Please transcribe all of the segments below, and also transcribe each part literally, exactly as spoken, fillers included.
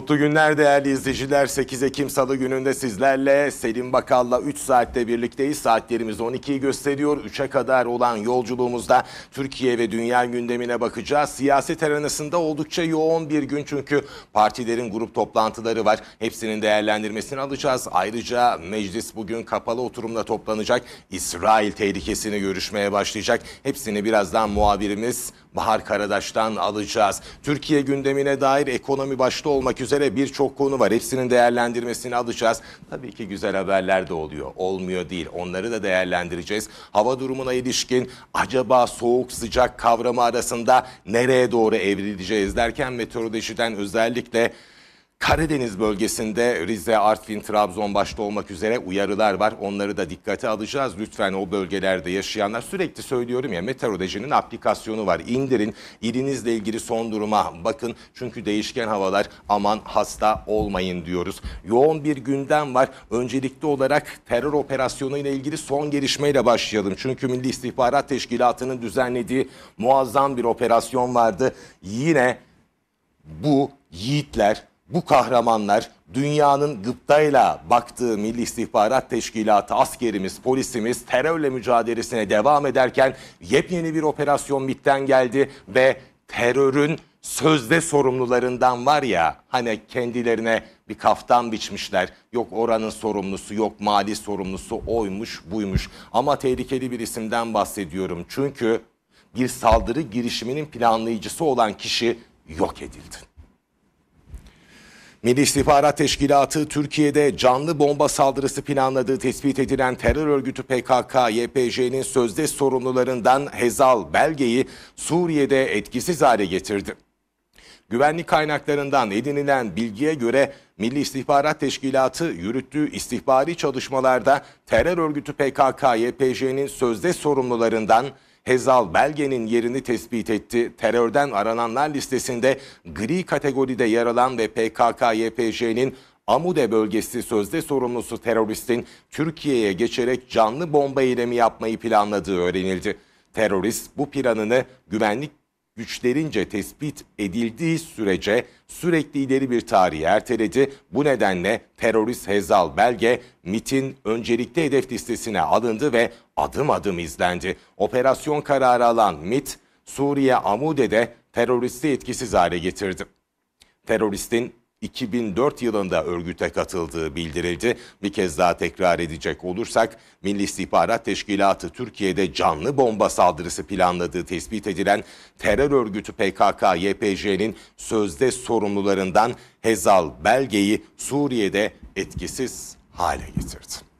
Mutlu günler değerli izleyiciler. sekiz Ekim Salı gününde sizlerle Selim Bakal'la üç saatte birlikteyiz. Saatlerimiz on ikiyi gösteriyor. üçe kadar olan yolculuğumuzda Türkiye ve dünya gündemine bakacağız. Siyaset arenasında oldukça yoğun bir gün çünkü partilerin grup toplantıları var. Hepsinin değerlendirmesini alacağız. Ayrıca meclis bugün kapalı oturumda toplanacak. İsrail tehlikesini görüşmeye başlayacak. Hepsini birazdan muhabirimiz Bahar Karadaş'tan alacağız. Türkiye gündemine dair ekonomi başta olmak üzere birçok konu var. Hepsinin değerlendirmesini alacağız. Tabii ki güzel haberler de oluyor. Olmuyor değil. Onları da değerlendireceğiz. Hava durumuna ilişkin acaba soğuk sıcak kavramı arasında nereye doğru evrileceğiz derken meteorolojiden özellikle Karadeniz bölgesinde Rize, Artvin, Trabzon başta olmak üzere uyarılar var. Onları da dikkate alacağız. Lütfen o bölgelerde yaşayanlar, sürekli söylüyorum ya, meteorolojinin aplikasyonu var. İndirin, ilinizle ilgili son duruma bakın. Çünkü değişken havalar, aman hasta olmayın diyoruz. Yoğun bir gündem var. Öncelikli olarak terör operasyonu ile ilgili son gelişmeyle başlayalım. Çünkü Milli İstihbarat Teşkilatı'nın düzenlediği muazzam bir operasyon vardı. Yine bu yiğitler, bu kahramanlar, dünyanın gıptayla baktığı Milli İstihbarat Teşkilatı, askerimiz, polisimiz terörle mücadelesine devam ederken yepyeni bir operasyon MİT'ten geldi ve terörün sözde sorumlularından var ya, hani kendilerine bir kaftan biçmişler, yok oranın sorumlusu, yok mali sorumlusu, oymuş buymuş, ama tehlikeli bir isimden bahsediyorum. Çünkü bir saldırı girişiminin planlayıcısı olan kişi yok edildi. Milli İstihbarat Teşkilatı Türkiye'de canlı bomba saldırısı planladığı tespit edilen terör örgütü P K K Y P J'nin sözde sorumlularından Hezal Belge'yi Suriye'de etkisiz hale getirdi. Güvenlik kaynaklarından edinilen bilgiye göre Milli İstihbarat Teşkilatı yürüttüğü istihbari çalışmalarda terör örgütü P K K Y P J'nin sözde sorumlularından Hezal Belge'nin yerini tespit etti. Terörden arananlar listesinde gri kategoride yer alan ve P K K Y P J'nin Amude bölgesi sözde sorumlusu teröristin Türkiye'ye geçerek canlı bomba eylemi yapmayı planladığı öğrenildi. Terörist bu planını güvenlik güçlerince tespit edildiği sürece sürekli ileri bir tarihi erteledi. Bu nedenle terörist Hezal Belge MİT'in öncelikli hedef listesine alındı ve adım adım izlendi. Operasyon kararı alan MİT, Suriye Amude'de teröristi etkisiz hale getirdi. Teröristin iki bin dört yılında örgüte katıldığı bildirildi. Bir kez daha tekrar edecek olursak, Milli İstihbarat Teşkilatı Türkiye'de canlı bomba saldırısı planladığı tespit edilen terör örgütü P K K Y P J'nin sözde sorumlularından Hezal Belge'yi Suriye'de etkisiz hale getirdi.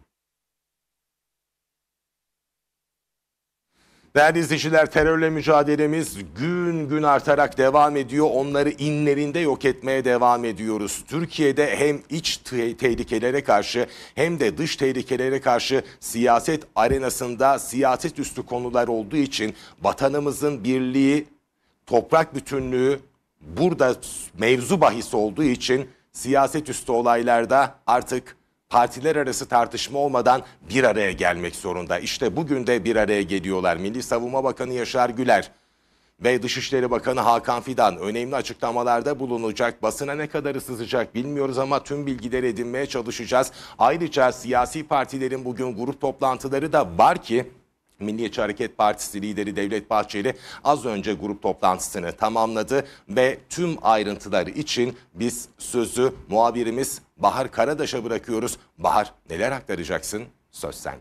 Değerli izleyiciler, terörle mücadelemiz gün gün artarak devam ediyor. Onları inlerinde yok etmeye devam ediyoruz. Türkiye'de hem iç te- tehlikelere karşı hem de dış tehlikelere karşı siyaset arenasında siyaset üstü konular olduğu için vatanımızın birliği, toprak bütünlüğü burada mevzu bahis olduğu için siyaset üstü olaylarda artık partiler arası tartışma olmadan bir araya gelmek zorunda. İşte bugün de bir araya geliyorlar. Milli Savunma Bakanı Yaşar Güler ve Dışişleri Bakanı Hakan Fidan önemli açıklamalarda bulunacak. Basına ne kadarı sızacak bilmiyoruz ama tüm bilgileri edinmeye çalışacağız. Ayrıca siyasi partilerin bugün grup toplantıları da var ki Milliyetçi Hareket Partisi lideri Devlet Bahçeli az önce grup toplantısını tamamladı ve tüm ayrıntıları için biz sözü muhabirimiz Bahar Karadaş'a bırakıyoruz. Bahar, neler aktaracaksın? Söz sende.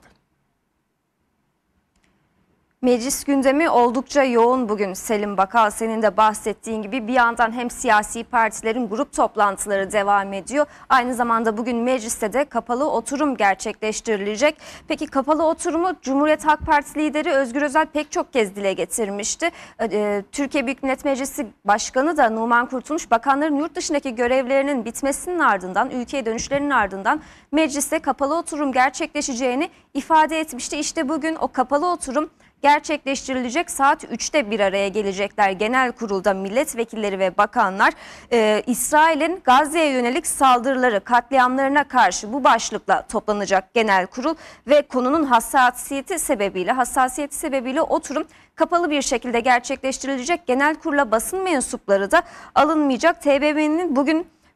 Meclis gündemi oldukça yoğun bugün Selim Bakal, senin de bahsettiğin gibi bir yandan hem siyasi partilerin grup toplantıları devam ediyor. Aynı zamanda bugün mecliste de kapalı oturum gerçekleştirilecek. Peki kapalı oturumu Cumhuriyet Halk Partisi lideri Özgür Özel pek çok kez dile getirmişti. Ee, Türkiye Büyük Millet Meclisi Başkanı da Numan Kurtulmuş, bakanların yurt dışındaki görevlerinin bitmesinin ardından, ülkeye dönüşlerinin ardından mecliste kapalı oturum gerçekleşeceğini ifade etmişti. İşte bugün o kapalı oturum gerçekleştirilecek. Saat üçte bir araya gelecekler. Genel kurulda milletvekilleri ve bakanlar e, İsrail'in Gazze'ye yönelik saldırıları, katliamlarına karşı bu başlıkla toplanacak genel kurul ve konunun hassasiyeti sebebiyle hassasiyeti sebebiyle oturum kapalı bir şekilde gerçekleştirilecek. Genel kurula basın mensupları da alınmayacak. T B M'nin bugün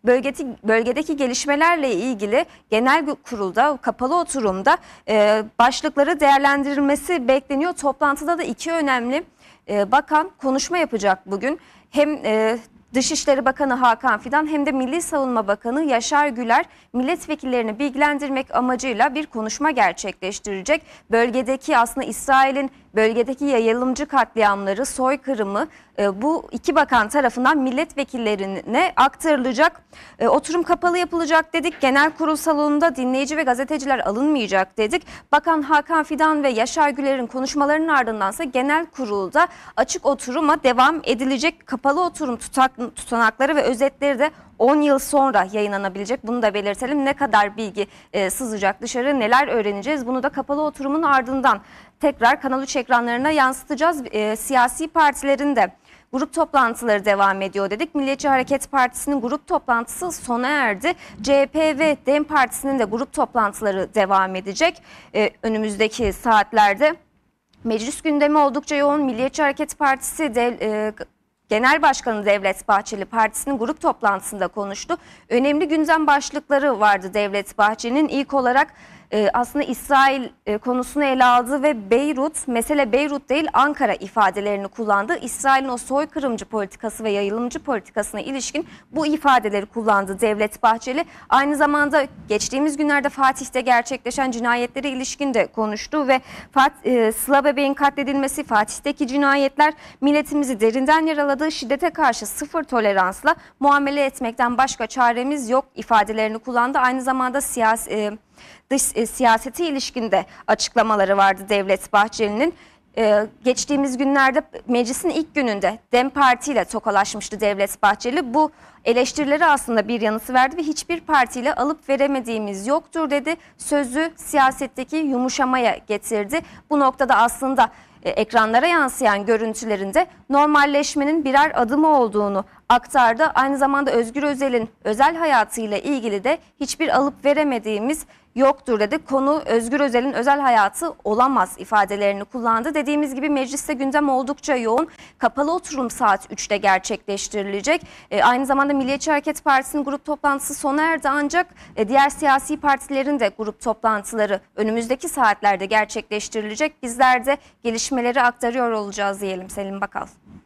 bölgedeki, bölgedeki gelişmelerle ilgili genel kurulda, kapalı oturumda e, başlıkları değerlendirilmesi bekleniyor. Toplantıda da iki önemli e, bakan konuşma yapacak bugün. Hem e, Dışişleri Bakanı Hakan Fidan hem de Milli Savunma Bakanı Yaşar Güler milletvekillerini bilgilendirmek amacıyla bir konuşma gerçekleştirecek. Bölgedeki aslında İsrail'in bölgedeki yayılımcı katliamları, soykırımı e, bu iki bakan tarafından milletvekillerine aktarılacak. E, oturum kapalı yapılacak dedik. Genel kurul salonunda dinleyici ve gazeteciler alınmayacak dedik. Bakan Hakan Fidan ve Yaşar Güler'in konuşmalarının ardındansa genel kurulda açık oturuma devam edilecek. Kapalı oturum tutak, tutanakları ve özetleri de on yıl sonra yayınlanabilecek. Bunu da belirtelim. Ne kadar bilgi e, sızacak dışarı, neler öğreneceğiz? Bunu da kapalı oturumun ardından tekrar Kanal üç ekranlarına yansıtacağız. E, siyasi partilerin de grup toplantıları devam ediyor dedik. Milliyetçi Hareket Partisi'nin grup toplantısı sona erdi. C H P ve DEM Partisi'nin de grup toplantıları devam edecek. E, önümüzdeki saatlerde meclis gündemi oldukça yoğun. Milliyetçi Hareket Partisi de e, Genel Başkanı Devlet Bahçeli partisinin grup toplantısında konuştu. Önemli gündem başlıkları vardı Devlet Bahçeli'nin. İlk olarak e, aslında İsrail e, konusunu ele aldı ve Beyrut, mesele Beyrut değil Ankara ifadelerini kullandı. İsrail'in o soykırımcı politikası ve yayılımcı politikasına ilişkin bu ifadeleri kullandı Devlet Bahçeli. Aynı zamanda geçtiğimiz günlerde Fatih'te gerçekleşen cinayetlere ilişkin de konuştu ve Fat, e, Sıla bebeğin katledilmesi, Fatih'teki cinayetler milletimizi derinden yaraladığı, şiddete karşı sıfır toleransla muamele etmekten başka çaremiz yok ifadelerini kullandı. Aynı zamanda siyasi e, dış e, siyasete ilişkinde açıklamaları vardı Devlet Bahçeli'nin. Ee, geçtiğimiz günlerde meclisin ilk gününde DEM Parti ile tokalaşmıştı Devlet Bahçeli. Bu eleştirileri aslında bir yanıtı verdi ve hiçbir partiyle alıp veremediğimiz yoktur dedi. Sözü siyasetteki yumuşamaya getirdi. Bu noktada aslında e, ekranlara yansıyan görüntülerinde normalleşmenin birer adımı olduğunu aktardı. Aynı zamanda Özgür Özel'in özel hayatıyla ilgili de hiçbir alıp veremediğimiz yoktur dedi. Konu Özgür Özel'in özel hayatı olamaz ifadelerini kullandı. Dediğimiz gibi mecliste gündem oldukça yoğun. Kapalı oturum saat üçte gerçekleştirilecek. E, aynı zamanda Milliyetçi Hareket Partisi'nin grup toplantısı sona erdi ancak e, diğer siyasi partilerin de grup toplantıları önümüzdeki saatlerde gerçekleştirilecek. Bizler de gelişmeleri aktarıyor olacağız diyelim Selim Bakal.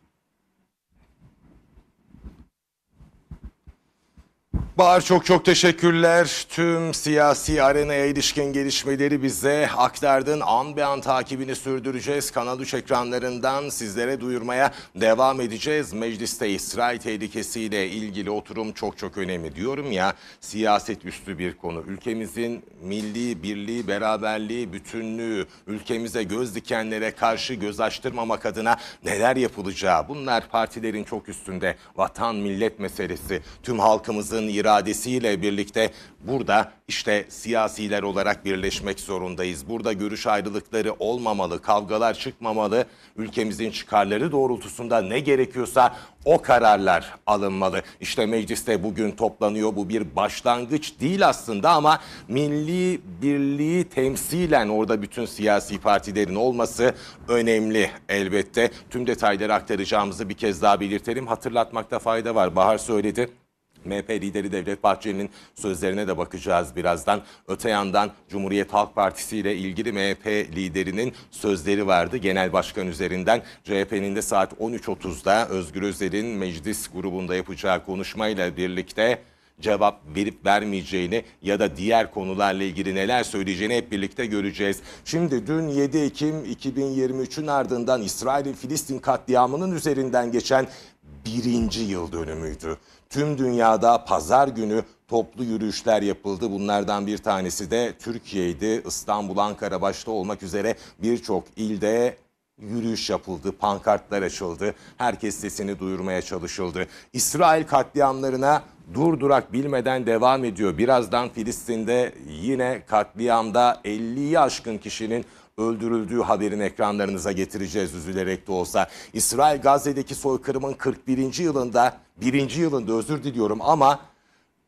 Bahar, çok çok teşekkürler. Tüm siyasi arenaya ilişkin gelişmeleri bize aktardın. An be an takibini sürdüreceğiz. Kanal üç ekranlarından sizlere duyurmaya devam edeceğiz. Mecliste İsrail tehlikesiyle ilgili oturum çok çok önemli. Diyorum ya, siyaset üstü bir konu. Ülkemizin milli birliği, beraberliği, bütünlüğü, ülkemize göz dikenlere karşı göz açtırmamak adına neler yapılacağı, bunlar partilerin çok üstünde. Vatan millet meselesi, tüm halkımızın iradesiyle birlikte burada işte siyasiler olarak birleşmek zorundayız. Burada görüş ayrılıkları olmamalı, kavgalar çıkmamalı. Ülkemizin çıkarları doğrultusunda ne gerekiyorsa o kararlar alınmalı. İşte mecliste bugün toplanıyor. Bu bir başlangıç değil aslında ama milli birliği temsilen orada bütün siyasi partilerin olması önemli elbette. Tüm detayları aktaracağımızı bir kez daha belirtelim. Hatırlatmakta fayda var. Bahar söyledi. M H P lideri Devlet Bahçeli'nin sözlerine de bakacağız birazdan. Öte yandan Cumhuriyet Halk Partisi ile ilgili M H P liderinin sözleri vardı genel başkan üzerinden. C H P'nin de saat on üç otuzda Özgür Özel'in meclis grubunda yapacağı konuşmayla birlikte cevap verip vermeyeceğini ya da diğer konularla ilgili neler söyleyeceğini hep birlikte göreceğiz. Şimdi dün yedi Ekim iki bin yirmi üçün ardından İsrail-Filistin katliamının üzerinden geçen birinci yıl dönümüydü. Tüm dünyada pazar günü toplu yürüyüşler yapıldı. Bunlardan bir tanesi de Türkiye'ydi. İstanbul, Ankara başta olmak üzere birçok ilde yürüyüş yapıldı, pankartlar açıldı. Herkes sesini duyurmaya çalışıldı. İsrail katliamlarına durdurak bilmeden devam ediyor. Birazdan Filistin'de yine katliamda elliyi aşkın kişinin öldürüldüğü haberin ekranlarınıza getireceğiz üzülerek de olsa. İsrail Gazze'deki soykırımın kırk birinci yılında, birinci yılında özür diliyorum ama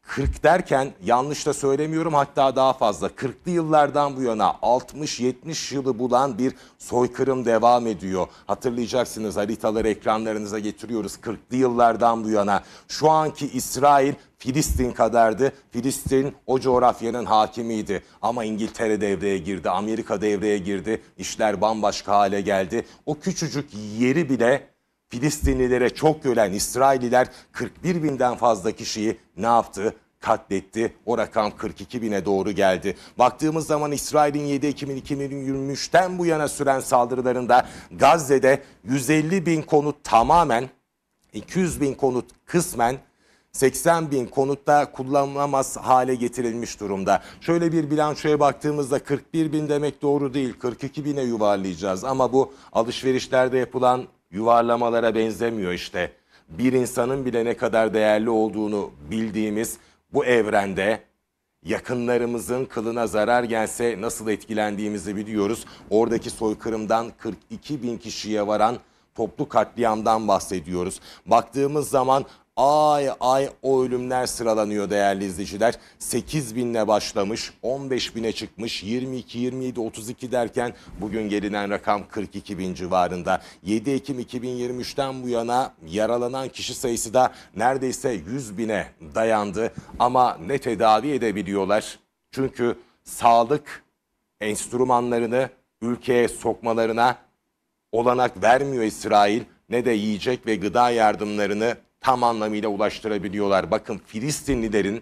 kırk derken yanlış da söylemiyorum, hatta daha fazla. kırklı yıllardan bu yana altmış yetmiş yılı bulan bir soykırım devam ediyor. Hatırlayacaksınız, haritaları ekranlarınıza getiriyoruz. kırklı yıllardan bu yana şu anki İsrail Filistin kadardı. Filistin o coğrafyanın hakimiydi. Ama İngiltere devreye girdi, Amerika devreye girdi. İşler bambaşka hale geldi. O küçücük yeri bile Filistinlilere çok gören İsrailliler kırk bir binden fazla kişiyi ne yaptı? Katletti. O rakam kırk iki bine doğru geldi. Baktığımız zaman İsrail'in yedi Ekim iki bin yirmi üçten bu yana süren saldırılarında Gazze'de yüz elli bin konut tamamen, iki yüz bin konut kısmen, seksen bin konutta kullanılamaz hale getirilmiş durumda. Şöyle bir bilançoya baktığımızda kırk bir bin demek doğru değil, kırk iki bine yuvarlayacağız. Ama bu alışverişlerde yapılan yuvarlamalara benzemiyor işte. Bir insanın bile ne kadar değerli olduğunu bildiğimiz bu evrende yakınlarımızın kılına zarar gelse nasıl etkilendiğimizi biliyoruz. Oradaki soykırımdan kırk iki bin kişiye varan toplu katliamdan bahsediyoruz. Baktığımız zaman ay ay o ölümler sıralanıyor değerli izleyiciler. sekiz binle başlamış, on beş bine çıkmış, yirmi iki, yirmi yedi, otuz iki derken bugün gelinen rakam kırk iki bin civarında. yedi Ekim iki bin yirmi üçten bu yana yaralanan kişi sayısı da neredeyse yüz bine dayandı. Ama ne tedavi edebiliyorlar? Çünkü sağlık enstrümanlarını ülkeye sokmalarına olanak vermiyor İsrail, ne de yiyecek ve gıda yardımlarını tam anlamıyla ulaştırabiliyorlar. Bakın, Filistinlilerin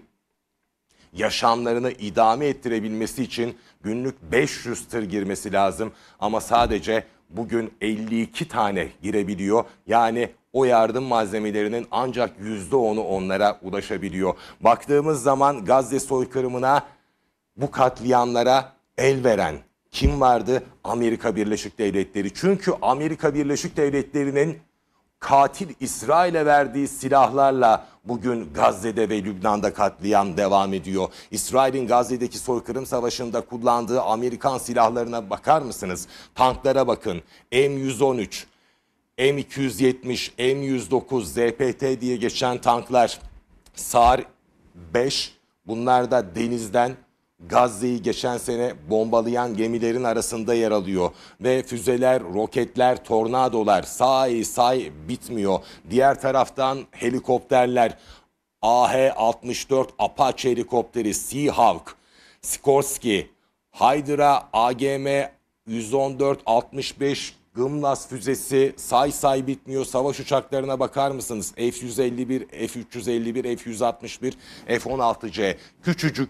yaşamlarını idame ettirebilmesi için günlük beş yüz tır girmesi lazım. Ama sadece bugün elli iki tane girebiliyor. Yani o yardım malzemelerinin ancak yüzde onu onlara ulaşabiliyor. Baktığımız zaman Gazze soykırımına, bu katliamlara el veren kim vardı? Amerika Birleşik Devletleri. Çünkü Amerika Birleşik Devletleri'nin katil İsrail'e verdiği silahlarla bugün Gazze'de ve Lübnan'da katliam devam ediyor. İsrail'in Gazze'deki soykırım savaşında kullandığı Amerikan silahlarına bakar mısınız? Tanklara bakın. M yüz on üç, M iki yüz yetmiş, M yüz dokuz, Z P T diye geçen tanklar, SAR beş, bunlar da denizden Gazze'yi geçen sene bombalayan gemilerin arasında yer alıyor. Ve füzeler, roketler, tornadolar say say bitmiyor. Diğer taraftan helikopterler, A H altmış dört Apache helikopteri, Seahawk, Sikorsky, Hydra, A G M yüz on dört altmış beş, Gımlas füzesi, say say bitmiyor. Savaş uçaklarına bakar mısınız? F yüz elli bir, F üç yüz elli bir, F yüz altmış bir, F on altı C. Küçücük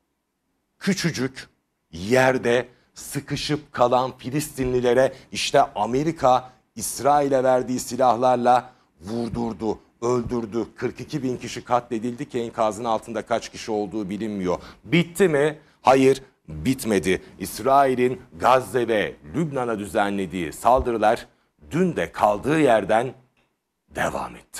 Küçücük yerde sıkışıp kalan Filistinlilere işte Amerika İsrail'e verdiği silahlarla vurdurdu, öldürdü. kırk iki bin kişi katledildi ki enkazın altında kaç kişi olduğu bilinmiyor. Bitti mi? Hayır, bitmedi. İsrail'in Gazze ve Lübnan'a düzenlediği saldırılar dün de kaldığı yerden devam etti.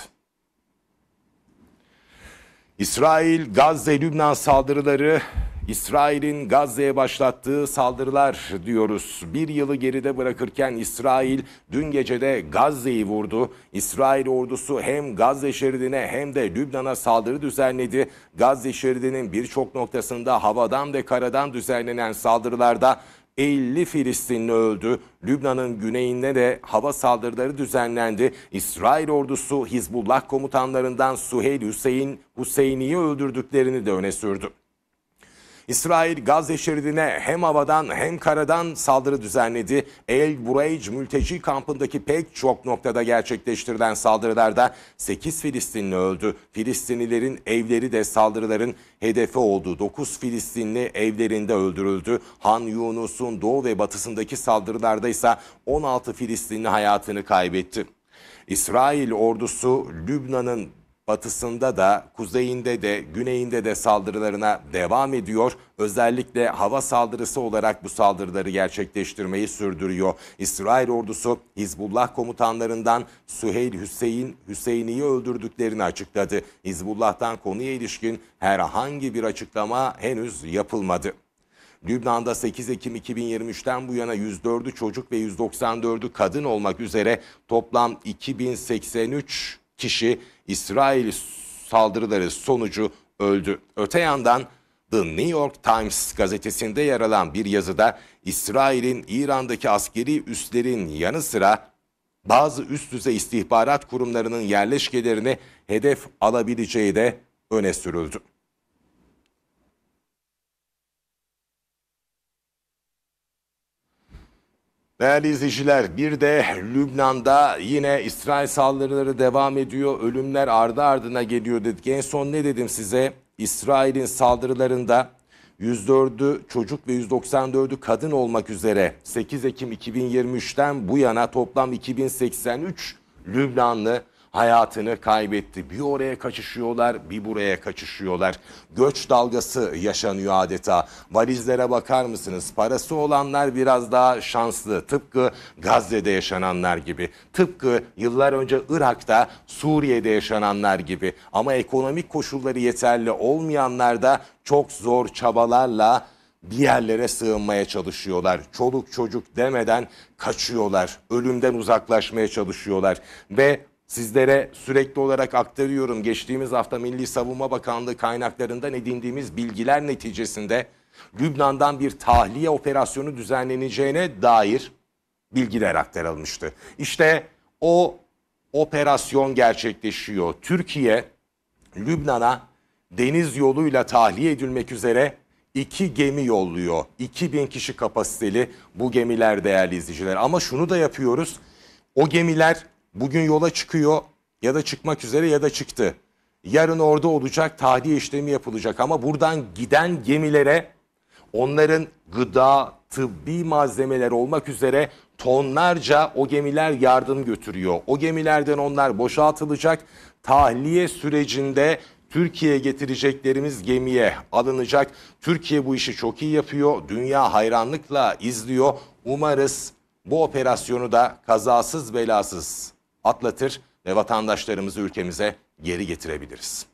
İsrail, Gazze, Lübnan saldırıları, İsrail'in Gazze'ye başlattığı saldırılar diyoruz. Bir yılı geride bırakırken İsrail dün gecede Gazze'yi vurdu. İsrail ordusu hem Gazze şeridine hem de Lübnan'a saldırı düzenledi. Gazze şeridinin birçok noktasında havadan ve karadan düzenlenen saldırılarda elli Filistinli öldü. Lübnan'ın güneyinde de hava saldırıları düzenlendi. İsrail ordusu Hizbullah komutanlarından Suheyl Hüseyin Hüseyni'yi öldürdüklerini de öne sürdü. İsrail Gazze şeridine hem havadan hem karadan saldırı düzenledi. El Bureyc mülteci kampındaki pek çok noktada gerçekleştirilen saldırılarda sekiz Filistinli öldü. Filistinlilerin evleri de saldırıların hedefi oldu. dokuz Filistinli evlerinde öldürüldü. Han Yunus'un doğu ve batısındaki saldırılarda ise on altı Filistinli hayatını kaybetti. İsrail ordusu Lübnan'ın batısında da, kuzeyinde de, güneyinde de saldırılarına devam ediyor. Özellikle hava saldırısı olarak bu saldırıları gerçekleştirmeyi sürdürüyor. İsrail ordusu Hizbullah komutanlarından Suheyl Hüseyin Hüseyni'yi öldürdüklerini açıkladı. Hizbullah'tan konuya ilişkin herhangi bir açıklama henüz yapılmadı. Lübnan'da sekiz Ekim iki bin yirmi üçten bu yana yüz dördü çocuk ve yüz doksan dördü kadın olmak üzere toplam iki bin seksen üç kişi İsrail saldırıları sonucu öldü. Öte yandan The New York Times gazetesinde yer alan bir yazıda İsrail'in İran'daki askeri üslerin yanı sıra bazı üst düzey istihbarat kurumlarının yerleşkelerini hedef alabileceği de öne sürüldü. Değerli izleyiciler, bir de Lübnan'da yine İsrail saldırıları devam ediyor. Ölümler ardı ardına geliyor dedik. En son ne dedim size? İsrail'in saldırılarında yüz dördü çocuk ve yüz doksan dördü kadın olmak üzere sekiz Ekim iki bin yirmi üçten bu yana toplam iki bin seksen üç Lübnanlı hayatını kaybetti. Bir oraya kaçışıyorlar, bir buraya kaçışıyorlar. Göç dalgası yaşanıyor adeta. Valizlere bakar mısınız? Parası olanlar biraz daha şanslı. Tıpkı Gazze'de yaşananlar gibi. Tıpkı yıllar önce Irak'ta, Suriye'de yaşananlar gibi. Ama ekonomik koşulları yeterli olmayanlar da çok zor çabalarla bir yerlere sığınmaya çalışıyorlar. Çoluk çocuk demeden kaçıyorlar. Ölümden uzaklaşmaya çalışıyorlar. Ve sizlere sürekli olarak aktarıyorum. Geçtiğimiz hafta Milli Savunma Bakanlığı kaynaklarından edindiğimiz bilgiler neticesinde Lübnan'dan bir tahliye operasyonu düzenleneceğine dair bilgiler aktarılmıştı. İşte o operasyon gerçekleşiyor. Türkiye, Lübnan'a deniz yoluyla tahliye edilmek üzere iki gemi yolluyor. iki bin kişi kapasiteli bu gemiler değerli izleyiciler. Ama şunu da yapıyoruz. O gemiler bugün yola çıkıyor ya da çıkmak üzere ya da çıktı. Yarın orada olacak, tahliye işlemi yapılacak ama buradan giden gemilere onların gıda, tıbbi malzemeler olmak üzere tonlarca o gemiler yardım götürüyor. O gemilerden onlar boşaltılacak, tahliye sürecinde Türkiye'ye getireceklerimiz gemiye alınacak. Türkiye bu işi çok iyi yapıyor, dünya hayranlıkla izliyor. Umarız bu operasyonu da kazasız belasız atlatır ve vatandaşlarımızı ülkemize geri getirebiliriz.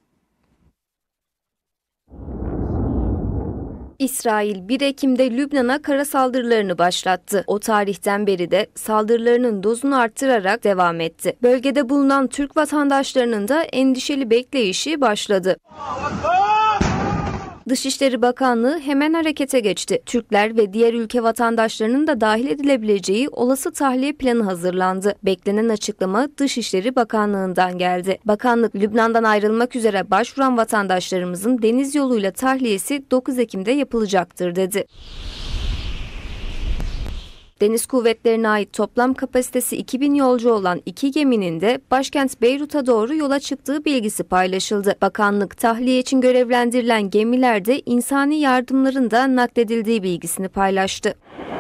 İsrail bir Ekim'de Lübnan'a kara saldırılarını başlattı. O tarihten beri de saldırılarının dozunu arttırarak devam etti. Bölgede bulunan Türk vatandaşlarının da endişeli bekleyişi başladı. Dışişleri Bakanlığı hemen harekete geçti. Türkler ve diğer ülke vatandaşlarının da dahil edilebileceği olası tahliye planı hazırlandı. Beklenen açıklama Dışişleri Bakanlığı'ndan geldi. Bakanlık, Lübnan'dan ayrılmak üzere başvuran vatandaşlarımızın deniz yoluyla tahliyesi dokuz Ekim'de yapılacaktır dedi. Deniz kuvvetlerine ait toplam kapasitesi iki bin yolcu olan iki geminin de başkent Beyrut'a doğru yola çıktığı bilgisi paylaşıldı. Bakanlık, tahliye için görevlendirilen gemilerde insani yardımların da nakledildiği bilgisini paylaştı.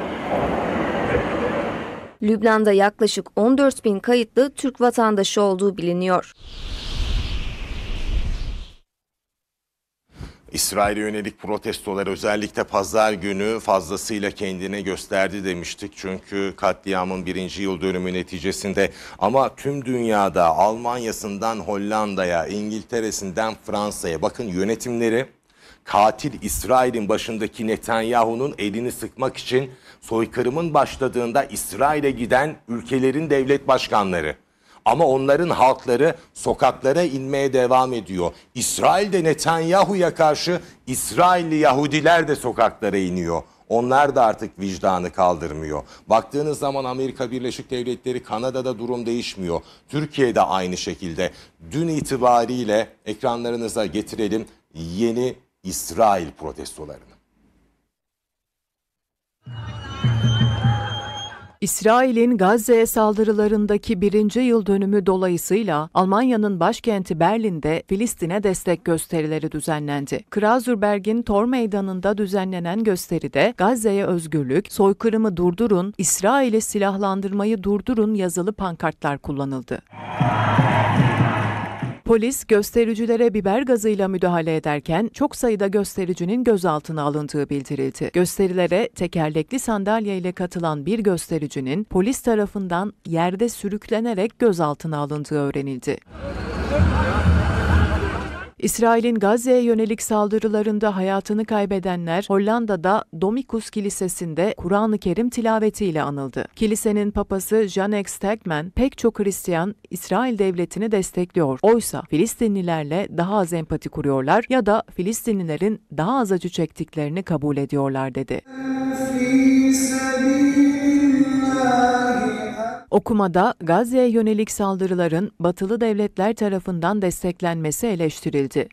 Lübnan'da yaklaşık on dört bin kayıtlı Türk vatandaşı olduğu biliniyor. İsrail'e yönelik protestolar özellikle pazar günü fazlasıyla kendine gösterdi demiştik. Çünkü katliamın birinci yıl dönümü neticesinde ama tüm dünyada Almanya'sından Hollanda'ya, İngiltere'sinden Fransa'ya bakın yönetimleri katil İsrail'in başındaki Netanyahu'nun elini sıkmak için soykırımın başladığında İsrail'e giden ülkelerin devlet başkanları. Ama onların halkları sokaklara inmeye devam ediyor. İsrail'de Netanyahu'ya karşı İsrailli Yahudiler de sokaklara iniyor. Onlar da artık vicdanı kaldırmıyor. Baktığınız zaman Amerika Birleşik Devletleri, Kanada'da durum değişmiyor. Türkiye'de aynı şekilde. Dün itibariyle ekranlarınıza getirelim yeni İsrail protestolarını. İsrail'in Gazze'ye saldırılarındaki birinci yıl dönümü dolayısıyla Almanya'nın başkenti Berlin'de Filistin'e destek gösterileri düzenlendi. Kreuzberg'in Tor Meydanı'nda düzenlenen gösteride Gazze'ye özgürlük, soykırımı durdurun, İsrail'i silahlandırmayı durdurun yazılı pankartlar kullanıldı. Polis göstericilere biber gazıyla müdahale ederken çok sayıda göstericinin gözaltına alındığı bildirildi. Gösterilere tekerlekli sandalyeyle katılan bir göstericinin polis tarafından yerde sürüklenerek gözaltına alındığı öğrenildi. İsrail'in Gazze'ye yönelik saldırılarında hayatını kaybedenler Hollanda'da Domikus Kilisesi'nde Kur'an-ı Kerim tilavetiyle anıldı. Kilisenin papası Jan Stegman, pek çok Hristiyan İsrail devletini destekliyor. Oysa Filistinlilerle daha az empati kuruyorlar ya da Filistinlilerin daha az acı çektiklerini kabul ediyorlar dedi. Okumada Gazze'ye yönelik saldırıların batılı devletler tarafından desteklenmesi eleştirildi.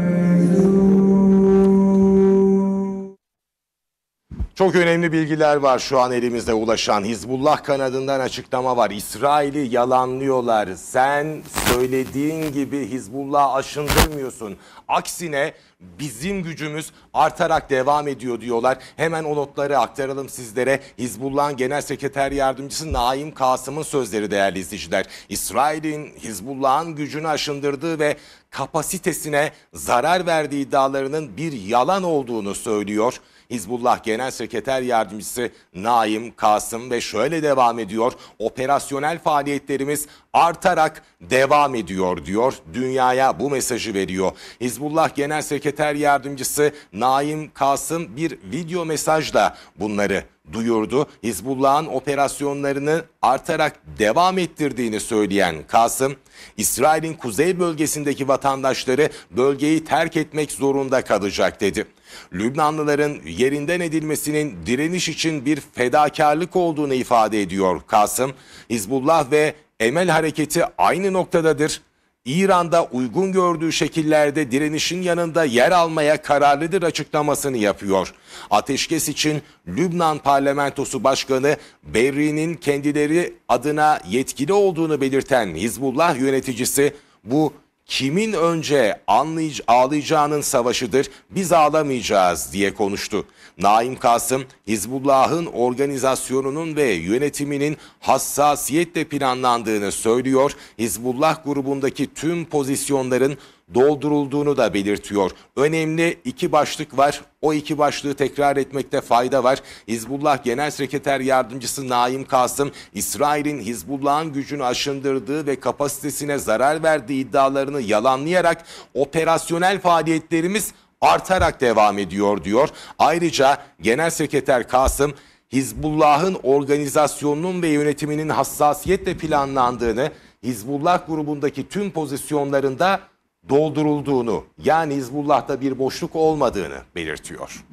Çok önemli bilgiler var şu an elimizde ulaşan. Hizbullah kanadından açıklama var. İsrail'i yalanlıyorlar. Sen söylediğin gibi Hizbullah'ı aşındırmıyorsun. Aksine bizim gücümüz artarak devam ediyor diyorlar. Hemen o notları aktaralım sizlere. Hizbullah'ın Genel Sekreter Yardımcısı Naim Kasım'ın sözleri değerli izleyiciler. İsrail'in Hizbullah'ın gücünü aşındırdığı ve kapasitesine zarar verdiği iddialarının bir yalan olduğunu söylüyor. Hizbullah Genel Sekreter Yardımcısı Naim Kasım ve şöyle devam ediyor. Operasyonel faaliyetlerimiz artarak devam ediyor diyor. Dünyaya bu mesajı veriyor. Hizbullah Genel Sekreter Yardımcısı Naim Kasım bir video mesajla bunları duyurdu. Hizbullah'ın operasyonlarını artarak devam ettirdiğini söyleyen Kasım, İsrail'in kuzey bölgesindeki vatandaşları bölgeyi terk etmek zorunda kalacak dedi. Lübnanlıların yerinden edilmesinin direniş için bir fedakarlık olduğunu ifade ediyor Kasım. Hizbullah ve Emel Hareketi aynı noktadadır. İran'da uygun gördüğü şekillerde direnişin yanında yer almaya kararlıdır açıklamasını yapıyor. Ateşkes için Lübnan Parlamentosu Başkanı Berri'nin kendileri adına yetkili olduğunu belirten Hizbullah yöneticisi, bu kimin önce anlayıcı, ağlayacağının savaşıdır, biz ağlamayacağız diye konuştu. Naim Kasım, Hizbullah'ın organizasyonunun ve yönetiminin hassasiyetle planlandığını söylüyor. Hizbullah grubundaki tüm pozisyonların doldurulduğunu da belirtiyor. Önemli iki başlık var. O iki başlığı tekrar etmekte fayda var. Hizbullah Genel Sekreter Yardımcısı Naim Kasım, İsrail'in Hizbullah'ın gücünü aşındırdığı ve kapasitesine zarar verdiği iddialarını yalanlayarak operasyonel faaliyetlerimiz artarak devam ediyor diyor. Ayrıca Genel Sekreter Kasım, Hizbullah'ın organizasyonunun ve yönetiminin hassasiyetle planlandığını, Hizbullah grubundaki tüm pozisyonlarında doldurulduğunu, yani Hizbullah'ta bir boşluk olmadığını belirtiyor.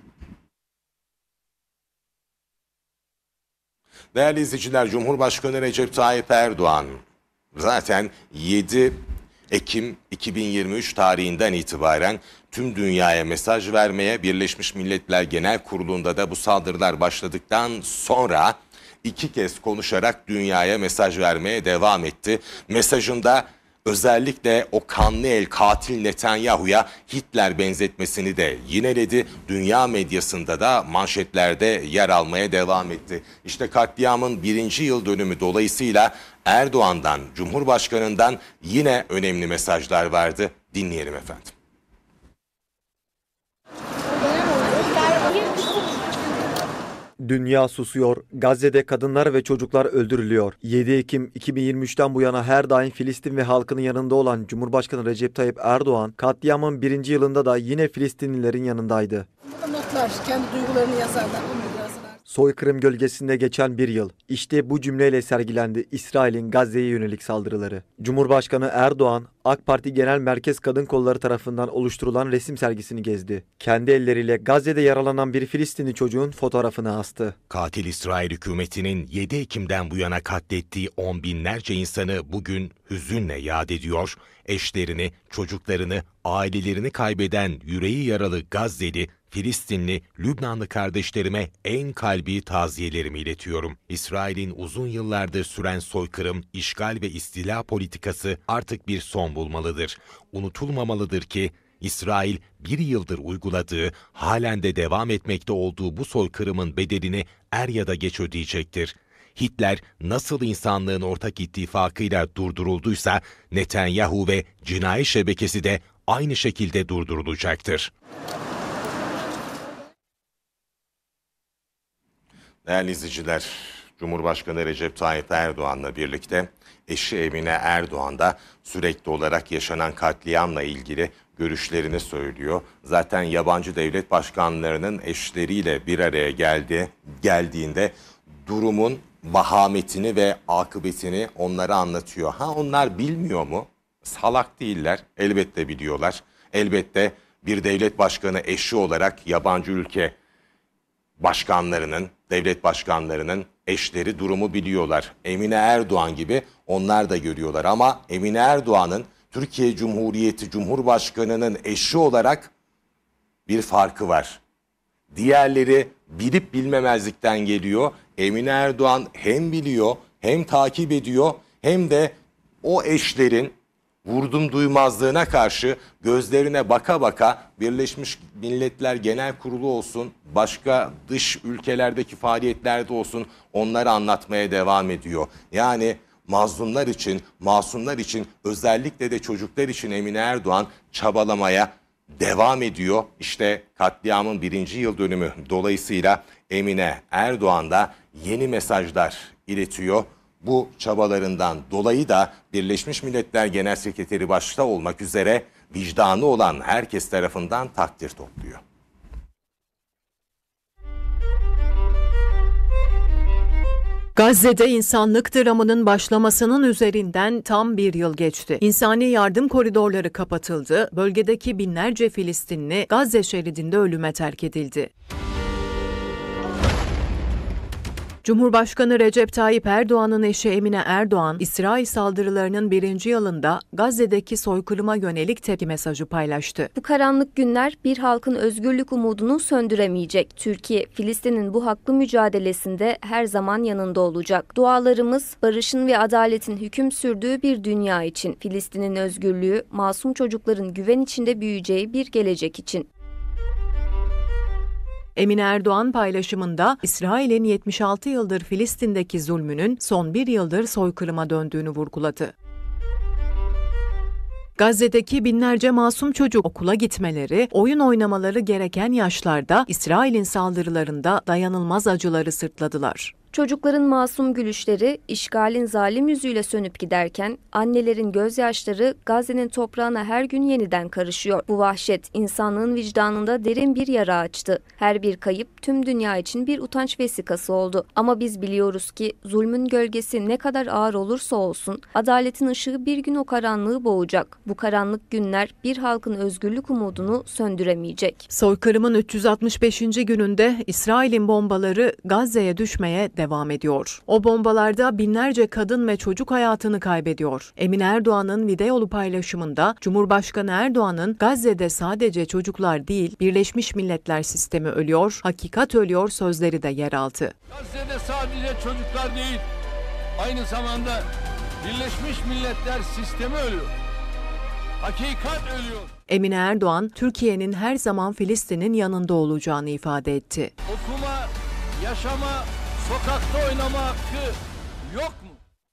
Değerli izleyiciler, Cumhurbaşkanı Recep Tayyip Erdoğan zaten yedi Ekim iki bin yirmi üç tarihinden itibaren tüm dünyaya mesaj vermeye, Birleşmiş Milletler Genel Kurulu'nda da bu saldırılar başladıktan sonra iki kez konuşarak dünyaya mesaj vermeye devam etti. Mesajında özellikle o kanlı el katil Netanyahu'ya Hitler benzetmesini de yineledi. Dünya medyasında da manşetlerde yer almaya devam etti. İşte katliamın birinci yıl dönümü dolayısıyla Erdoğan'dan, Cumhurbaşkanı'ndan yine önemli mesajlar vardı. Dinleyelim efendim. Dünya susuyor. Gazze'de kadınlar ve çocuklar öldürülüyor. yedi Ekim iki bin yirmi üçten bu yana her daim Filistin ve halkının yanında olan Cumhurbaşkanı Recep Tayyip Erdoğan, katliamın birinci yılında da yine Filistinlilerin yanındaydı. Burada notlar, kendi duygularını yazarlar. Soykırım gölgesinde geçen bir yıl. İşte bu cümleyle sergilendi İsrail'in Gazze'ye yönelik saldırıları. Cumhurbaşkanı Erdoğan, AK Parti Genel Merkez Kadın Kolları tarafından oluşturulan resim sergisini gezdi. Kendi elleriyle Gazze'de yaralanan bir Filistinli çocuğun fotoğrafını astı. Katil İsrail hükümetinin yedi Ekim'den bu yana katlettiği on binlerce insanı bugün hüzünle yad ediyor. Eşlerini, çocuklarını, ailelerini kaybeden yüreği yaralı Gazze'li, Filistinli, Lübnanlı kardeşlerime en kalbi taziyelerimi iletiyorum. İsrail'in uzun yıllardır süren soykırım, işgal ve istila politikası artık bir son bulmalıdır. Unutulmamalıdır ki İsrail bir yıldır uyguladığı, halen de devam etmekte olduğu bu soykırımın bedelini er ya da geç ödeyecektir. Hitler nasıl insanlığın ortak ittifakıyla durdurulduysa Netanyahu ve cinayet şebekesi de aynı şekilde durdurulacaktır. Değerli izleyiciler, Cumhurbaşkanı Recep Tayyip Erdoğan'la birlikte eşi Emine Erdoğan da sürekli olarak yaşanan katliamla ilgili görüşlerini söylüyor. Zaten yabancı devlet başkanlarının eşleriyle bir araya geldi, geldiğinde durumun vahametini ve akıbetini onlara anlatıyor. Ha onlar bilmiyor mu? Salak değiller. Elbette biliyorlar. Elbette bir devlet başkanı eşi olarak yabancı ülke başkanlarının, devlet başkanlarının eşleri durumu biliyorlar. Emine Erdoğan gibi onlar da görüyorlar ama Emine Erdoğan'ın Türkiye Cumhuriyeti Cumhurbaşkanı'nın eşi olarak bir farkı var. Diğerleri bilip bilmemezlikten geliyor. Emine Erdoğan hem biliyor, hem takip ediyor, hem de o eşlerin vurdum duymazlığına karşı gözlerine baka baka Birleşmiş Milletler Genel Kurulu olsun, başka dış ülkelerdeki faaliyetlerde olsun onları anlatmaya devam ediyor. Yani mazlumlar için, masumlar için, özellikle de çocuklar için Emine Erdoğan çabalamaya devam ediyor. İşte katliamın birinci yıl dönümü dolayısıyla Emine Erdoğan da yeni mesajlar iletiyor. Bu çabalarından dolayı da Birleşmiş Milletler Genel Sekreteri başta olmak üzere vicdanı olan herkes tarafından takdir topluyor. Gazze'de insanlık dramının başlamasının üzerinden tam bir yıl geçti. İnsani yardım koridorları kapatıldı, bölgedeki binlerce Filistinli Gazze şeridinde ölüme terk edildi. Cumhurbaşkanı Recep Tayyip Erdoğan'ın eşi Emine Erdoğan, İsrail saldırılarının birinci yılında Gazze'deki soykırıma yönelik tepki mesajı paylaştı. Bu karanlık günler bir halkın özgürlük umudunu söndüremeyecek. Türkiye, Filistin'in bu haklı mücadelesinde her zaman yanında olacak. Dualarımız, barışın ve adaletin hüküm sürdüğü bir dünya için, Filistin'in özgürlüğü, masum çocukların güven içinde büyüyeceği bir gelecek için. Emine Erdoğan paylaşımında İsrail'in yetmiş altı yıldır Filistin'deki zulmünün son bir yıldır soykırıma döndüğünü vurguladı. Gazze'deki binlerce masum çocuk okula gitmeleri, oyun oynamaları gereken yaşlarda İsrail'in saldırılarında dayanılmaz acıları sırtladılar. Çocukların masum gülüşleri işgalin zalim yüzüyle sönüp giderken annelerin gözyaşları Gazze'nin toprağına her gün yeniden karışıyor. Bu vahşet insanlığın vicdanında derin bir yara açtı. Her bir kayıp tüm dünya için bir utanç vesikası oldu. Ama biz biliyoruz ki zulmün gölgesi ne kadar ağır olursa olsun adaletin ışığı bir gün o karanlığı boğacak. Bu karanlık günler bir halkın özgürlük umudunu söndüremeyecek. Soykırımın üç yüz altmış beşinci gününde İsrail'in bombaları Gazze'ye düşmeye devam ediyor. O bombalarda binlerce kadın ve çocuk hayatını kaybediyor. Emine Erdoğan'ın videolu paylaşımında Cumhurbaşkanı Erdoğan'ın Gazze'de sadece çocuklar değil Birleşmiş Milletler sistemi ölüyor, hakikat ölüyor sözleri de yer aldı. Gazze'de sadece çocuklar değil, aynı zamanda Birleşmiş Milletler sistemi ölüyor. Hakikat ölüyor. Emine Erdoğan, Türkiye'nin her zaman Filistin'in yanında olacağını ifade etti. Okuma, yaşama, sokakta oynama hakkı yok mu?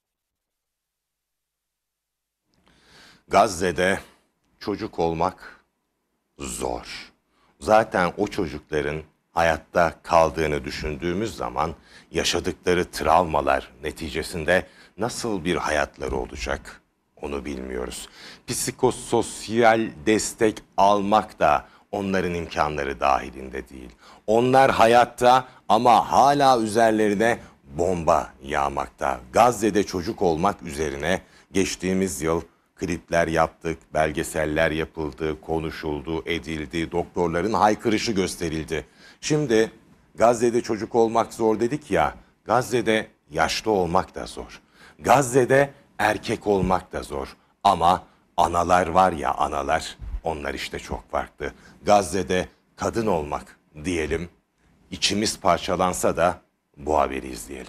Gazze'de çocuk olmak zor. Zaten o çocukların hayatta kaldığını düşündüğümüz zaman yaşadıkları travmalar neticesinde nasıl bir hayatları olacak onu bilmiyoruz. Psikososyal destek almak da onların imkanları dahilinde değil. Onlar hayatta ama hala üzerlerine bomba yağmakta. Gazze'de çocuk olmak üzerine geçtiğimiz yıl klipler yaptık, belgeseller yapıldı, konuşuldu, edildi, doktorların haykırışı gösterildi. Şimdi Gazze'de çocuk olmak zor dedik ya, Gazze'de yaşlı olmak da zor. Gazze'de erkek olmak da zor. Ama analar var ya analar, onlar işte çok farklı. Gazze'de kadın olmak diyelim, içimiz parçalansa da bu haberi izleyelim.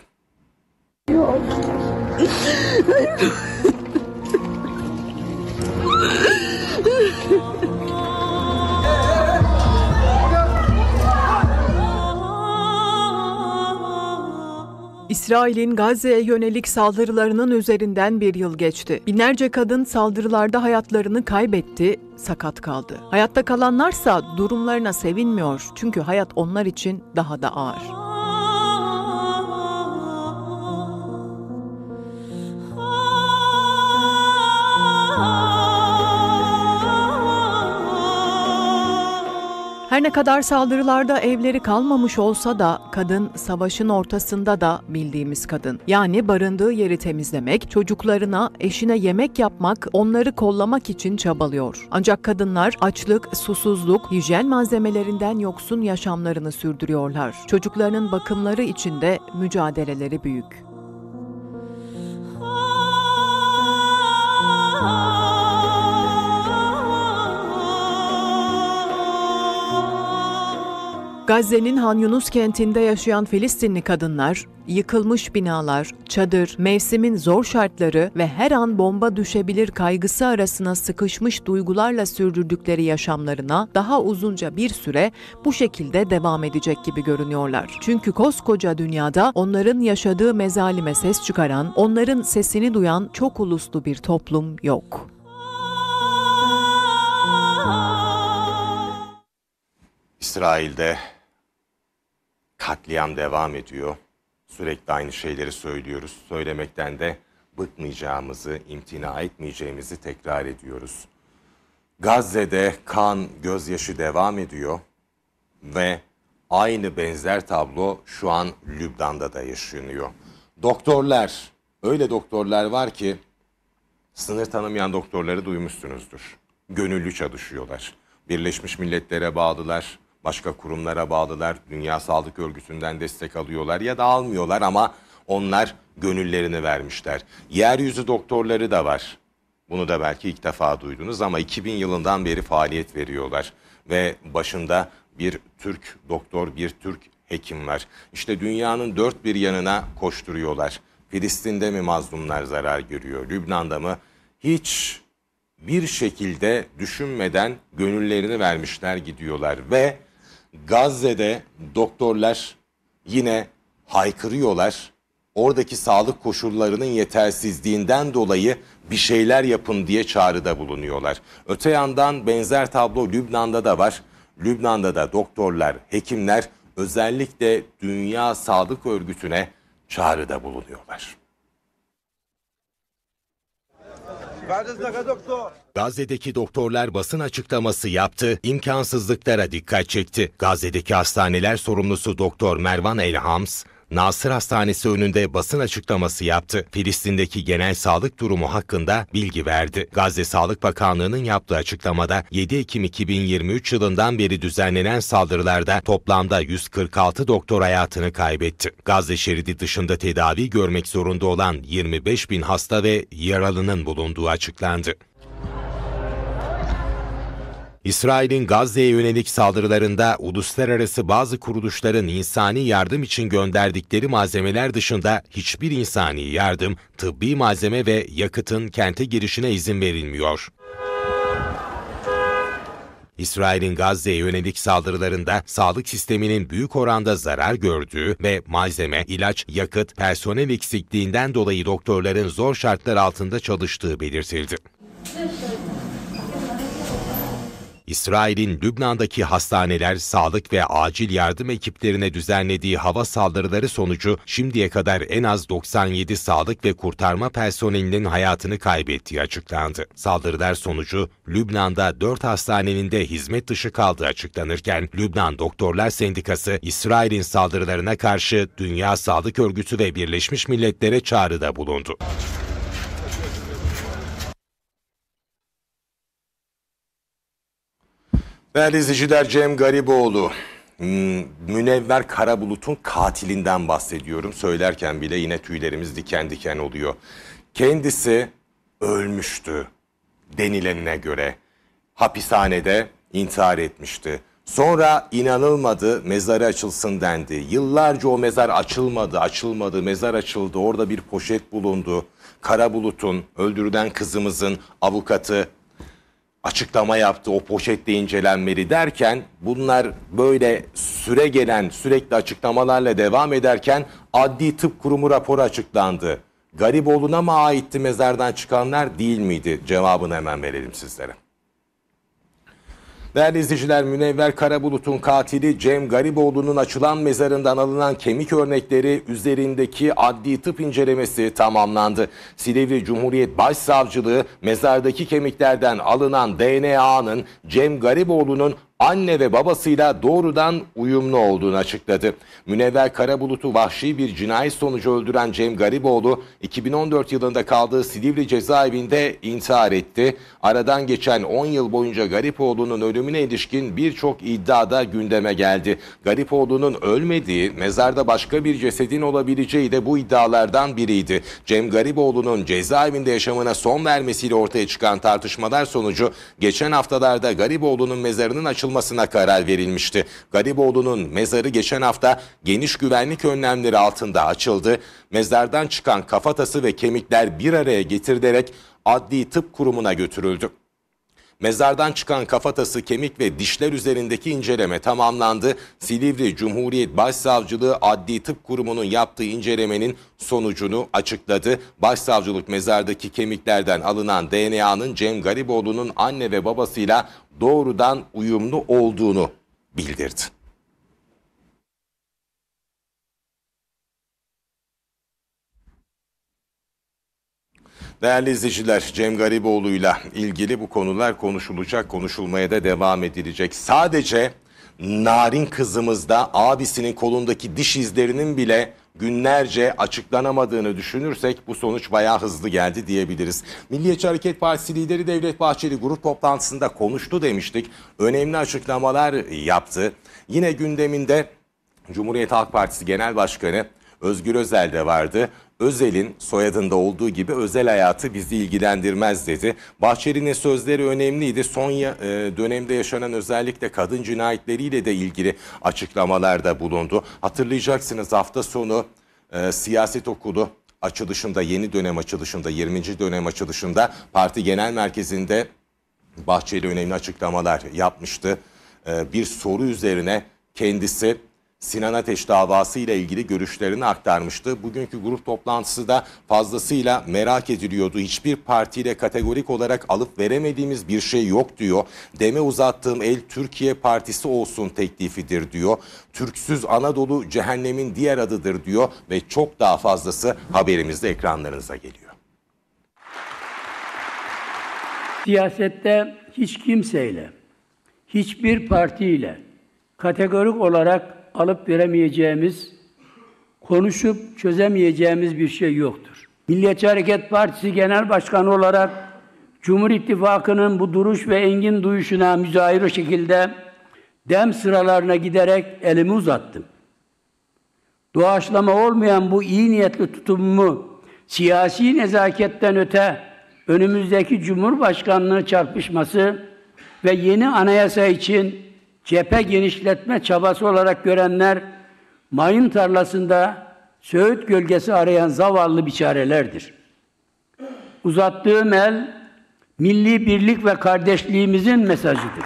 İsrail'in Gazze'ye yönelik saldırılarının üzerinden bir yıl geçti. Binlerce kadın saldırılarda hayatlarını kaybetti, sakat kaldı. Hayatta kalanlarsa durumlarına sevinmiyor çünkü hayat onlar için daha da ağır. Her ne kadar saldırılarda evleri kalmamış olsa da kadın savaşın ortasında da bildiğimiz kadın. Yani barındığı yeri temizlemek, çocuklarına, eşine yemek yapmak, onları kollamak için çabalıyor. Ancak kadınlar açlık, susuzluk, hijyen malzemelerinden yoksun yaşamlarını sürdürüyorlar. Çocuklarının bakımları için de mücadeleleri büyük. Gazze'nin Han Yunus kentinde yaşayan Filistinli kadınlar, yıkılmış binalar, çadır, mevsimin zor şartları ve her an bomba düşebilir kaygısı arasına sıkışmış duygularla sürdürdükleri yaşamlarına daha uzunca bir süre bu şekilde devam edecek gibi görünüyorlar. Çünkü koskoca dünyada onların yaşadığı mezalime ses çıkaran, onların sesini duyan çok uluslu bir toplum yok. İsrail'de katliam devam ediyor. Sürekli aynı şeyleri söylüyoruz. Söylemekten de bıkmayacağımızı, imtina etmeyeceğimizi tekrar ediyoruz. Gazze'de kan, gözyaşı devam ediyor ve aynı benzer tablo şu an Lübnan'da da yaşanıyor. Doktorlar, öyle doktorlar var ki sınır tanımayan doktorları duymuşsunuzdur. Gönüllü çalışıyorlar. Birleşmiş Milletler'e bağlılar. Başka kurumlara bağlılar, Dünya Sağlık Örgütü'nden destek alıyorlar ya da almıyorlar ama onlar gönüllerini vermişler. Yeryüzü doktorları da var. Bunu da belki ilk defa duydunuz ama iki bin yılından beri faaliyet veriyorlar. Ve başında bir Türk doktor, bir Türk hekim var. İşte dünyanın dört bir yanına koşturuyorlar. Filistin'de mi mazlumlar zarar görüyor, Lübnan'da mı? Hiç bir şekilde düşünmeden gönüllerini vermişler, gidiyorlar ve Gazze'de doktorlar yine haykırıyorlar. Oradaki sağlık koşullarının yetersizliğinden dolayı bir şeyler yapın diye çağrıda bulunuyorlar. Öte yandan benzer tablo Lübnan'da da var. Lübnan'da da doktorlar, hekimler özellikle Dünya Sağlık Örgütü'ne çağrıda bulunuyorlar. Gazze'deki doktorlar basın açıklaması yaptı, imkansızlıklara dikkat çekti. Gazze'deki hastaneler sorumlusu Doktor Mervan Elhams, Nasır Hastanesi önünde basın açıklaması yaptı. Filistin'deki genel sağlık durumu hakkında bilgi verdi. Gazze Sağlık Bakanlığı'nın yaptığı açıklamada yedi Ekim iki bin yirmi üç yılından beri düzenlenen saldırılarda toplamda yüz kırk altı doktor hayatını kaybetti. Gazze şeridi dışında tedavi görmek zorunda olan yirmi beş bin hasta ve yaralının bulunduğu açıklandı. İsrail'in Gazze'ye yönelik saldırılarında uluslararası bazı kuruluşların insani yardım için gönderdikleri malzemeler dışında hiçbir insani yardım, tıbbi malzeme ve yakıtın kente girişine izin verilmiyor. İsrail'in Gazze'ye yönelik saldırılarında sağlık sisteminin büyük oranda zarar gördüğü ve malzeme, ilaç, yakıt, personel eksikliğinden dolayı doktorların zor şartlar altında çalıştığı belirtildi. İsrail'in Lübnan'daki hastaneler, sağlık ve acil yardım ekiplerine düzenlediği hava saldırıları sonucu şimdiye kadar en az doksan yedi sağlık ve kurtarma personelinin hayatını kaybettiği açıklandı. Saldırılar sonucu Lübnan'da dört hastanenin de hizmet dışı kaldığı açıklanırken Lübnan Doktorlar Sendikası İsrail'in saldırılarına karşı Dünya Sağlık Örgütü ve Birleşmiş Milletler'e çağrıda bulundu. Değerli izleyiciler, Cem Gariboğlu, Münevver Karabulut'un katilinden bahsediyorum. Söylerken bile yine tüylerimiz diken diken oluyor. Kendisi ölmüştü denilenine göre. Hapishanede intihar etmişti. Sonra inanılmadı, mezarı açılsın dendi. Yıllarca o mezar açılmadı, açılmadı, mezar açıldı. Orada bir poşet bulundu. Karabulut'un, öldürülen kızımızın avukatı açıklama yaptı, o poşette incelenmeli derken bunlar böyle süre gelen sürekli açıklamalarla devam ederken Adli Tıp Kurumu raporu açıklandı. Gariboğlu'na mı aitti mezardan çıkanlar, değil miydi? Cevabını hemen verelim sizlere. Değerli izleyiciler, Münevver Karabulut'un katili Cem Gariboğlu'nun açılan mezarından alınan kemik örnekleri üzerindeki adli tıp incelemesi tamamlandı. Silivri Cumhuriyet Başsavcılığı mezardaki kemiklerden alınan D N A'nın Cem Gariboğlu'nun anne ve babasıyla doğrudan uyumlu olduğunu açıkladı. Münevver Karabulut'u vahşi bir cinayet sonucu öldüren Cem Garipoğlu, iki bin on dört yılında kaldığı Silivri cezaevinde intihar etti. Aradan geçen on yıl boyunca Garipoğlu'nun ölümüne ilişkin birçok iddia da gündeme geldi. Garipoğlu'nun ölmediği, mezarda başka bir cesedin olabileceği de bu iddialardan biriydi. Cem Garipoğlu'nun cezaevinde yaşamına son vermesiyle ortaya çıkan tartışmalar sonucu geçen haftalarda Garipoğlu'nun mezarının açılmasına karar verilmişti. Garipoğlu'nun mezarı geçen hafta geniş güvenlik önlemleri altında açıldı. Mezardan çıkan kafatası ve kemikler bir araya getirilerek Adli Tıp Kurumu'na götürüldü. Mezardan çıkan kafatası, kemik ve dişler üzerindeki inceleme tamamlandı. Silivri Cumhuriyet Başsavcılığı Adli Tıp Kurumu'nun yaptığı incelemenin sonucunu açıkladı. Başsavcılık mezardaki kemiklerden alınan D N A'nın Cem Garipoğlu'nun anne ve babasıyla doğrudan uyumlu olduğunu bildirdi. Değerli izleyiciler, Cem Garipoğlu'yla ilgili bu konular konuşulacak, konuşulmaya da devam edilecek. Sadece Narin kızımızda abisinin kolundaki diş izlerinin bile günlerce açıklanamadığını düşünürsek bu sonuç bayağı hızlı geldi diyebiliriz. Milliyetçi Hareket Partisi lideri Devlet Bahçeli grup toplantısında konuştu demiştik. Önemli açıklamalar yaptı. Yine gündeminde Cumhuriyet Halk Partisi Genel Başkanı Özgür Özel de vardı. Özel'in soyadında olduğu gibi özel hayatı bizi ilgilendirmez dedi. Bahçeli'nin sözleri önemliydi. Son dönemde yaşanan özellikle kadın cinayetleriyle de ilgili açıklamalarda bulundu. Hatırlayacaksınız hafta sonu e, siyaset okulu açılışında, yeni dönem açılışında, yirminci dönem açılışında parti genel merkezinde Bahçeli önemli açıklamalar yapmıştı. E, bir soru üzerine kendisi Sinan Ateş davası ile ilgili görüşlerini aktarmıştı. Bugünkü grup toplantısı da fazlasıyla merak ediliyordu. Hiçbir partiyle kategorik olarak alıp veremediğimiz bir şey yok diyor. Deme uzattığım el Türkiye Partisi olsun teklifidir diyor. Türksüz Anadolu cehennemin diğer adıdır diyor ve çok daha fazlası haberimizde ekranlarınıza geliyor. Siyasette hiç kimseyle, hiçbir partiyle kategorik olarak alıp veremeyeceğimiz, konuşup çözemeyeceğimiz bir şey yoktur. Milliyetçi Hareket Partisi Genel Başkanı olarak Cumhur İttifakı'nın bu duruş ve engin duyuşuna müzahir şekilde dem sıralarına giderek elimi uzattım. Doğaçlama olmayan bu iyi niyetli tutumumu siyasi nezaketten öte önümüzdeki Cumhurbaşkanlığı çarpışması ve yeni anayasa için cephe genişletme çabası olarak görenler, mayın tarlasında söğüt gölgesi arayan zavallı biçarelerdir. Uzattığım el, milli birlik ve kardeşliğimizin mesajıdır.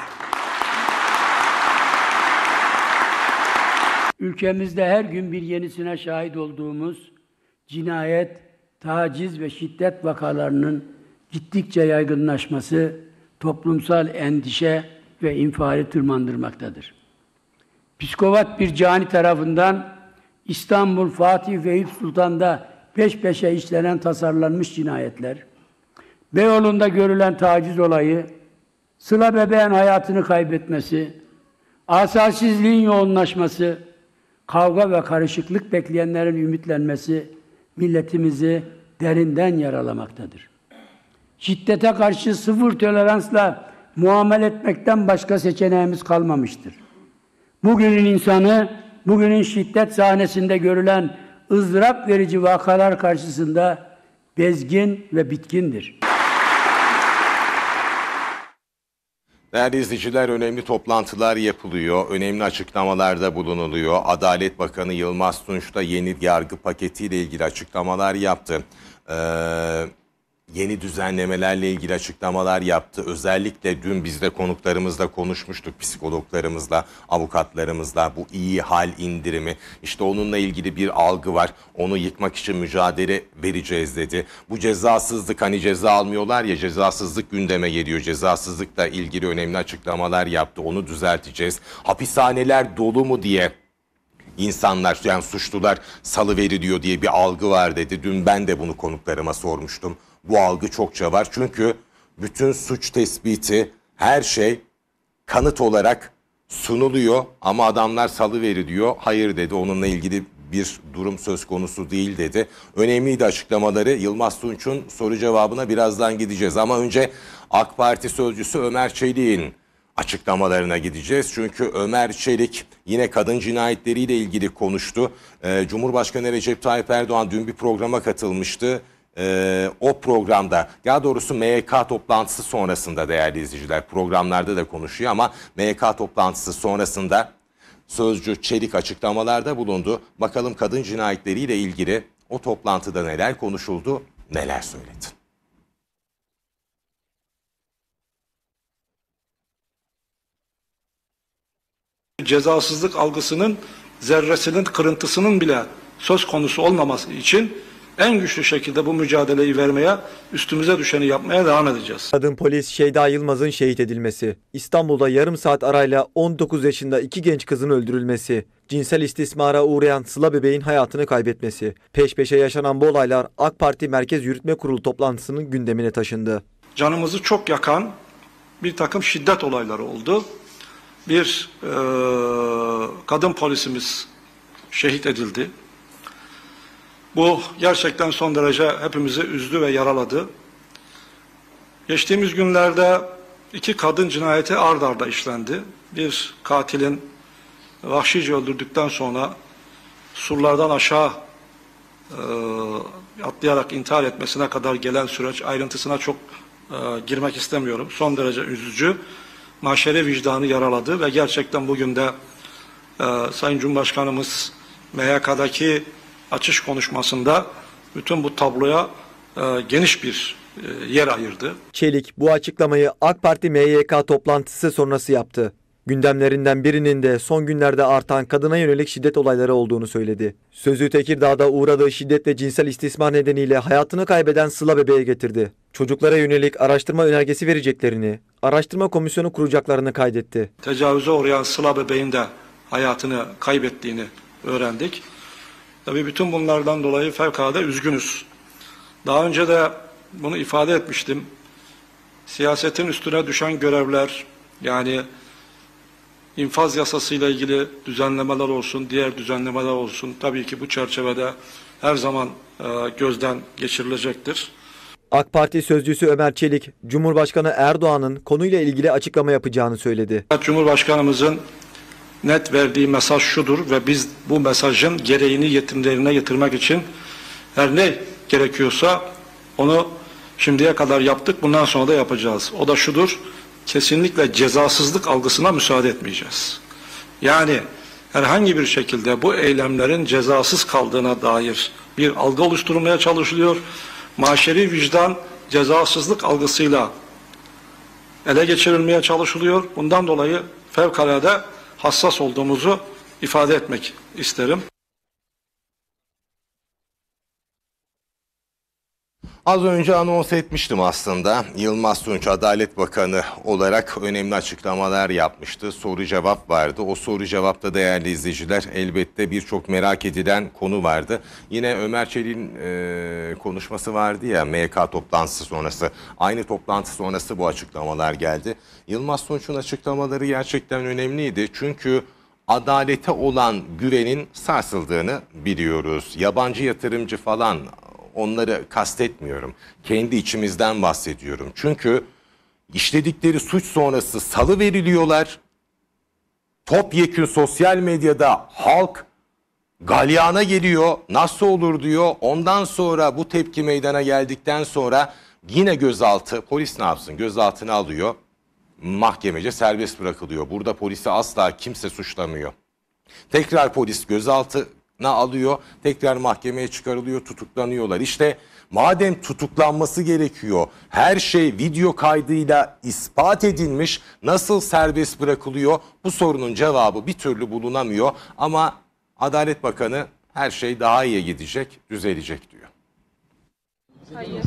Ülkemizde her gün bir yenisine şahit olduğumuz cinayet, taciz ve şiddet vakalarının gittikçe yaygınlaşması, toplumsal endişe ve infiali tırmandırmaktadır. Psikopat bir cani tarafından İstanbul, Fatih ve Eyüp Sultan'da peş peşe işlenen tasarlanmış cinayetler, Beyoğlu'nda görülen taciz olayı, Sıla bebeğin hayatını kaybetmesi, asasizliğin yoğunlaşması, kavga ve karışıklık bekleyenlerin ümitlenmesi milletimizi derinden yaralamaktadır. Şiddete karşı sıfır toleransla muamele etmekten başka seçeneğimiz kalmamıştır. Bugünün insanı, bugünün şiddet sahnesinde görülen ızdırap verici vakalar karşısında bezgin ve bitkindir. Değerli izleyiciler, önemli toplantılar yapılıyor, önemli açıklamalarda bulunuluyor. Adalet Bakanı Yılmaz Tunç da yeni yargı paketiyle ilgili açıklamalar yaptı. Ee, Yeni düzenlemelerle ilgili açıklamalar yaptı. Özellikle dün biz de konuklarımızla konuşmuştuk, psikologlarımızla, avukatlarımızla, bu iyi hal indirimi. İşte onunla ilgili bir algı var. Onu yıkmak için mücadele vereceğiz dedi. Bu cezasızlık, hani ceza almıyorlar ya, cezasızlık gündeme geliyor. Cezasızlıkla ilgili önemli açıklamalar yaptı. Onu düzelteceğiz. Hapishaneler dolu mu diye insanlar, yani suçlular salıveriliyor diye bir algı var dedi. Dün ben de bunu konuklarıma sormuştum. Bu algı çokça var. Çünkü bütün suç tespiti, her şey kanıt olarak sunuluyor ama adamlar salıveriliyor. Hayır dedi, onunla ilgili bir durum söz konusu değil dedi. Önemliydi açıklamaları. Yılmaz Tunç'un soru cevabına birazdan gideceğiz. Ama önce AK Parti sözcüsü Ömer Çelik'in açıklamalarına gideceğiz. Çünkü Ömer Çelik yine kadın cinayetleriyle ilgili konuştu. Ee, Cumhurbaşkanı Recep Tayyip Erdoğan dün bir programa katılmıştı. Ee, o programda, daha doğrusu M Y K toplantısı sonrasında değerli izleyiciler, programlarda da konuşuyor ama M Y K toplantısı sonrasında sözcü Çelik açıklamalarda bulundu. Bakalım kadın cinayetleriyle ilgili o toplantıda neler konuşuldu, neler söyledi. Cezasızlık algısının zerresinin kırıntısının bile söz konusu olmaması için en güçlü şekilde bu mücadeleyi vermeye, üstümüze düşeni yapmaya devam edeceğiz. Kadın polis Şeyda Yılmaz'ın şehit edilmesi, İstanbul'da yarım saat arayla on dokuz yaşında iki genç kızın öldürülmesi, cinsel istismara uğrayan Sıla bebeğin hayatını kaybetmesi, peş peşe yaşanan bu olaylar AK Parti Merkez Yürütme Kurulu toplantısının gündemine taşındı. Canımızı çok yakan bir takım şiddet olayları oldu. Bir e, kadın polisimiz şehit edildi. Bu gerçekten son derece hepimizi üzdü ve yaraladı. Geçtiğimiz günlerde iki kadın cinayeti ard arda işlendi. Bir katilin vahşice öldürdükten sonra surlardan aşağı e, atlayarak intihar etmesine kadar gelen süreç, ayrıntısına çok e, girmek istemiyorum. Son derece üzücü. Maşere vicdanı yaraladı ve gerçekten bugün de e, Sayın Cumhurbaşkanımız M Y K'daki açış konuşmasında bütün bu tabloya e, geniş bir e, yer ayırdı. Çelik bu açıklamayı AK Parti M Y K toplantısı sonrası yaptı. Gündemlerinden birinin de son günlerde artan kadına yönelik şiddet olayları olduğunu söyledi. Sözü Tekirdağ'da uğradığı şiddet ve cinsel istismar nedeniyle hayatını kaybeden Sıla bebeğe getirdi. Çocuklara yönelik araştırma önergesi vereceklerini, araştırma komisyonu kuracaklarını kaydetti. Tecavüze uğrayan Sıla bebeğin de hayatını kaybettiğini öğrendik. Tabii bütün bunlardan dolayı fevkalade üzgünüz. Daha önce de bunu ifade etmiştim. Siyasetin üstüne düşen görevler, yani infaz yasasıyla ilgili düzenlemeler olsun, diğer düzenlemeler olsun, tabii ki bu çerçevede her zaman e, gözden geçirilecektir. AK Parti sözcüsü Ömer Çelik, Cumhurbaşkanı Erdoğan'ın konuyla ilgili açıklama yapacağını söyledi. Cumhurbaşkanımızın net verdiği mesaj şudur ve biz bu mesajın gereğini yetimlerine getirmek için her ne gerekiyorsa onu şimdiye kadar yaptık, bundan sonra da yapacağız. O da şudur: kesinlikle cezasızlık algısına müsaade etmeyeceğiz. Yani herhangi bir şekilde bu eylemlerin cezasız kaldığına dair bir algı oluşturulmaya çalışılıyor. Maşeri vicdan cezasızlık algısıyla ele geçirilmeye çalışılıyor. Bundan dolayı fevkalade hassas olduğumuzu ifade etmek isterim. Az önce anons etmiştim aslında. Yılmaz Tunç Adalet Bakanı olarak önemli açıklamalar yapmıştı. Soru cevap vardı. O soru cevapta değerli izleyiciler elbette birçok merak edilen konu vardı. Yine Ömer Çelik'in e, konuşması vardı ya, M Y K toplantısı sonrası. Aynı toplantı sonrası bu açıklamalar geldi. Yılmaz Tunç'un açıklamaları gerçekten önemliydi. Çünkü adalete olan güvenin sarsıldığını biliyoruz. Yabancı yatırımcı falan, onları kastetmiyorum. Kendi içimizden bahsediyorum. Çünkü işledikleri suç sonrası salı veriliyorlar. Topyekün sosyal medyada halk galyana geliyor. Nasıl olur diyor. Ondan sonra bu tepki meydana geldikten sonra yine gözaltı. Polis ne yapsın? Gözaltına alıyor. Mahkemece serbest bırakılıyor. Burada polisi asla kimse suçlamıyor. Tekrar polis gözaltı alıyor, tekrar mahkemeye çıkarılıyor, tutuklanıyorlar. İşte madem tutuklanması gerekiyor, her şey video kaydıyla ispat edilmiş, nasıl serbest bırakılıyor? Bu sorunun cevabı bir türlü bulunamıyor ama Adalet Bakanı her şey daha iyi gidecek, düzelecek diyor. Hayır.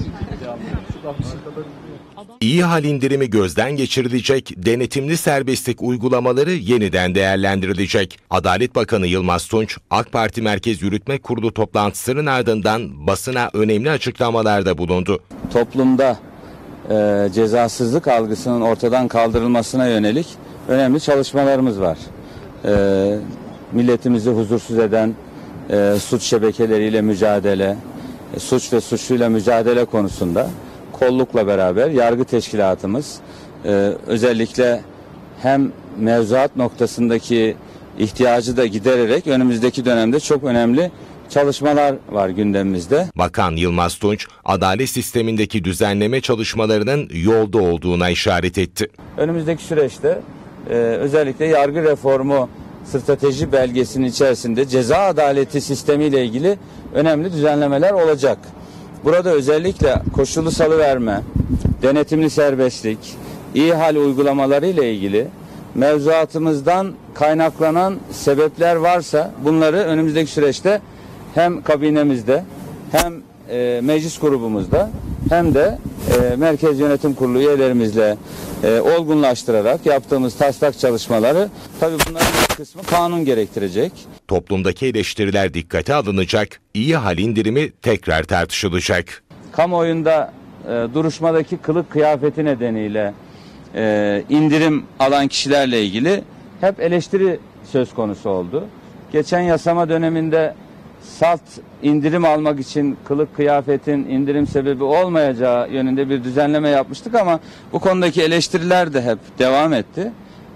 İyi hal indirimi gözden geçirilecek, denetimli serbestlik uygulamaları yeniden değerlendirilecek. Adalet Bakanı Yılmaz Tunç, AK Parti Merkez Yürütme Kurulu toplantısının ardından basına önemli açıklamalarda bulundu. Toplumda e, cezasızlık algısının ortadan kaldırılmasına yönelik önemli çalışmalarımız var. Ee, milletimizi huzursuz eden e, suç şebekeleriyle mücadele, e, suç ve suçluyla mücadele konusunda kollukla beraber yargı teşkilatımız e, özellikle hem mevzuat noktasındaki ihtiyacı da gidererek önümüzdeki dönemde çok önemli çalışmalar var gündemimizde. Bakan Yılmaz Tunç, adalet sistemindeki düzenleme çalışmalarının yolda olduğuna işaret etti. Önümüzdeki süreçte e, özellikle yargı reformu strateji belgesinin içerisinde ceza adaleti sistemiyle ilgili önemli düzenlemeler olacak. Burada özellikle koşullu salıverme, denetimli serbestlik, iyi hal uygulamaları ile ilgili mevzuatımızdan kaynaklanan sebepler varsa bunları önümüzdeki süreçte hem kabinemizde hem e, meclis grubumuzda hem de e, Merkez Yönetim Kurulu üyelerimizle e, olgunlaştırarak yaptığımız taslak çalışmaları, tabii bunların bir kısmı kanun gerektirecek. Toplumdaki eleştiriler dikkate alınacak, iyi hal indirimi tekrar tartışılacak. Kamuoyunda e, duruşmadaki kılık kıyafeti nedeniyle e, indirim alan kişilerle ilgili hep eleştiri söz konusu oldu. Geçen yasama döneminde salt indirim almak için kılık kıyafetin indirim sebebi olmayacağı yönünde bir düzenleme yapmıştık ama bu konudaki eleştiriler de hep devam etti.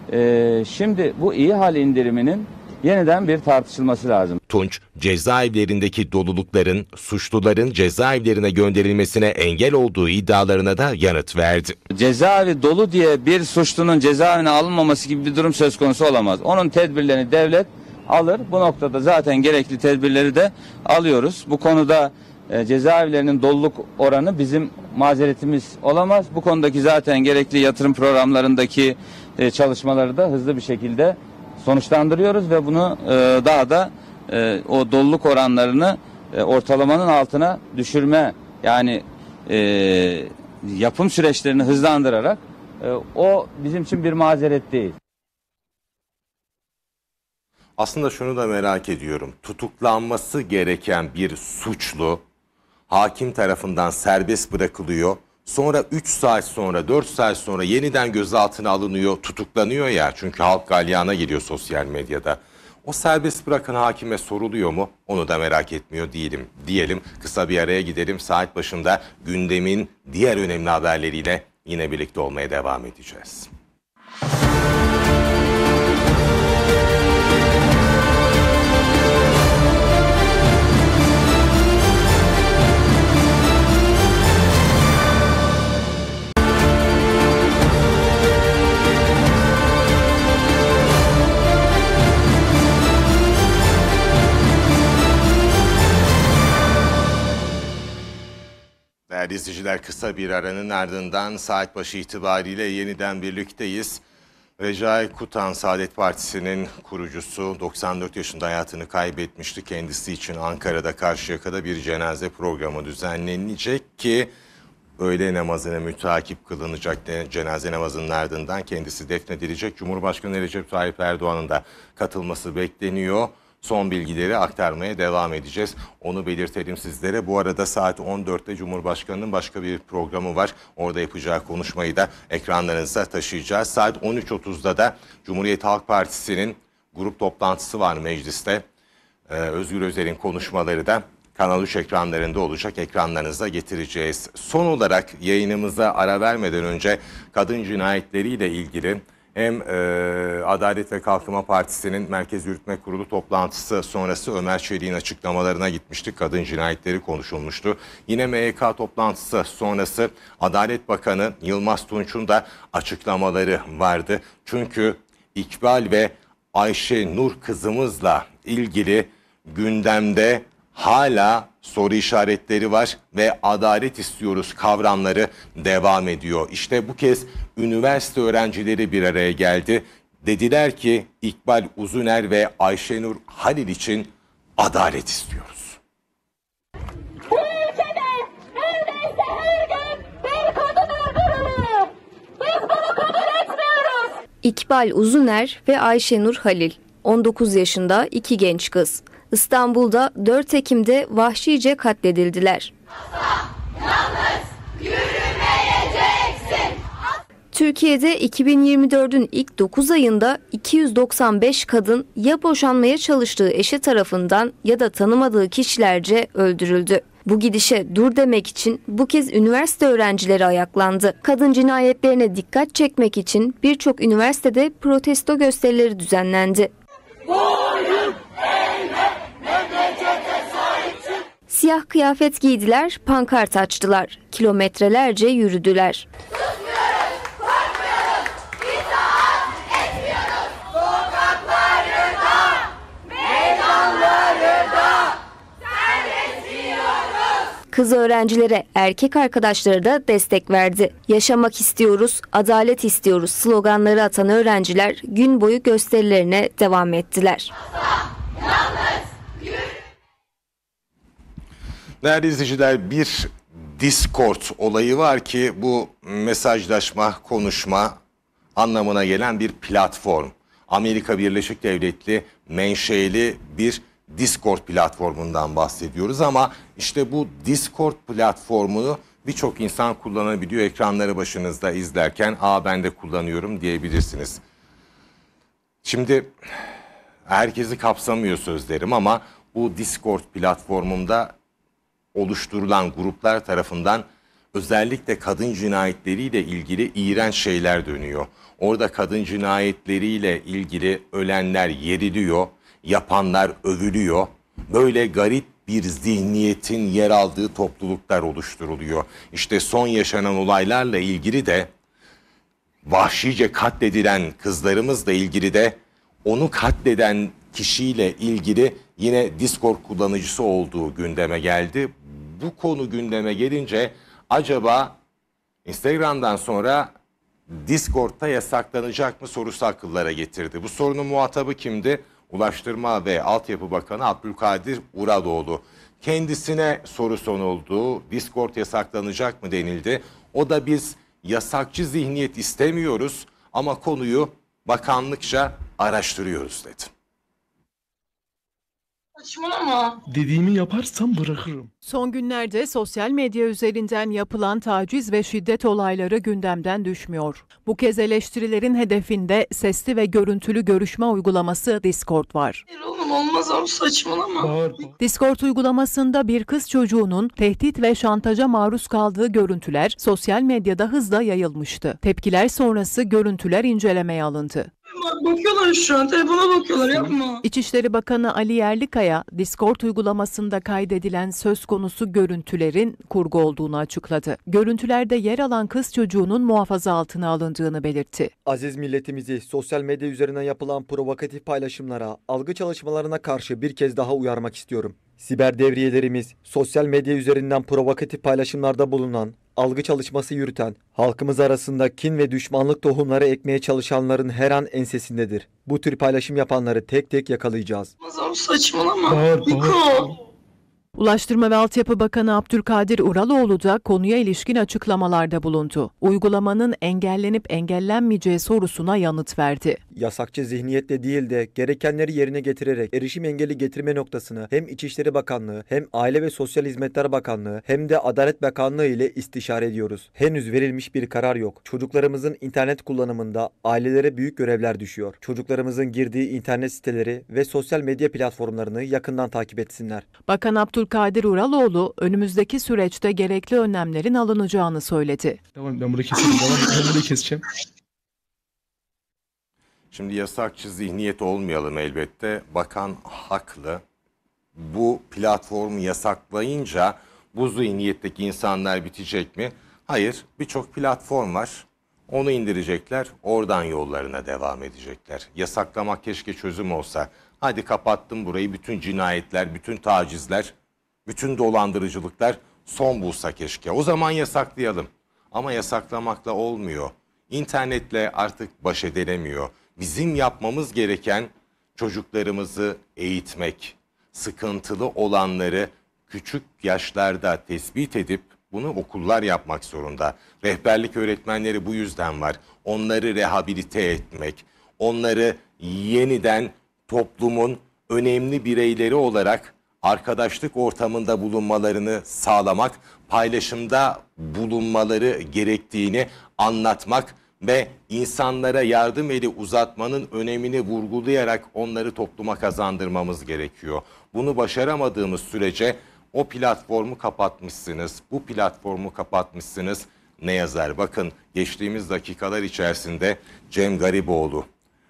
Ee, şimdi bu iyi hal indiriminin yeniden bir tartışılması lazım. Tunç, cezaevlerindeki dolulukların suçluların cezaevlerine gönderilmesine engel olduğu iddialarına da yanıt verdi. Cezaevi dolu diye bir suçlunun cezaevine alınmaması gibi bir durum söz konusu olamaz. Onun tedbirlerini devlet alır. Bu noktada zaten gerekli tedbirleri de alıyoruz. Bu konuda e, cezaevlerinin doluluk oranı bizim mazeretimiz olamaz. Bu konudaki zaten gerekli yatırım programlarındaki e, çalışmaları da hızlı bir şekilde sonuçlandırıyoruz ve bunu e, daha da e, o doluluk oranlarını e, ortalamanın altına düşürme, yani e, yapım süreçlerini hızlandırarak e, o bizim için bir mazeret değil. Aslında şunu da merak ediyorum. Tutuklanması gereken bir suçlu hakim tarafından serbest bırakılıyor. Sonra üç saat sonra, dört saat sonra yeniden gözaltına alınıyor, tutuklanıyor ya. Çünkü halk galyana geliyor sosyal medyada. O serbest bırakan hakime soruluyor mu? Onu da merak etmiyor değilim. Diyelim, kısa bir araya gidelim. Saat başında gündemin diğer önemli haberleriyle yine birlikte olmaya devam edeceğiz. Değerli izleyiciler, kısa bir aranın ardından saat başı itibariyle yeniden birlikteyiz. Recai Kutan, Saadet Partisi'nin kurucusu, doksan dört yaşında hayatını kaybetmişti. Kendisi için Ankara'da, Karşıyaka'da bir cenaze programı düzenlenecek ki öğle namazına mütakip kılınacak. Cenaze namazının ardından kendisi defnedilecek. Cumhurbaşkanı Recep Tayyip Erdoğan'ın da katılması bekleniyor. Son bilgileri aktarmaya devam edeceğiz. Onu belirtelim sizlere. Bu arada saat on dörtte Cumhurbaşkanı'nın başka bir programı var. Orada yapacağı konuşmayı da ekranlarınıza taşıyacağız. Saat on üç otuzda da Cumhuriyet Halk Partisi'nin grup toplantısı var mecliste. Ee, Özgür Özel'in konuşmaları da Kanal üç ekranlarında olacak. Ekranlarınıza getireceğiz. Son olarak yayınımıza ara vermeden önce kadın cinayetleriyle ilgili hem e, Adalet ve Kalkınma Partisi'nin Merkez Yürütme Kurulu toplantısı sonrası Ömer Çelik'in açıklamalarına gitmiştik. Kadın cinayetleri konuşulmuştu. Yine M Y K toplantısı sonrası Adalet Bakanı Yılmaz Tunç'un da açıklamaları vardı. Çünkü İkbal ve Ayşe Nur kızımızla ilgili gündemde hala soru işaretleri var ve adalet istiyoruz kavramları devam ediyor. İşte bu kez üniversite öğrencileri bir araya geldi. Dediler ki İkbal Uzuner ve Ayşenur Halil için adalet istiyoruz. Bu ülkede neredeyse her gün bir kadın öldürülüyor. Biz bunu kabul etmiyoruz. İkbal Uzuner ve Ayşenur Halil, on dokuz yaşında iki genç kız. İstanbul'da dört Ekim'de vahşice katledildiler. Asla yalnız yürümeyeceksin. Türkiye'de iki bin yirmi dördün ilk dokuz ayında iki yüz doksan beş kadın ya boşanmaya çalıştığı eşi tarafından ya da tanımadığı kişilerce öldürüldü. Bu gidişe dur demek için bu kez üniversite öğrencileri ayaklandı. Kadın cinayetlerine dikkat çekmek için birçok üniversitede protesto gösterileri düzenlendi. Siyah kıyafet giydiler, pankart açtılar. Kilometrelerce yürüdüler. Kız öğrencilere erkek arkadaşları da destek verdi. Yaşamak istiyoruz, adalet istiyoruz sloganları atan öğrenciler gün boyu gösterilerine devam ettiler. Değerli izleyiciler, bir Discord olayı var ki bu mesajlaşma, konuşma anlamına gelen bir platform. Amerika Birleşik Devletleri menşeli bir Discord platformundan bahsediyoruz ama işte bu Discord platformunu birçok insan kullanabiliyor. Ekranları başınızda izlerken "Aa ben de kullanıyorum" diyebilirsiniz. Şimdi herkesi kapsamıyor sözlerim ama bu Discord platformunda oluşturulan gruplar tarafından özellikle kadın cinayetleriyle ilgili iğrenç şeyler dönüyor. Orada kadın cinayetleriyle ilgili ölenler yeriliyor, yapanlar övülüyor. Böyle garip bir zihniyetin yer aldığı topluluklar oluşturuluyor. İşte son yaşanan olaylarla ilgili de vahşice katledilen kızlarımızla ilgili de onu katleden kişiyle ilgili yine Discord kullanıcısı olduğu gündeme geldi. Bu konu gündeme gelince acaba Instagram'dan sonra Discord'da yasaklanacak mı sorusu akıllara getirdi. Bu sorunun muhatabı kimdi? Ulaştırma ve Altyapı Bakanı Abdülkadir Uraloğlu. Kendisine soru soruldu. Discord yasaklanacak mı denildi. O da biz yasakçı zihniyet istemiyoruz ama konuyu bakanlıkça araştırıyoruz dedi. Saçmalama. Dediğimi yaparsam bırakırım. Son günlerde sosyal medya üzerinden yapılan taciz ve şiddet olayları gündemden düşmüyor. Bu kez eleştirilerin hedefinde sesli ve görüntülü görüşme uygulaması Discord var. Hayır oğlum olmaz abi saçmalama. Bağır, bağır. Discord uygulamasında bir kız çocuğunun tehdit ve şantaja maruz kaldığı görüntüler sosyal medyada hızla yayılmıştı. Tepkiler sonrası görüntüler incelemeye alındı. Bakıyorlar şu an, telefona bakıyorlar, yapma. İçişleri Bakanı Ali Yerlikaya, Discord uygulamasında kaydedilen söz konusu görüntülerin kurgu olduğunu açıkladı. Görüntülerde yer alan kız çocuğunun muhafaza altına alındığını belirtti. Aziz milletimizi sosyal medya üzerinden yapılan provokatif paylaşımlara, algı çalışmalarına karşı bir kez daha uyarmak istiyorum. Siber devriyelerimiz sosyal medya üzerinden provokatif paylaşımlarda bulunan, algı çalışması yürüten, halkımız arasında kin ve düşmanlık tohumları ekmeye çalışanların her an ensesindedir. Bu tür paylaşım yapanları tek tek yakalayacağız. Abi saçmalama. Bağır, bağır. Ulaştırma ve Altyapı Bakanı Abdülkadir Uraloğlu da konuya ilişkin açıklamalarda bulundu. Uygulamanın engellenip engellenmeyeceği sorusuna yanıt verdi. Yasakçı zihniyetle değil de gerekenleri yerine getirerek erişim engeli getirme noktasını hem İçişleri Bakanlığı hem Aile ve Sosyal Hizmetler Bakanlığı hem de Adalet Bakanlığı ile istişare ediyoruz. Henüz verilmiş bir karar yok. Çocuklarımızın internet kullanımında ailelere büyük görevler düşüyor. Çocuklarımızın girdiği internet siteleri ve sosyal medya platformlarını yakından takip etsinler. Bakan Abdülkadir Uraloğlu önümüzdeki süreçte gerekli önlemlerin alınacağını söyledi. Tamam ben burayı keseceğim. Ben burayı keseceğim. Şimdi yasakçı zihniyet olmayalım elbette. Bakan haklı. Bu platformu yasaklayınca bu zihniyetteki insanlar bitecek mi? Hayır, birçok platform var. Onu indirecekler, oradan yollarına devam edecekler. Yasaklamak keşke çözüm olsa. Hadi kapattım burayı, bütün cinayetler, bütün tacizler, bütün dolandırıcılıklar son bulsa keşke. O zaman yasaklayalım. Ama yasaklamakla olmuyor. İnternetle artık baş edilemiyor. Bizim yapmamız gereken çocuklarımızı eğitmek, sıkıntılı olanları küçük yaşlarda tespit edip bunu okullar yapmak zorunda. Rehberlik öğretmenleri bu yüzden var. Onları rehabilite etmek, onları yeniden toplumun önemli bireyleri olarak arkadaşlık ortamında bulunmalarını sağlamak, paylaşımda bulunmaları gerektiğini anlatmak ve insanlara yardım eli uzatmanın önemini vurgulayarak onları topluma kazandırmamız gerekiyor. Bunu başaramadığımız sürece o platformu kapatmışsınız, bu platformu kapatmışsınız. Ne yazar? Bakın geçtiğimiz dakikalar içerisinde Cem Gariboğlu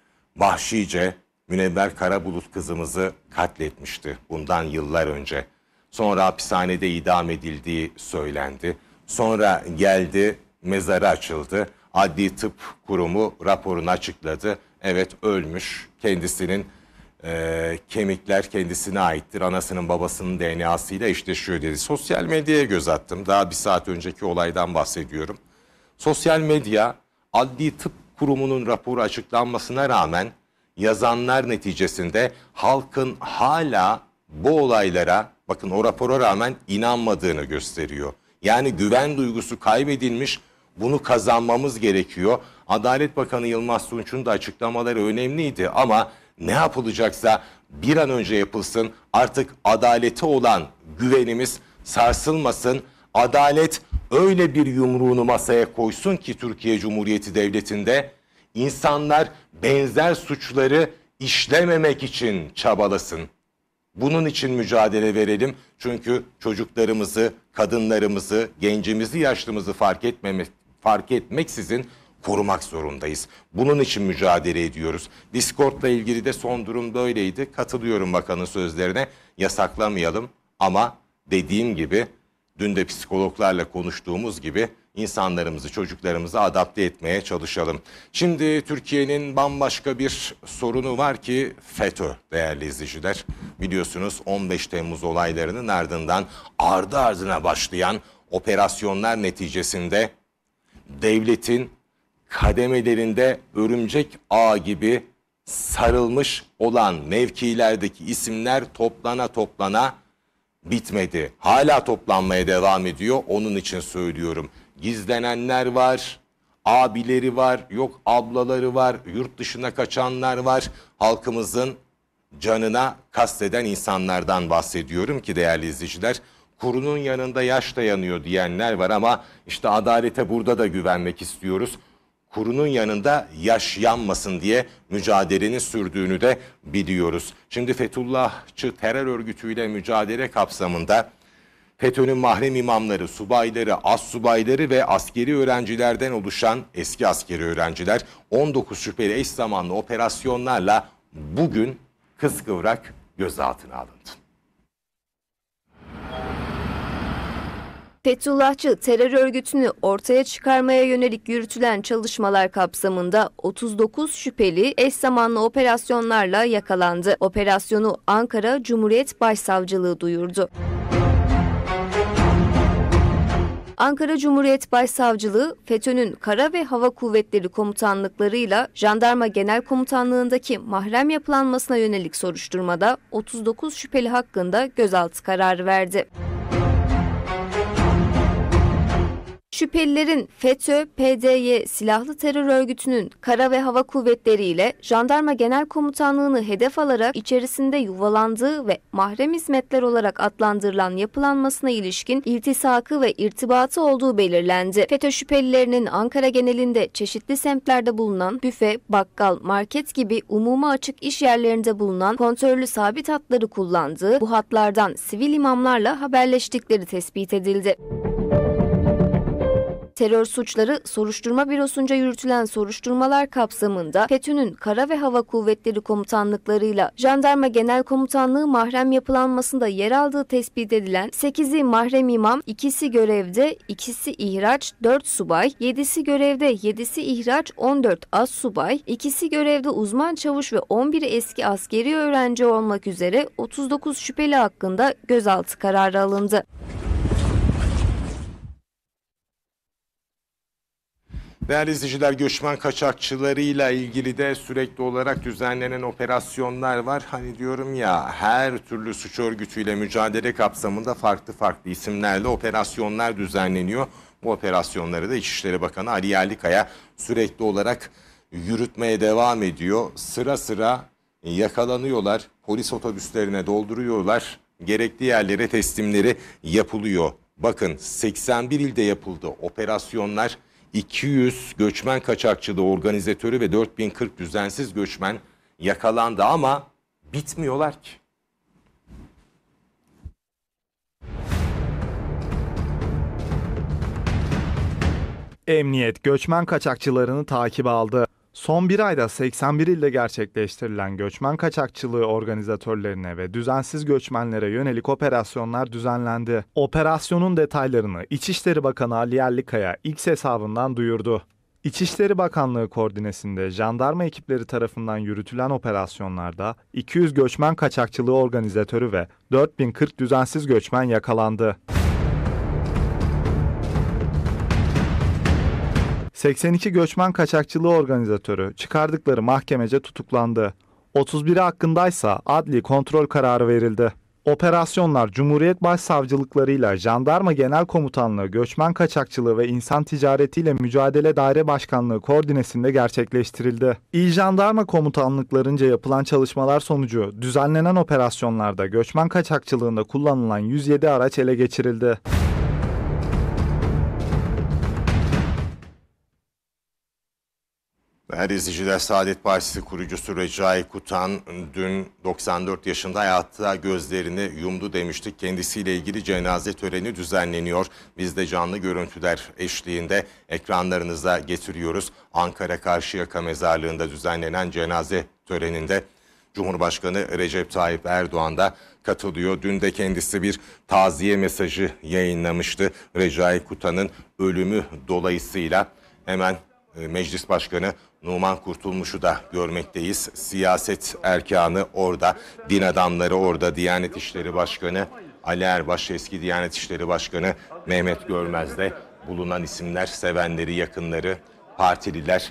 vahşice Münevver Karabulut kızımızı katletmişti bundan yıllar önce. Sonra hapishanede idam edildiği söylendi. Sonra geldi, mezarı açıldı. Adli Tıp Kurumu raporunu açıkladı. Evet, ölmüş. Kendisinin e, kemikler kendisine aittir. Anasının babasının D N A'sıyla eşleşiyor dedi. Sosyal medyaya göz attım. Daha bir saat önceki olaydan bahsediyorum. Sosyal medya Adli Tıp Kurumu'nun raporu açıklanmasına rağmen yazanlar neticesinde halkın hala bu olaylara, bakın o rapora rağmen inanmadığını gösteriyor. Yani güven duygusu kaybedilmiş, bunu kazanmamız gerekiyor. Adalet Bakanı Yılmaz Tunç'un da açıklamaları önemliydi ama ne yapılacaksa bir an önce yapılsın. Artık adalete olan güvenimiz sarsılmasın. Adalet öyle bir yumruğunu masaya koysun ki Türkiye Cumhuriyeti Devleti'nde insanlar benzer suçları işlememek için çabalasın. Bunun için mücadele verelim. Çünkü çocuklarımızı, kadınlarımızı, gencimizi, yaşlımızı fark etmeme, fark etmeksizin korumak zorundayız. Bunun için mücadele ediyoruz. Discord'la ilgili de son durum böyleydi. Katılıyorum bakanın sözlerine. Yasaklamayalım ama dediğim gibi dün de psikologlarla konuştuğumuz gibi insanlarımızı, çocuklarımızı adapte etmeye çalışalım. Şimdi Türkiye'nin bambaşka bir sorunu var ki FETÖ değerli izleyiciler. Biliyorsunuz on beş Temmuz olaylarının ardından ardı ardına başlayan operasyonlar neticesinde devletin kademelerinde örümcek ağ gibi sarılmış olan mevkilerdeki isimler toplana toplana bitmedi. Hala toplanmaya devam ediyor. Onun için söylüyorum. Gizlenenler var, abileri var, yok ablaları var, yurt dışına kaçanlar var. Halkımızın canına kasteden insanlardan bahsediyorum ki değerli izleyiciler. Kurunun yanında yaş dayanıyor diyenler var ama işte adalete burada da güvenmek istiyoruz. Kurunun yanında yaş yanmasın diye mücadelenin sürdüğünü de biliyoruz. Şimdi Fethullahçı terör örgütüyle mücadele kapsamında FETÖ'nün mahrem imamları, subayları, astsubayları ve askeri öğrencilerden oluşan eski askeri öğrenciler on dokuz şüpheli eş zamanlı operasyonlarla bugün kıskıvrak gözaltına alındı. Fethullahçı terör örgütünü ortaya çıkarmaya yönelik yürütülen çalışmalar kapsamında otuz dokuz şüpheli eş zamanlı operasyonlarla yakalandı. Operasyonu Ankara Cumhuriyet Başsavcılığı duyurdu. Ankara Cumhuriyet Başsavcılığı, FETÖ'nün Kara ve Hava Kuvvetleri Komutanlıklarıyla Jandarma Genel Komutanlığındaki mahrem yapılanmasına yönelik soruşturmada otuz dokuz şüpheli hakkında gözaltı kararı verdi. Şüphelilerin FETÖ, P D Y silahlı terör örgütünün Kara ve Hava Kuvvetleri ile Jandarma Genel Komutanlığını hedef alarak içerisinde yuvalandığı ve mahrem hizmetler olarak adlandırılan yapılanmasına ilişkin iltisakı ve irtibatı olduğu belirlendi. FETÖ şüphelilerinin Ankara genelinde çeşitli semtlerde bulunan büfe, bakkal, market gibi umuma açık iş yerlerinde bulunan kontrollü sabit hatları kullandığı, bu hatlardan sivil imamlarla haberleştikleri tespit edildi. Terör suçları soruşturma bürosunca yürütülen soruşturmalar kapsamında FETÖ'nün Kara ve Hava Kuvvetleri Komutanlıklarıyla Jandarma Genel Komutanlığı mahrem yapılanmasında yer aldığı tespit edilen sekizi mahrem imam, ikisi görevde, ikisi ihraç, dört subay, yedisi görevde, yedisi ihraç, on dört astsubay, ikisi görevde uzman çavuş ve on biri eski askeri öğrenci olmak üzere otuz dokuz şüpheli hakkında gözaltı kararı alındı. Değerli izleyiciler, göçmen kaçakçılarıyla ilgili de sürekli olarak düzenlenen operasyonlar var. Hani diyorum ya, her türlü suç örgütüyle mücadele kapsamında farklı farklı isimlerle operasyonlar düzenleniyor. Bu operasyonları da İçişleri Bakanı Ali Yerlikaya sürekli olarak yürütmeye devam ediyor. Sıra sıra yakalanıyorlar, polis otobüslerine dolduruyorlar, gerekli yerlere teslimleri yapılıyor. Bakın seksen bir ilde yapıldı operasyonlar. iki yüz göçmen kaçakçılığı organizatörü ve dört bin kırk düzensiz göçmen yakalandı ama bitmiyorlar ki. Emniyet göçmen kaçakçılarını takip aldı. Son bir ayda seksen bir ilde gerçekleştirilen göçmen kaçakçılığı organizatörlerine ve düzensiz göçmenlere yönelik operasyonlar düzenlendi. Operasyonun detaylarını İçişleri Bakanı Ali Yerlikaya X hesabından duyurdu. İçişleri Bakanlığı koordinesinde jandarma ekipleri tarafından yürütülen operasyonlarda iki yüz göçmen kaçakçılığı organizatörü ve dört bin kırk düzensiz göçmen yakalandı. seksen iki göçmen kaçakçılığı organizatörü çıkardıkları mahkemece tutuklandı. otuz biri hakkındaysa adli kontrol kararı verildi. Operasyonlar Cumhuriyet Başsavcılıklarıyla Jandarma Genel Komutanlığı Göçmen Kaçakçılığı ve İnsan Ticaretiyle Mücadele Daire Başkanlığı koordinesinde gerçekleştirildi. İl Jandarma Komutanlıklarınca yapılan çalışmalar sonucu düzenlenen operasyonlarda göçmen kaçakçılığında kullanılan yüz yedi araç ele geçirildi. Değerli izleyiciler, Saadet Partisi kurucusu Recai Kutan dün doksan dört yaşında hayatta gözlerini yumdu demiştik. Kendisiyle ilgili cenaze töreni düzenleniyor. Biz de canlı görüntüler eşliğinde ekranlarınıza getiriyoruz. Ankara Karşıyaka Mezarlığı'nda düzenlenen cenaze töreninde Cumhurbaşkanı Recep Tayyip Erdoğan da katılıyor. Dün de kendisi bir taziye mesajı yayınlamıştı. Recai Kutan'ın ölümü dolayısıyla hemen Meclis Başkanı Numan Kurtulmuş'u da görmekteyiz. Siyaset erkanı orada, din adamları orada, Diyanet İşleri Başkanı Ali Erbaş, eski Diyanet İşleri Başkanı Mehmet Görmez'de bulunan isimler, sevenleri, yakınları, partililer.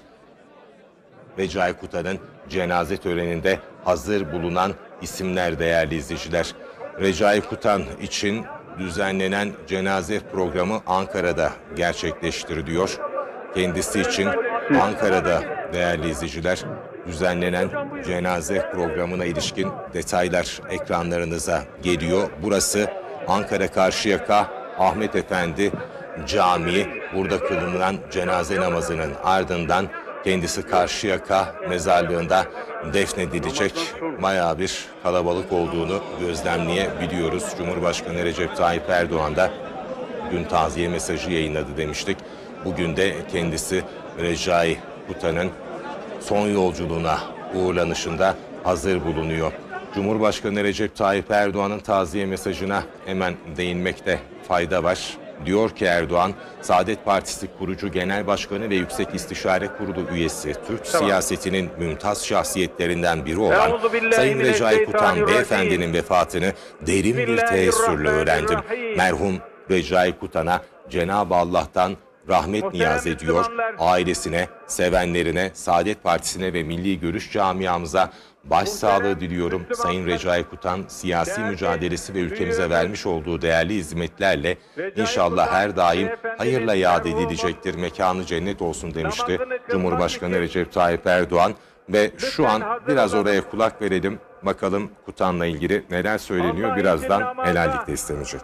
Recai Kutan'ın cenaze töreninde hazır bulunan isimler değerli izleyiciler. Recai Kutan için düzenlenen cenaze programı Ankara'da gerçekleştiriliyor. Kendisi için Ankara'da değerli izleyiciler düzenlenen cenaze programına ilişkin detaylar ekranlarınıza geliyor. Burası Ankara Karşıyaka Ahmet Efendi Camii. Burada kılınan cenaze namazının ardından kendisi Karşıyaka mezarlığında defnedilecek. Bayağı bir kalabalık olduğunu gözlemleyebiliyoruz. Cumhurbaşkanı Recep Tayyip Erdoğan da dün taziye mesajı yayınladı demiştik. Bugün de kendisi Recai Kutan'ın son yolculuğuna uğurlanışında hazır bulunuyor. Cumhurbaşkanı Recep Tayyip Erdoğan'ın taziye mesajına hemen değinmekte fayda var. Diyor ki Erdoğan, Saadet Partisi kurucu genel başkanı ve Yüksek İstişare Kurulu üyesi, Türk tamam. siyasetinin mümtaz şahsiyetlerinden biri olan Sayın Recai Kutan Beyefendi'nin vefatını derin bir teessürle öğrendim. Merhum Recai Kutan'a Cenab-ı Allah'tan rahmet niyaz ediyor. Ailesine, sevenlerine, Saadet Partisi'ne ve Milli Görüş camiamıza başsağlığı diliyorum. Sayın Recai Kutan siyasi mücadelesi ve ülkemize vermiş olduğu değerli hizmetlerle inşallah her daim hayırla yad edilecektir. Mekanı cennet olsun demişti Cumhurbaşkanı Recep Tayyip Erdoğan. Ve şu an biraz oraya kulak verelim. Bakalım Kutan'la ilgili neler söyleniyor. Birazdan helallik de istenecek.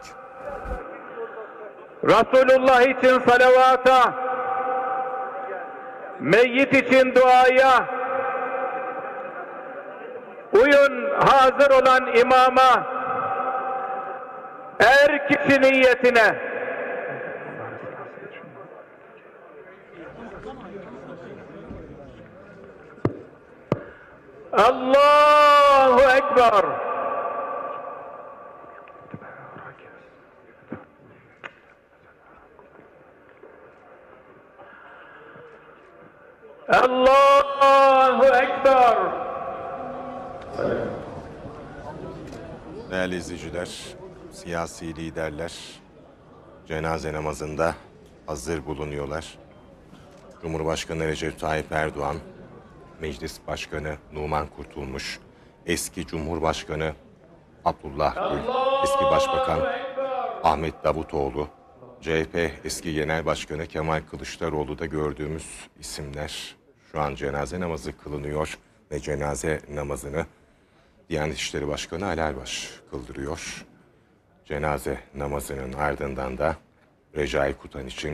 Resulullah için salavata, meyyit için duaya, uyun hazır olan imama, er kişi niyetine. Allahu Ekber. Allahu Ekber. Değerli izleyiciler, siyasi liderler cenaze namazında hazır bulunuyorlar. Cumhurbaşkanı Recep Tayyip Erdoğan, Meclis Başkanı Numan Kurtulmuş, eski Cumhurbaşkanı Abdullah Gül, eski Başbakan Ahmet Davutoğlu, C H P eski Genel Başkanı Kemal Kılıçdaroğlu da gördüğümüz isimler. Şu an cenaze namazı kılınıyor ve cenaze namazını Diyanet İşleri Başkanı Ali Erbaş kıldırıyor. Cenaze namazının ardından da Recai Kutan için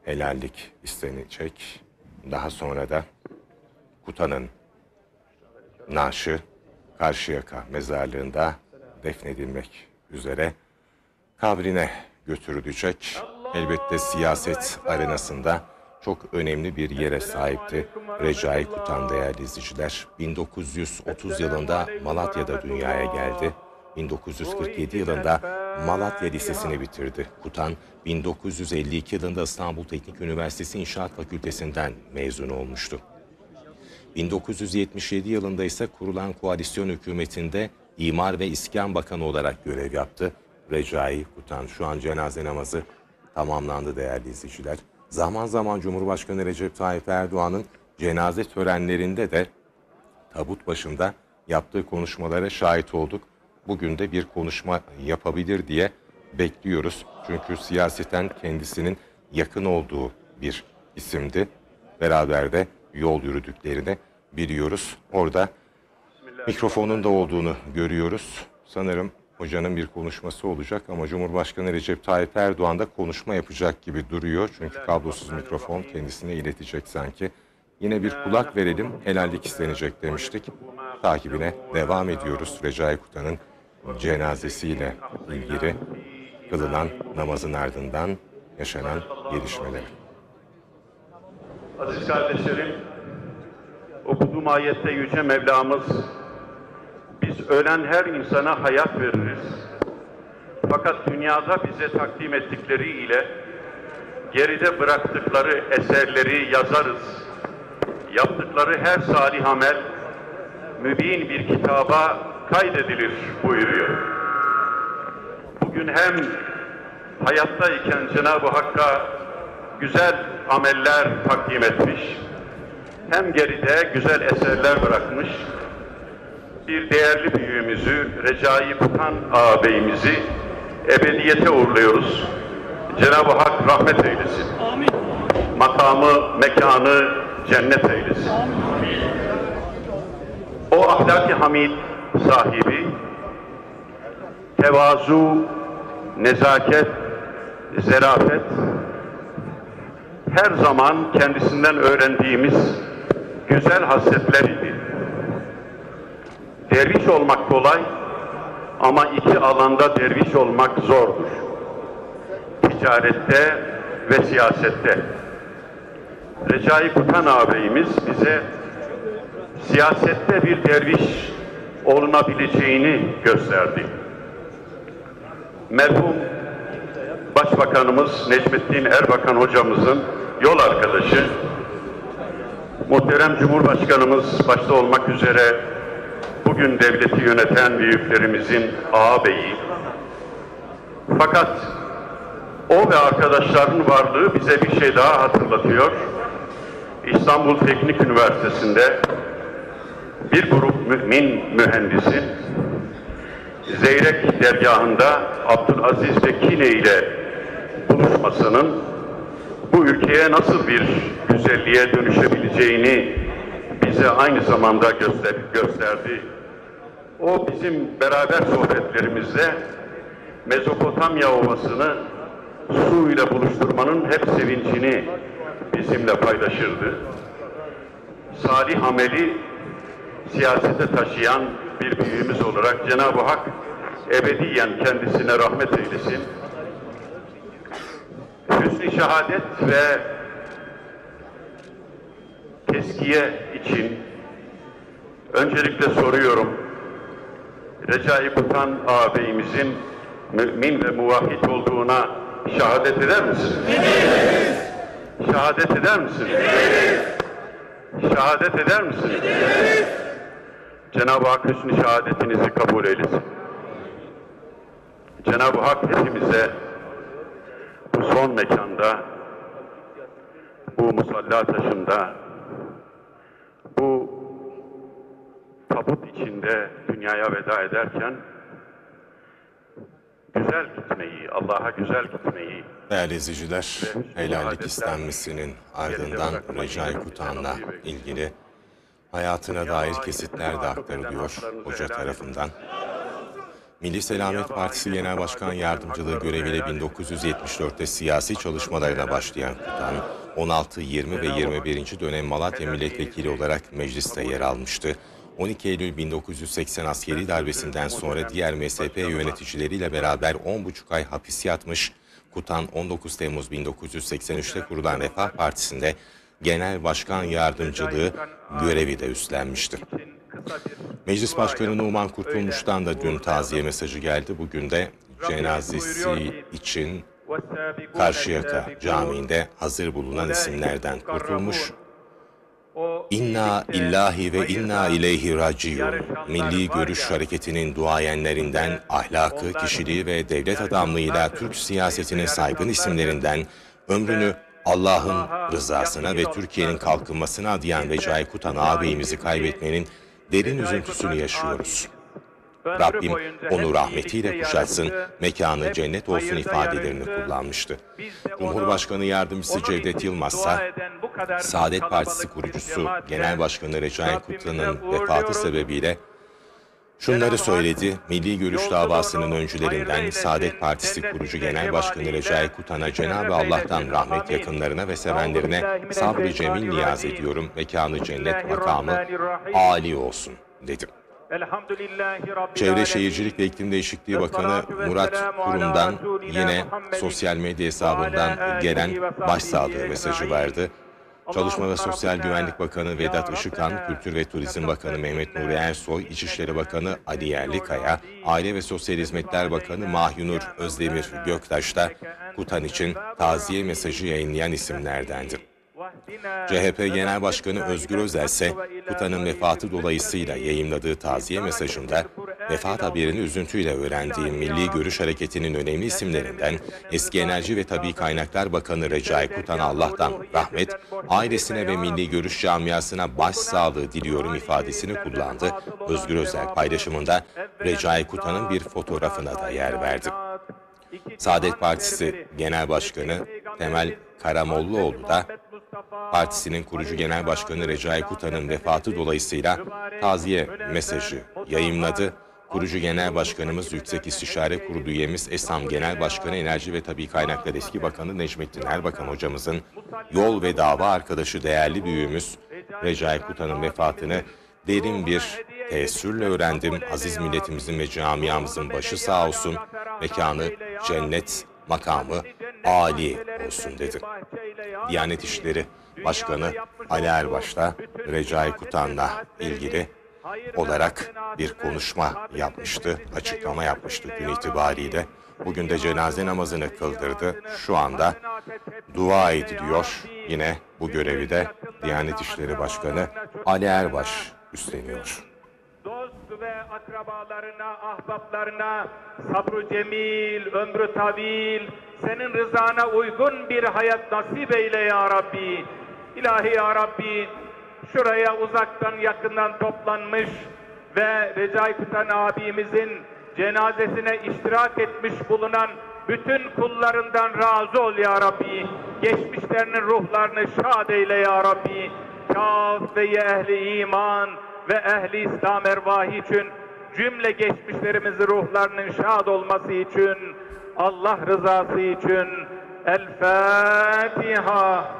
helallik istenecek. Daha sonra da Kutan'ın naaşı Karşıyaka mezarlığında defnedilmek üzere kabrine götürülecek. Elbette siyaset arenasında çok önemli bir yere sahipti Recai Kutan değerli izleyiciler. bin dokuz yüz otuz yılında Malatya'da dünyaya geldi. bin dokuz yüz kırk yedi yılında Malatya Lisesi'ni bitirdi. Kutan bin dokuz yüz elli iki yılında İstanbul Teknik Üniversitesi İnşaat Fakültesinden mezun olmuştu. bin dokuz yüz yetmiş yedi yılında ise kurulan koalisyon hükümetinde İmar ve İskan Bakanı olarak görev yaptı. Recai Kutan şu an cenaze namazı tamamlandı değerli izleyiciler. Zaman zaman Cumhurbaşkanı Recep Tayyip Erdoğan'ın cenaze törenlerinde de tabut başında yaptığı konuşmalara şahit olduk. Bugün de bir konuşma yapabilir diye bekliyoruz. Çünkü siyaseten kendisinin yakın olduğu bir isimdi. Beraber de yol yürüdüklerini biliyoruz. Orada mikrofonun da olduğunu görüyoruz. Sanırım hocanın bir konuşması olacak ama Cumhurbaşkanı Recep Tayyip Erdoğan da konuşma yapacak gibi duruyor. Çünkü kablosuz mikrofon kendisine iletecek sanki. Yine bir kulak verelim, helallik istenecek demiştik. Takibine devam ediyoruz Recai Kutan'ın cenazesiyle ilgili kılınan namazın ardından yaşanan gelişmeler. Aziz kardeşlerim, okuduğum ayette Yüce Mevlamız, biz ölen her insana hayat veririz. Fakat dünyada bize takdim ettikleriyle geride bıraktıkları eserleri yazarız. Yaptıkları her salih amel mübin bir kitaba kaydedilir buyuruyor. Bugün hem hayattayken Cenab-ı Hakk'a güzel ameller takdim etmiş, hem geride güzel eserler bırakmış, bir değerli büyüğümüzü, Recai Kutan ağabeyimizi ebediyete uğurluyoruz. Cenab-ı Hak rahmet eylesin. Amin. Makamı, mekanı cennet eylesin. Amin. O ahlaki hamid sahibi, tevazu, nezaket, zerafet, her zaman kendisinden öğrendiğimiz güzel hasletleriydi. Derviş olmak kolay ama iki alanda derviş olmak zordur. Ticarette ve siyasette. Recai Kutan ağabeyimiz bize siyasette bir derviş olunabileceğini gösterdi. Merhum Başbakanımız Necmettin Erbakan hocamızın yol arkadaşı, muhterem Cumhurbaşkanımız başta olmak üzere bugün devleti yöneten büyüklerimizin ağabeyi. Fakat o ve arkadaşlarının varlığı bize bir şey daha hatırlatıyor. İstanbul Teknik Üniversitesi'nde bir grup mümin mühendisin Zeyrek dergahında Abdülaziz Bekine ile buluşmasının bu ülkeye nasıl bir güzelliğe dönüşebileceğini bize aynı zamanda göster gösterdi. O bizim beraber sohbetlerimizde Mezopotamya Ovası'nı su ile buluşturmanın hep sevincini bizimle paylaşırdı. Salih ameli siyasete taşıyan bir büyüğümüz olarak Cenab-ı Hak ebediyen kendisine rahmet eylesin. Hüsnü şehadet ve teskiye için öncelikle soruyorum. Recai Kutan ağabeyimizin mümin ve muvahhid olduğuna şehadet eder misin? Evet. Şehadet eder misin? Evet. Şehadet eder misin? Evet. Cenab-ı Hak hüsnü şehadetinizi kabul eylesin. Cenab-ı Hak hepimize bu son mekanda, bu musalla taşında, bu tabut içinde dünyaya veda ederken güzel gitmeyi, Allah'a güzel gitmeyi. Değerli izleyiciler, helallik istenmesinin ardından Recai Kutan'la ilgili hayatına dair kesitler de aktarılıyor hoca tarafından. Milli Selamet Partisi Genel Başkan Yardımcılığı göreviyle bin dokuz yüz yetmiş dörtte siyasi çalışmalarına başlayan Kutan, on altı, yirmi ve yirmi birinci dönem Malatya Milletvekili olarak mecliste yer almıştı. on iki Eylül bin dokuz yüz seksen askeri darbesinden sonra diğer M S P yöneticileriyle beraber on buçuk ay hapis yatmış. Kutan, on dokuz Temmuz bin dokuz yüz seksen üçte kurulan Refah Partisi'nde Genel Başkan Yardımcılığı görevi de üstlenmişti. Meclis Başkanı Numan Kurtulmuş'tan da dün taziye mesajı geldi. Bugün de cenazesi için Karşıyaka Camii'nde hazır bulunan isimlerden Kurtulmuş, İnna illahi ve inna ileyhi raciun, Milli Görüş Hareketi'nin duayenlerinden, ahlakı, kişiliği ve devlet adamlığıyla Türk siyasetinin saygın isimlerinden, ömrünü Allah'ın rızasına ve Türkiye'nin kalkınmasına adayan Recai Kutan ağabeyimizi kaybetmenin derin üzüntüsünü yaşıyoruz. Rabbim onu rahmetiyle kuşatsın, mekanı cennet olsun ifadelerini kullanmıştı. Cumhurbaşkanı Yardımcısı Cevdet Yılmaz ise Saadet Partisi kurucusu Genel Başkanı Recai Kutan'ın vefatı sebebiyle şunları söyledi. Milli Görüş davasının öncülerinden Saadet Partisi kurucu Genel Başkanı Recai Kutan'a Cenab-ı Allah'tan rahmet, yakınlarına ve sevenlerine sabrı cemil niyaz ediyorum. Mekanı cennet, makamı âli olsun dedi. Çevre Şehircilik ve İklim Değişikliği Bakanı Murat Kurum'dan yine sosyal medya hesabından gelen başsağlığı mesajı verdi. Çalışma ve Sosyal Güvenlik Bakanı Vedat Işıkhan, Kültür ve Turizm Bakanı Mehmet Nuri Ersoy, İçişleri Bakanı Ali Yerlikaya, Aile ve Sosyal Hizmetler Bakanı Mahyunur Özdemir Göktaş da Kutan için taziye mesajı yayınlayan isimlerdendi. C H P Genel Başkanı Özgür Özel ise Kutan'ın vefatı dolayısıyla yayımladığı taziye mesajında vefat haberini üzüntüyle öğrendiğim Milli Görüş Hareketi'nin önemli isimlerinden eski Enerji ve Tabii Kaynaklar Bakanı Recai Kutan'a Allah'tan rahmet, ailesine ve Milli Görüş camiasına başsağlığı diliyorum ifadesini kullandı. Özgür Özel paylaşımında Recai Kutan'ın bir fotoğrafına da yer verdi. Saadet Partisi Genel Başkanı Temel Karamollaoğlu da partisinin kurucu Genel Başkanı Recai Kutan'ın vefatı dolayısıyla taziye mesajı yayımladı. Kurucu Genel Başkanımız Yüksek İstişare Kurulu üyemiz ESAM Genel Başkanı Enerji ve Tabii Kaynaklar Eski Bakanı Necmettin Erbakan hocamızın yol ve dava arkadaşı değerli büyüğümüz Recai Kutan'ın vefatını derin bir teessürle öğrendim. Aziz milletimizin ve camiamızın başı sağ olsun, mekanı cennet, makamı âli olsun dedi. Diyanet İşleri Başkanı Ali Erbaş da Recai Kutan'la ilgili olarak bir konuşma yapmıştı, açıklama yapmıştı gün itibariyle. Bugün de cenaze namazını kıldırdı. Şu anda dua ediliyor. Yine bu görevi de Diyanet İşleri Başkanı Ali Erbaş üstleniyor. Dost ve akrabalarına, ahbaplarına sabrı cemil, ömrü tavil, senin rızana uygun bir hayat nasip eyle ya Rabbi. İlahi ya Rabbi, şuraya uzaktan yakından toplanmış ve Recai Kutan abimizin cenazesine iştirak etmiş bulunan bütün kullarından razı ol ya Rabbi. Geçmişlerinin ruhlarını şad eyle ya Rabbi. Kâf-ı ehli iman ve ehli İslam ervahı için, cümle geçmişlerimizin ruhlarının şad olması için, Allah rızası için El Fatiha.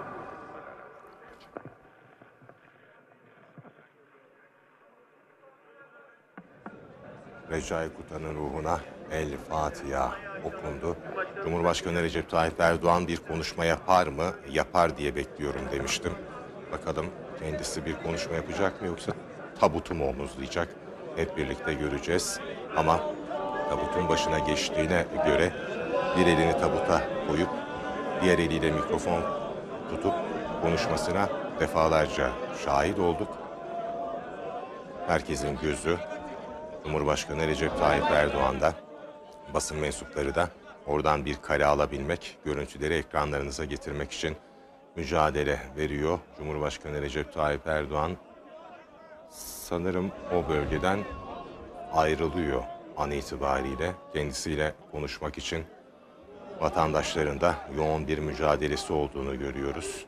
Recai Kutan'ın ruhuna El Fatiha okundu. Cumhurbaşkanı Recep Tayyip Erdoğan bir konuşma yapar mı? Yapar diye bekliyorum demiştim. Bakalım kendisi bir konuşma yapacak mı yoksa tabutu mu omuzlayacak? Hep birlikte göreceğiz. Ama tabutun başına geçtiğine göre bir elini tabuta koyup diğer eliyle mikrofon tutup konuşmasına defalarca şahit olduk. Herkesin gözü Cumhurbaşkanı Recep Tayyip Erdoğan'da, basın mensupları da oradan bir kare alabilmek, görüntüleri ekranlarınıza getirmek için mücadele veriyor. Cumhurbaşkanı Recep Tayyip Erdoğan sanırım o bölgeden ayrılıyor an itibariyle. Kendisiyle konuşmak için vatandaşların da yoğun bir mücadelesi olduğunu görüyoruz.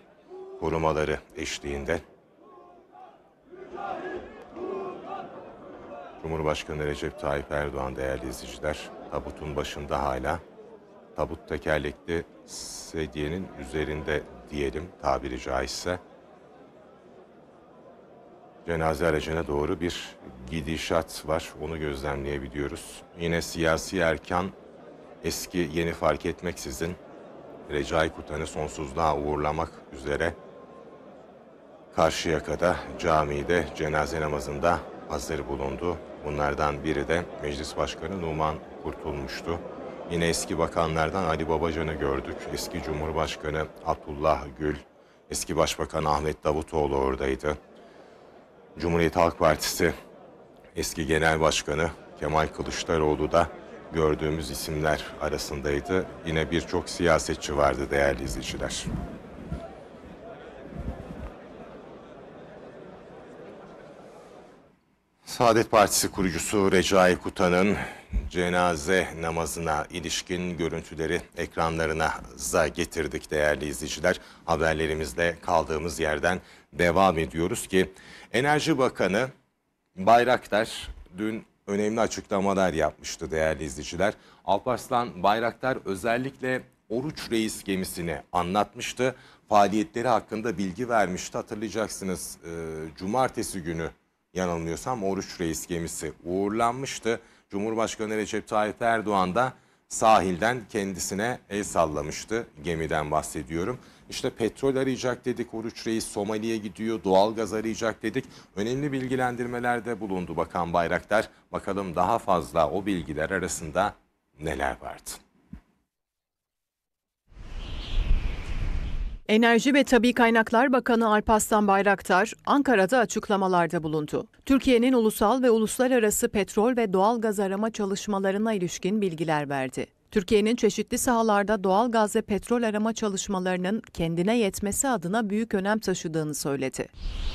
Korumaları eşliğinde. Cumhurbaşkanı Recep Tayyip Erdoğan değerli izleyiciler tabutun başında hala. Tabut tekerlekli sedyenin üzerinde diyelim tabiri caizse. Cenaze aracına doğru bir gidişat var. Onu gözlemleyebiliyoruz. Yine siyasi erkan eski yeni fark etmeksizin Recai Kutan'ı sonsuzluğa uğurlamak üzere Karşıyaka'da camide cenaze namazında hazır bulundu. Bunlardan biri de Meclis Başkanı Numan Kurtulmuş'tu. Yine eski bakanlardan Ali Babacan'ı gördük. Eski Cumhurbaşkanı Abdullah Gül, eski Başbakan Ahmet Davutoğlu oradaydı. Cumhuriyet Halk Partisi eski Genel Başkanı Kemal Kılıçdaroğlu da gördüğümüz isimler arasındaydı. Yine birçok siyasetçi vardı değerli izleyiciler. Saadet Partisi kurucusu Recai Kutan'ın cenaze namazına ilişkin görüntüleri ekranlarınıza getirdik değerli izleyiciler. Haberlerimizde kaldığımız yerden devam ediyoruz ki Enerji Bakanı Bayraktar dün önemli açıklamalar yapmıştı değerli izleyiciler. Alparslan Bayraktar özellikle Oruç Reis gemisini anlatmıştı. Faaliyetleri hakkında bilgi vermişti. Hatırlayacaksınız e, cumartesi günü yanılmıyorsam Oruç Reis gemisi uğurlanmıştı. Cumhurbaşkanı Recep Tayyip Erdoğan da sahilden kendisine el sallamıştı. Gemiden bahsediyorum. İşte petrol arayacak dedik, Oruç Reis Somali'ye gidiyor, doğalgaz arayacak dedik. Önemli bilgilendirmelerde bulundu Bakan Bayraktar. Bakalım daha fazla o bilgiler arasında neler vardı? Enerji ve Tabii Kaynaklar Bakanı Alparslan Bayraktar, Ankara'da açıklamalarda bulundu. Türkiye'nin ulusal ve uluslararası petrol ve doğalgaz arama çalışmalarına ilişkin bilgiler verdi. Türkiye'nin çeşitli sahalarda doğalgaz ve petrol arama çalışmalarının kendine yetmesi adına büyük önem taşıdığını söyledi.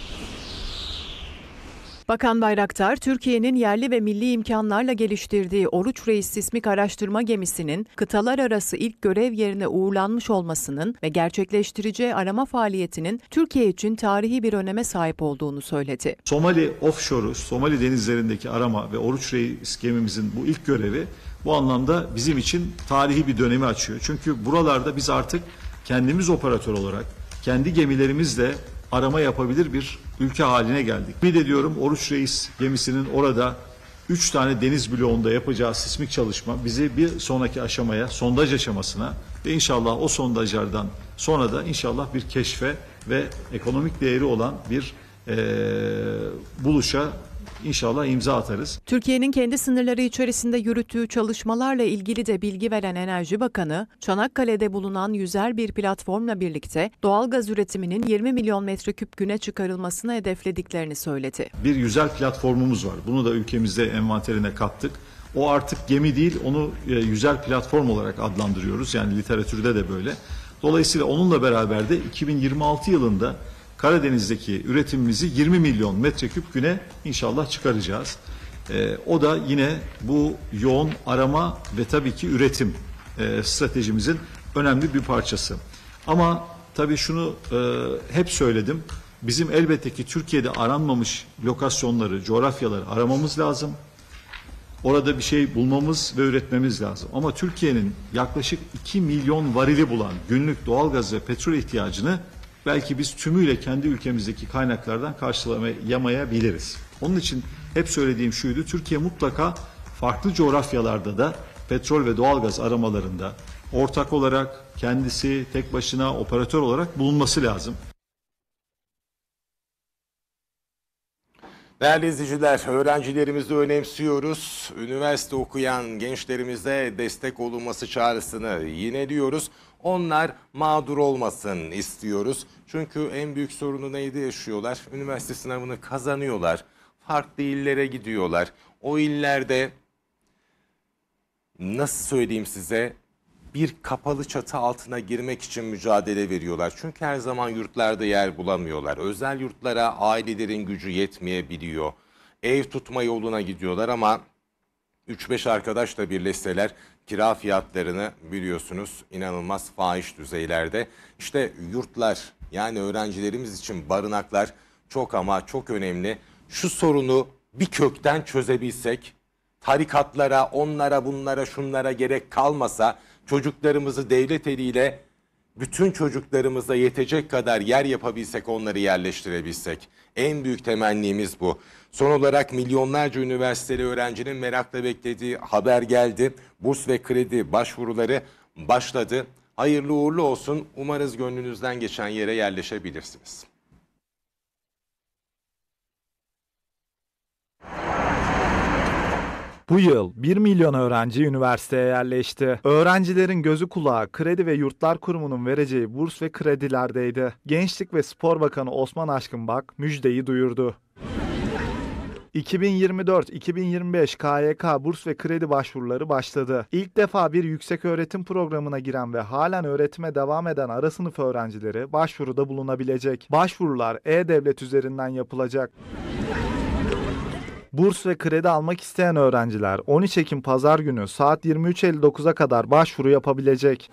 Bakan Bayraktar, Türkiye'nin yerli ve milli imkanlarla geliştirdiği Oruç Reis sismik araştırma gemisinin kıtalar arası ilk görev yerine uğurlanmış olmasının ve gerçekleştireceği arama faaliyetinin Türkiye için tarihi bir öneme sahip olduğunu söyledi. Somali offshore'u, Somali denizlerindeki arama ve Oruç Reis gemimizin bu ilk görevi bu anlamda bizim için tarihi bir dönemi açıyor. Çünkü buralarda biz artık kendimiz operatör olarak kendi gemilerimizle arama yapabilir bir ülke haline geldik. Ümit ediyorum Oruç Reis gemisinin orada üç tane deniz bloğunda yapacağı sismik çalışma bizi bir sonraki aşamaya, sondaj aşamasına ve inşallah o sondajlardan sonra da inşallah bir keşfe ve ekonomik değeri olan bir e, buluşa İnşallah imza atarız. Türkiye'nin kendi sınırları içerisinde yürüttüğü çalışmalarla ilgili de bilgi veren Enerji Bakanı, Çanakkale'de bulunan yüzer bir platformla birlikte doğalgaz üretiminin yirmi milyon metreküp güne çıkarılmasını hedeflediklerini söyledi. Bir yüzer platformumuz var. Bunu da ülkemizde envanterine kattık. O artık gemi değil, onu yüzer platform olarak adlandırıyoruz. Yani literatürde de böyle. Dolayısıyla onunla beraber de iki bin yirmi altı yılında Karadeniz'deki üretimimizi yirmi milyon metreküp güne inşallah çıkaracağız. Ee, o da yine bu yoğun arama ve tabii ki üretim e, stratejimizin önemli bir parçası. Ama tabii şunu e, hep söyledim. Bizim elbette ki Türkiye'de aranmamış lokasyonları, coğrafyaları aramamız lazım. Orada bir şey bulmamız ve üretmemiz lazım. Ama Türkiye'nin yaklaşık iki milyon varili bulan günlük doğalgaz ve petrol ihtiyacını belki biz tümüyle kendi ülkemizdeki kaynaklardan karşılayamayabiliriz. Onun için hep söylediğim şuydu, Türkiye mutlaka farklı coğrafyalarda da petrol ve doğalgaz aramalarında ortak olarak, kendisi tek başına operatör olarak bulunması lazım. Değerli izleyiciler, öğrencilerimizi önemsiyoruz. Üniversite okuyan gençlerimize destek olunması çağrısını yineliyoruz. Onlar mağdur olmasın istiyoruz. Çünkü en büyük sorunu neydi yaşıyorlar? Üniversite sınavını kazanıyorlar. Farklı illere gidiyorlar. O illerde nasıl söyleyeyim size, bir kapalı çatı altına girmek için mücadele veriyorlar. Çünkü her zaman yurtlarda yer bulamıyorlar. Özel yurtlara ailelerin gücü yetmeyebiliyor. Ev tutma yoluna gidiyorlar ama üç beş arkadaşla birleşseler kira fiyatlarını biliyorsunuz inanılmaz fahiş düzeylerde. İşte yurtlar, yani öğrencilerimiz için barınaklar çok ama çok önemli. Şu sorunu bir kökten çözebilsek, tarikatlara, onlara, bunlara, şunlara gerek kalmasa, çocuklarımızı devlet eliyle bütün çocuklarımıza yetecek kadar yer yapabilsek, onları yerleştirebilsek. En büyük temennimiz bu. Son olarak milyonlarca üniversiteli öğrencinin merakla beklediği haber geldi. Burs ve kredi başvuruları başladı. Hayırlı uğurlu olsun. Umarız gönlünüzden geçen yere yerleşebilirsiniz. Bu yıl bir milyon öğrenci üniversiteye yerleşti. Öğrencilerin gözü kulağı Kredi ve Yurtlar Kurumu'nun vereceği burs ve kredilerdeydi. Gençlik ve Spor Bakanı Osman Aşkınbak müjdeyi duyurdu. iki bin yirmi dört iki bin yirmi beş K Y K burs ve kredi başvuruları başladı. İlk defa bir yükseköğretim programına giren ve halen öğretime devam eden ara sınıf öğrencileri başvuruda bulunabilecek. Başvurular E-Devlet üzerinden yapılacak. Burs ve kredi almak isteyen öğrenciler on üç Ekim Pazar günü saat yirmi üç elli dokuza kadar başvuru yapabilecek.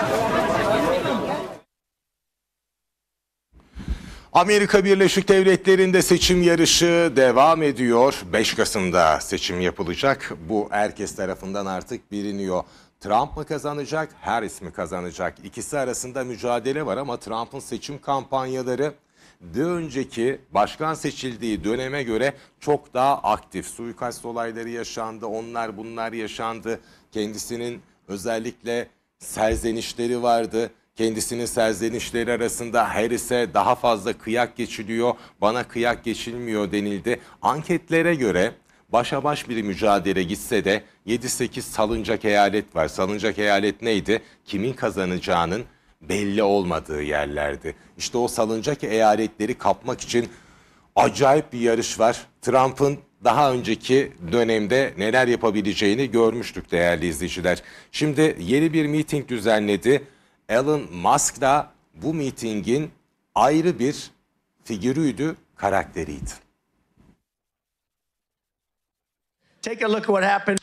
Amerika Birleşik Devletleri'nde seçim yarışı devam ediyor. beş Kasım'da seçim yapılacak. Bu herkes tarafından artık biliniyor. Trump mı kazanacak, Harris mi kazanacak? İkisi arasında mücadele var ama Trump'ın seçim kampanyaları bir önceki başkan seçildiği döneme göre çok daha aktif. Suikast olayları yaşandı, onlar bunlar yaşandı. Kendisinin özellikle serzenişleri vardı. Kendisinin serzenişleri arasında Harris'e daha fazla kıyak geçiliyor, bana kıyak geçilmiyor denildi. Anketlere göre başa baş bir mücadele gitse de yedi sekiz salıncak eyalet var. Salıncak eyalet neydi? Kimin kazanacağının belli olmadığı yerlerdi. İşte o salıncak eyaletleri kapmak için acayip bir yarış var. Trump'ın daha önceki dönemde neler yapabileceğini görmüştük değerli izleyiciler. Şimdi yeni bir miting düzenledi. Elon Musk da bu mitingin ayrı bir figürüydü, karakteriydi. Take a look at what happened.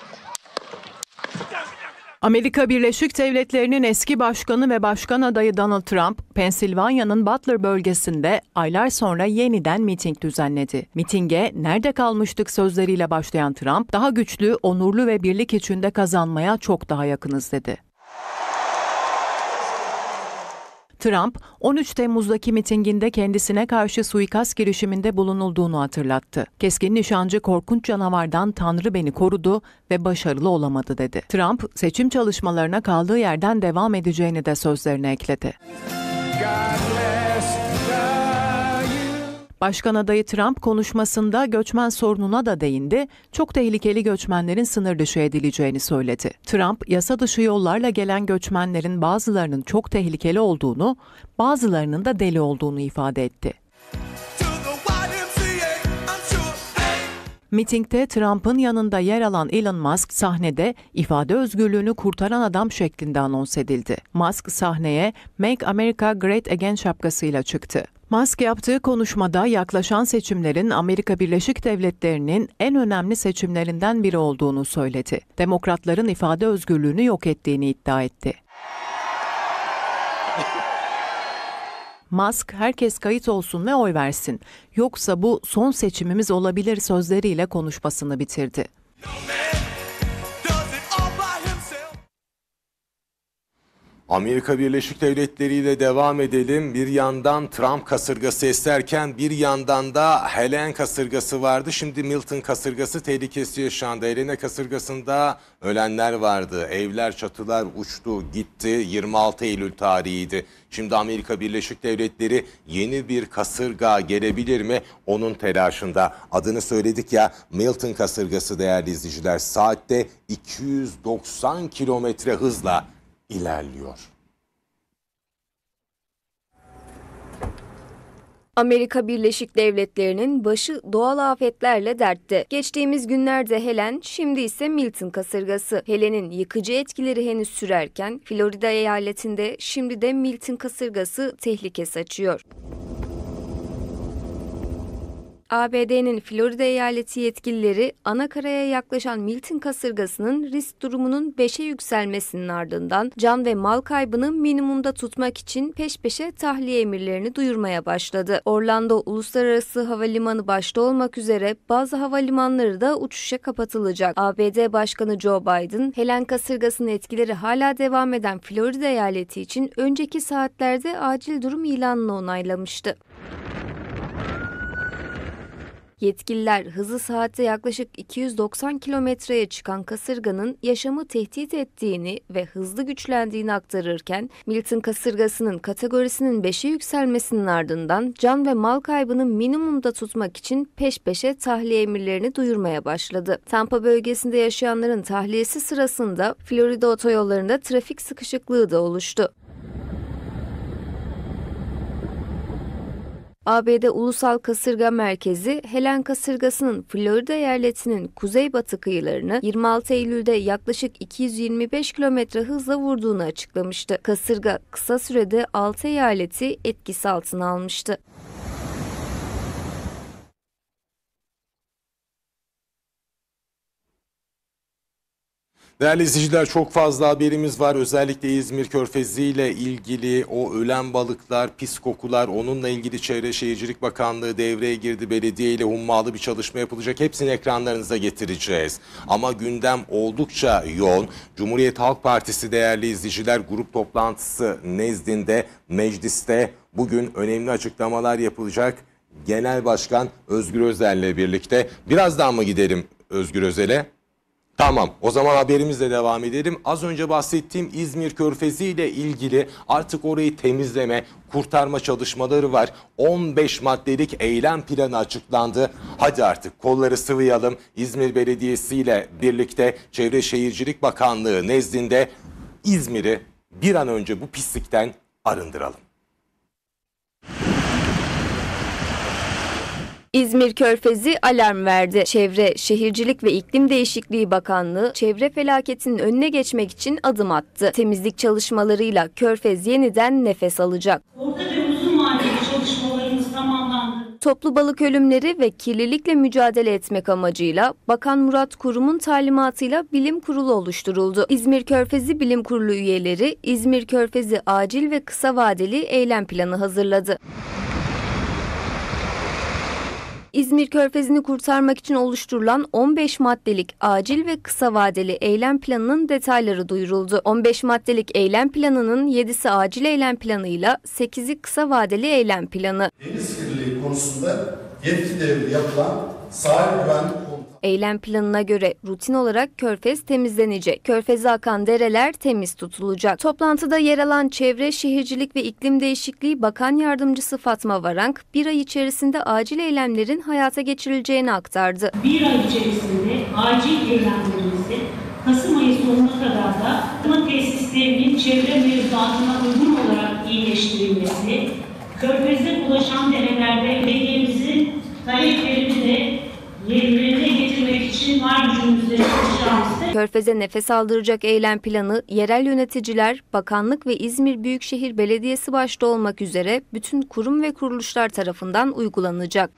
Amerika Birleşik Devletleri'nin eski başkanı ve başkan adayı Donald Trump, Pensilvanya'nın Butler bölgesinde aylar sonra yeniden miting düzenledi. Mitinge "Nerede kalmıştık?" sözleriyle başlayan Trump, daha güçlü, onurlu ve birlik içinde kazanmaya çok daha yakınız dedi. Trump, on üç Temmuz'daki mitinginde kendisine karşı suikast girişiminde bulunulduğunu hatırlattı. Keskin nişancı korkunç canavardan "Tanrı beni korudu ve başarılı olamadı" dedi. Trump, seçim çalışmalarına kaldığı yerden devam edeceğini de sözlerine ekledi. Başkan adayı Trump konuşmasında göçmen sorununa da değindi, çok tehlikeli göçmenlerin sınır dışı edileceğini söyledi. Trump, yasa dışı yollarla gelen göçmenlerin bazılarının çok tehlikeli olduğunu, bazılarının da deli olduğunu ifade etti. Mitingde Trump'ın yanında yer alan Elon Musk sahnede ifade özgürlüğünü kurtaran adam şeklinde anons edildi. Musk sahneye "Make America Great Again" şapkasıyla çıktı. Musk yaptığı konuşmada yaklaşan seçimlerin Amerika Birleşik Devletleri'nin en önemli seçimlerinden biri olduğunu söyledi. Demokratların ifade özgürlüğünü yok ettiğini iddia etti. Musk, "Herkes kayıt olsun ve oy versin. Yoksa bu son seçimimiz olabilir" sözleriyle konuşmasını bitirdi. Amerika Birleşik Devletleri ile devam edelim. Bir yandan Trump kasırgası eserken bir yandan da Helen kasırgası vardı. Şimdi Milton kasırgası tehlikesi yaşandı. Helene kasırgasında ölenler vardı. Evler, çatılar uçtu, gitti. yirmi altı Eylül tarihiydi. Şimdi Amerika Birleşik Devletleri yeni bir kasırga gelebilir mi? Onun telaşında. Adını söyledik ya, Milton kasırgası değerli izleyiciler. Saatte iki yüz doksan kilometre hızla ilerliyor. Amerika Birleşik Devletleri'nin başı doğal afetlerle dertte. Geçtiğimiz günlerde Helen, şimdi ise Milton kasırgası. Helen'in yıkıcı etkileri henüz sürerken Florida eyaletinde şimdi de Milton kasırgası tehlike saçıyor. A B D'nin Florida eyaleti yetkilileri anakaraya yaklaşan Milton kasırgasının risk durumunun beşe yükselmesinin ardından can ve mal kaybını minimumda tutmak için peş peşe tahliye emirlerini duyurmaya başladı. Orlando Uluslararası Havalimanı başta olmak üzere bazı havalimanları da uçuşa kapatılacak. A B D Başkanı Joe Biden, Helen kasırgasının etkileri hala devam eden Florida eyaleti için önceki saatlerde acil durum ilanını onaylamıştı. Yetkililer hızı saatte yaklaşık iki yüz doksan kilometreye çıkan kasırganın yaşamı tehdit ettiğini ve hızlı güçlendiğini aktarırken, Milton kasırgasının kategorisinin beşe yükselmesinin ardından can ve mal kaybını minimumda tutmak için peş peşe tahliye emirlerini duyurmaya başladı. Tampa bölgesinde yaşayanların tahliyesi sırasında Florida otoyollarında trafik sıkışıklığı da oluştu. A B D Ulusal Kasırga Merkezi, Helen kasırgasının Florida eyaletinin kuzeybatı kıyılarını yirmi altı Eylül'de yaklaşık iki yüz yirmi beş kilometre hızla vurduğunu açıklamıştı. Kasırga kısa sürede altı eyaleti etkisi altına almıştı. Değerli izleyiciler, çok fazla haberimiz var. Özellikle İzmir Körfezi ile ilgili o ölen balıklar, pis kokular, onunla ilgili Çevre Şehircilik Bakanlığı devreye girdi. Belediye ile hummalı bir çalışma yapılacak. Hepsini ekranlarınıza getireceğiz. Ama gündem oldukça yoğun. Cumhuriyet Halk Partisi değerli izleyiciler grup toplantısı nezdinde mecliste bugün önemli açıklamalar yapılacak. Genel Başkan Özgür Özel'le birlikte. Birazdan mı gidelim Özgür Özel'e? Tamam, o zaman haberimizle devam edelim. Az önce bahsettiğim İzmir Körfezi ile ilgili artık orayı temizleme, kurtarma çalışmaları var. on beş maddelik eylem planı açıklandı. Hadi artık kolları sıvayalım. İzmir Belediyesi ile birlikte Çevre Şehircilik Bakanlığı nezdinde İzmir'i bir an önce bu pislikten arındıralım. İzmir Körfezi alarm verdi. Çevre, Şehircilik ve İklim Değişikliği Bakanlığı çevre felaketinin önüne geçmek için adım attı. Temizlik çalışmalarıyla Körfez yeniden nefes alacak. Orta ve uzun vadeli çalışmalarımız tamamlandı. Toplu balık ölümleri ve kirlilikle mücadele etmek amacıyla Bakan Murat Kurum'un talimatıyla bilim kurulu oluşturuldu. İzmir Körfezi Bilim Kurulu üyeleri İzmir Körfezi acil ve kısa vadeli eylem planı hazırladı. İzmir Körfezi'ni kurtarmak için oluşturulan on beş maddelik acil ve kısa vadeli eylem planının detayları duyuruldu. on beş maddelik eylem planının yedisi acil eylem planıyla sekizi kısa vadeli eylem planı. Deniz kirliliği konusunda yetki devri yapılan sahil güvenlik komutanı. Eylem planına göre rutin olarak Körfez temizlenecek. Körfez'e akan dereler temiz tutulacak. Toplantıda yer alan Çevre, Şehircilik ve İklim Değişikliği Bakan Yardımcısı Fatma Varank, bir ay içerisinde acil eylemlerin hayata geçirileceğini aktardı. Bir ay içerisinde acil eylemlerimizi Kasım ayı sonuna kadar da arıtma tesislerinin çevre mevzuatına uygun olarak iyileştirilmesi, Körfez'e ulaşan derelerde belediyemizin taleplerini de yerine getirmek için var gücümüzle çalışacağımızda. Körfez'e nefes aldıracak eylem planı yerel yöneticiler, bakanlık ve İzmir Büyükşehir Belediyesi başta olmak üzere bütün kurum ve kuruluşlar tarafından uygulanacak.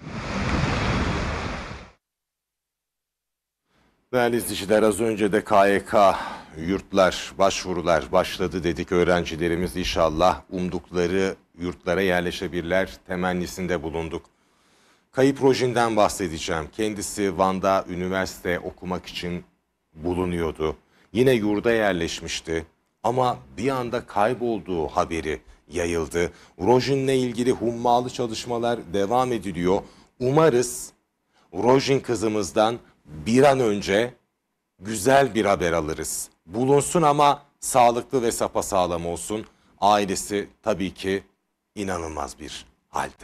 Değerli izleyiciler, az önce de K Y K yurtlar, başvurular başladı dedik. Öğrencilerimiz inşallah umdukları yurtlara yerleşebilirler temennisinde bulunduk. Kayıp Rojin'den bahsedeceğim. Kendisi Van'da üniversite okumak için bulunuyordu. Yine yurda yerleşmişti ama bir anda kaybolduğu haberi yayıldı. Rojin'le ilgili hummalı çalışmalar devam ediliyor. Umarız Rojin kızımızdan bir an önce güzel bir haber alırız. Bulunsun ama sağlıklı ve sapasağlam olsun. Ailesi tabii ki inanılmaz bir halde.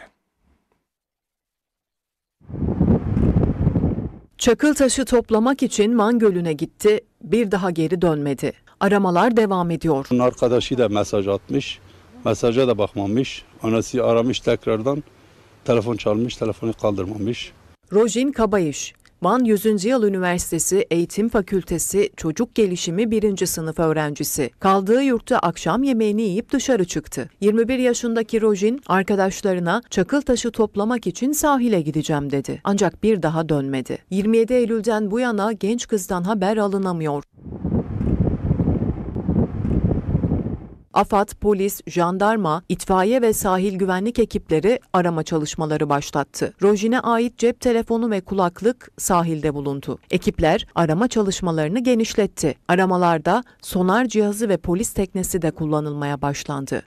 Çakıl taşı toplamak için Van Gölü'ne gitti, bir daha geri dönmedi. Aramalar devam ediyor. Arkadaşı da mesaj atmış, mesaja da bakmamış. Anası aramış tekrardan, telefon çalmış, telefonu kaldırmamış. Rojin Kabayış, Van yüzüncü Yıl Üniversitesi Eğitim Fakültesi Çocuk Gelişimi birinci sınıf öğrencisi. Kaldığı yurtta akşam yemeğini yiyip dışarı çıktı. yirmi bir yaşındaki Rojin arkadaşlarına çakıl taşı toplamak için sahile gideceğim dedi. Ancak bir daha dönmedi. yirmi yedi Eylül'den bu yana genç kızdan haber alınamıyor. AFAD, polis, jandarma, itfaiye ve sahil güvenlik ekipleri arama çalışmaları başlattı. Rojin'e ait cep telefonu ve kulaklık sahilde bulundu. Ekipler arama çalışmalarını genişletti. Aramalarda sonar cihazı ve polis teknesi de kullanılmaya başlandı.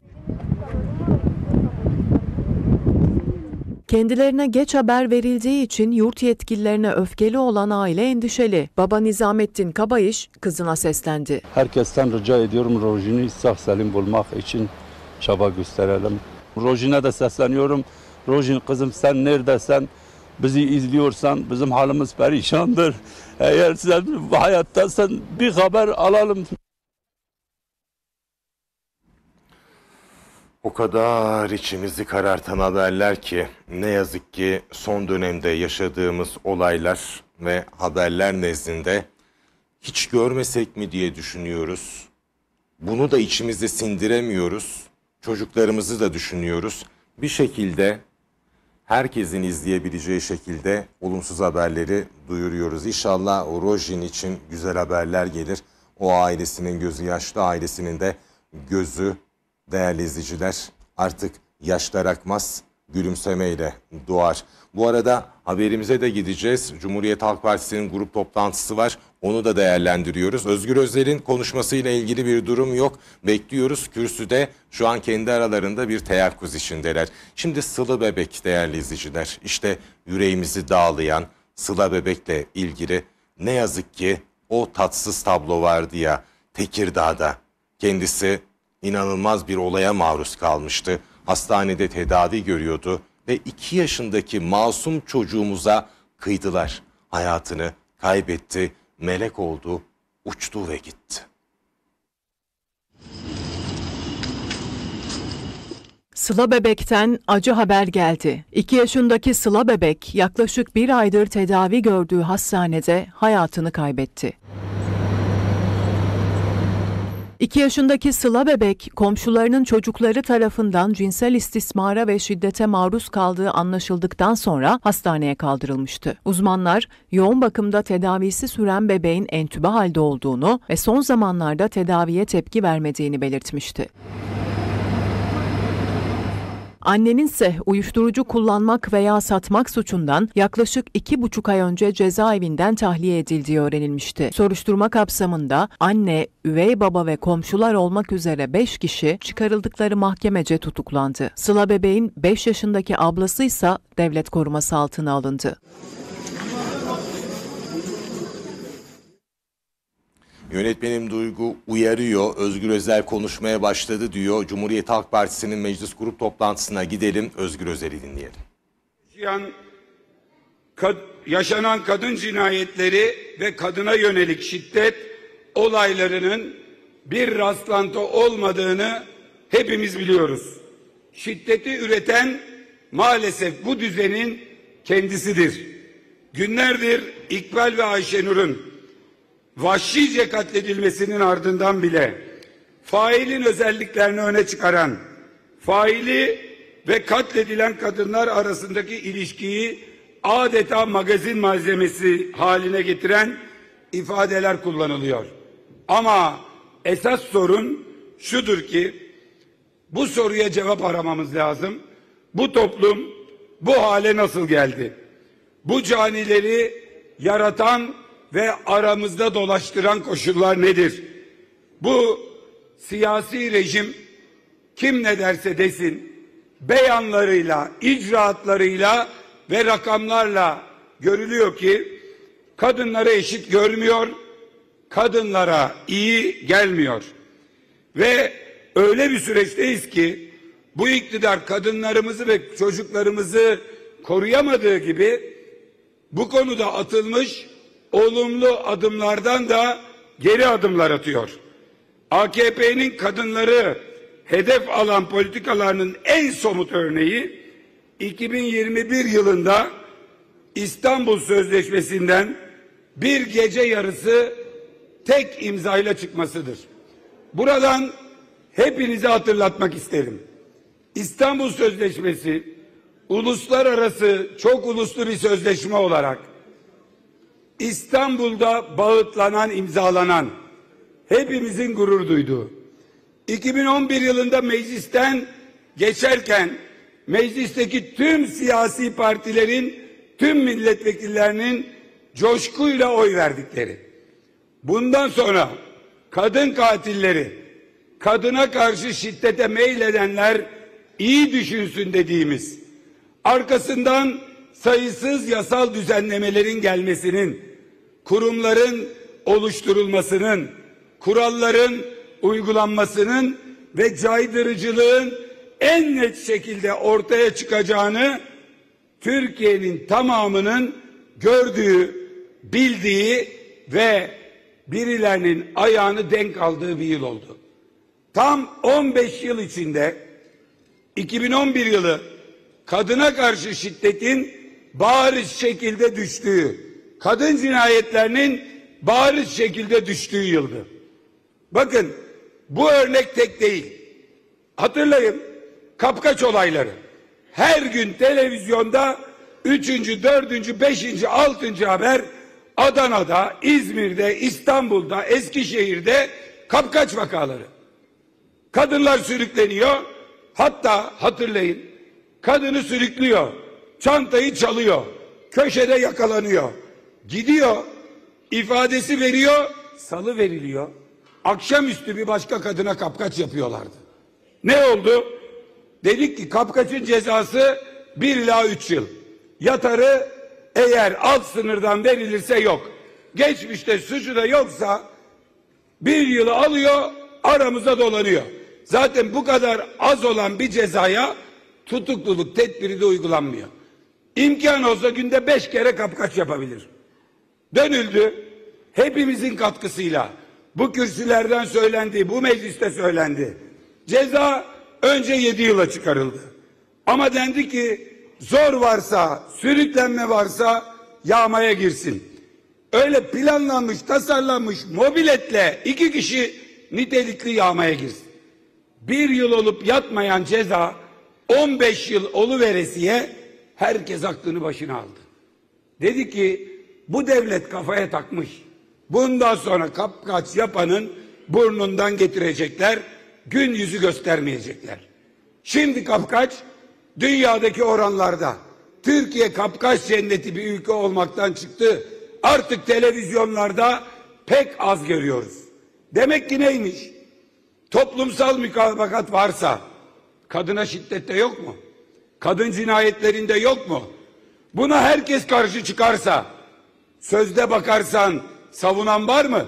Kendilerine geç haber verildiği için yurt yetkililerine öfkeli olan aile endişeli. Baba Nizamettin Kabayış kızına seslendi. Herkesten rica ediyorum Rojin'i sağ salim bulmak için çaba gösterelim. Rojin'e de sesleniyorum. Rojin kızım sen neredesin? Bizi izliyorsan bizim halimiz perişandır. Eğer sen hayattasın bir haber alalım. O kadar içimizi karartan haberler ki ne yazık ki son dönemde yaşadığımız olaylar ve haberler nezdinde hiç görmesek mi diye düşünüyoruz. Bunu da içimizde sindiremiyoruz. Çocuklarımızı da düşünüyoruz. Bir şekilde herkesin izleyebileceği şekilde olumsuz haberleri duyuruyoruz. İnşallah o Rojin için güzel haberler gelir. O ailesinin gözü yaşlı, ailesinin de gözü, değerli izleyiciler, artık yaşlar akmaz, gülümsemeyle doğar. Bu arada haberimize de gideceğiz. Cumhuriyet Halk Partisi'nin grup toplantısı var. Onu da değerlendiriyoruz. Özgür Özel'in konuşmasıyla ilgili bir durum yok. Bekliyoruz. Kürsüde şu an kendi aralarında bir teyakkuz içindeler. Şimdi Sıla Bebek değerli izleyiciler. İşte yüreğimizi dağlayan Sıla Bebek'le ilgili ne yazık ki o tatsız tablo vardı ya Tekirdağ'da. Kendisi inanılmaz bir olaya maruz kalmıştı. Hastanede tedavi görüyordu ve iki yaşındaki masum çocuğumuza kıydılar. Hayatını kaybetti, melek oldu, uçtu ve gitti. Sıla Bebek'ten acı haber geldi. iki yaşındaki Sıla Bebek yaklaşık bir aydır tedavi gördüğü hastanede hayatını kaybetti. iki yaşındaki Sıla Bebek, komşularının çocukları tarafından cinsel istismara ve şiddete maruz kaldığı anlaşıldıktan sonra hastaneye kaldırılmıştı. Uzmanlar, yoğun bakımda tedavisi süren bebeğin entübe halde olduğunu ve son zamanlarda tedaviye tepki vermediğini belirtmişti. Annenin ise uyuşturucu kullanmak veya satmak suçundan yaklaşık iki buçuk ay önce cezaevinden tahliye edildiği öğrenilmişti. Soruşturma kapsamında anne, üvey baba ve komşular olmak üzere beş kişi çıkarıldıkları mahkemece tutuklandı. Sıla Bebek'in beş yaşındaki ablası ise devlet koruması altına alındı. Yönetmenim Duygu uyarıyor. Özgür Özel konuşmaya başladı diyor. Cumhuriyet Halk Partisi'nin meclis grup toplantısına gidelim. Özgür Özel'i dinleyelim. Yaşayan, kad, yaşanan kadın cinayetleri ve kadına yönelik şiddet olaylarının bir rastlantı olmadığını hepimiz biliyoruz. Şiddeti üreten maalesef bu düzenin kendisidir. Günlerdir İkbal ve Ayşenur'un vahşice katledilmesinin ardından bile failin özelliklerini öne çıkaran, faili ve katledilen kadınlar arasındaki ilişkiyi adeta magazin malzemesi haline getiren ifadeler kullanılıyor. Ama esas sorun şudur ki bu soruya cevap aramamız lazım. Bu toplum bu hale nasıl geldi? Bu canileri yaratan ve aramızda dolaştıran koşullar nedir? Bu siyasi rejim kim ne derse desin beyanlarıyla, icraatlarıyla ve rakamlarla görülüyor ki kadınları eşit görmüyor, kadınlara iyi gelmiyor. Ve öyle bir süreçteyiz ki bu iktidar kadınlarımızı ve çocuklarımızı koruyamadığı gibi bu konuda atılmış olumlu adımlardan da geri adımlar atıyor. A K P'nin kadınları hedef alan politikalarının en somut örneği iki bin yirmi bir yılında İstanbul Sözleşmesi'nden bir gece yarısı tek imzayla çıkmasıdır. Buradan hepinize hatırlatmak isterim. İstanbul Sözleşmesi uluslararası çok uluslu bir sözleşme olarak İstanbul'da bağıtlanan, imzalanan, hepimizin gurur duyduğu, iki bin on bir yılında meclisten geçerken meclisteki tüm siyasi partilerin, tüm milletvekillerinin coşkuyla oy verdikleri, bundan sonra kadın katilleri, kadına karşı şiddete meyledenler iyi düşünsün dediğimiz, arkasından sayısız yasal düzenlemelerin gelmesinin, kurumların oluşturulmasının, kuralların uygulanmasının ve caydırıcılığın en net şekilde ortaya çıkacağını Türkiye'nin tamamının gördüğü, bildiği ve birilerinin ayağını denk aldığı bir yıl oldu. Tam on beş yıl içinde iki bin on bir yılı kadına karşı şiddetin bariz şekilde düştüğü, kadın cinayetlerinin bariz şekilde düştüğü yıldı. Bakın, bu örnek tek değil. Hatırlayın, kapkaç olayları. Her gün televizyonda üçüncü, dördüncü, beşinci, altıncı haber Adana'da, İzmir'de, İstanbul'da, Eskişehir'de kapkaç vakaları. Kadınlar sürükleniyor. Hatta hatırlayın, kadını sürüklüyor, çantayı çalıyor, köşede yakalanıyor, gidiyor, ifadesi veriyor, salı veriliyor. Akşamüstü bir başka kadına kapkaç yapıyorlardı. Ne oldu? Dedik ki kapkaçın cezası bir ila üç yıl. Yatarı eğer alt sınırdan verilirse yok. Geçmişte suçu da yoksa bir yılı alıyor, aramıza dolanıyor. Zaten bu kadar az olan bir cezaya tutukluluk tedbiri de uygulanmıyor. İmkan olsa günde beş kere kapkaç yapabilir. Dönüldü. Hepimizin katkısıyla bu kürsülerden söylendi, bu mecliste söylendi. Ceza önce yedi yıla çıkarıldı. Ama dendi ki zor varsa, sürüklenme varsa yağmaya girsin. Öyle planlanmış, tasarlanmış mobiletle iki kişi nitelikli yağmaya girsin. Bir yıl olup yatmayan ceza on beş yıl oluveresiye herkes aklını başına aldı. Dedi ki bu devlet kafaya takmış. Bundan sonra kapkaç yapanın burnundan getirecekler, gün yüzü göstermeyecekler. Şimdi kapkaç dünyadaki oranlarda Türkiye kapkaç cenneti bir ülke olmaktan çıktı. Artık televizyonlarda pek az görüyoruz. Demek ki neymiş? Toplumsal mutabakat varsa kadına şiddette yok mu? Kadın cinayetlerinde yok mu? Buna herkes karşı çıkarsa, sözde bakarsan savunan var mı?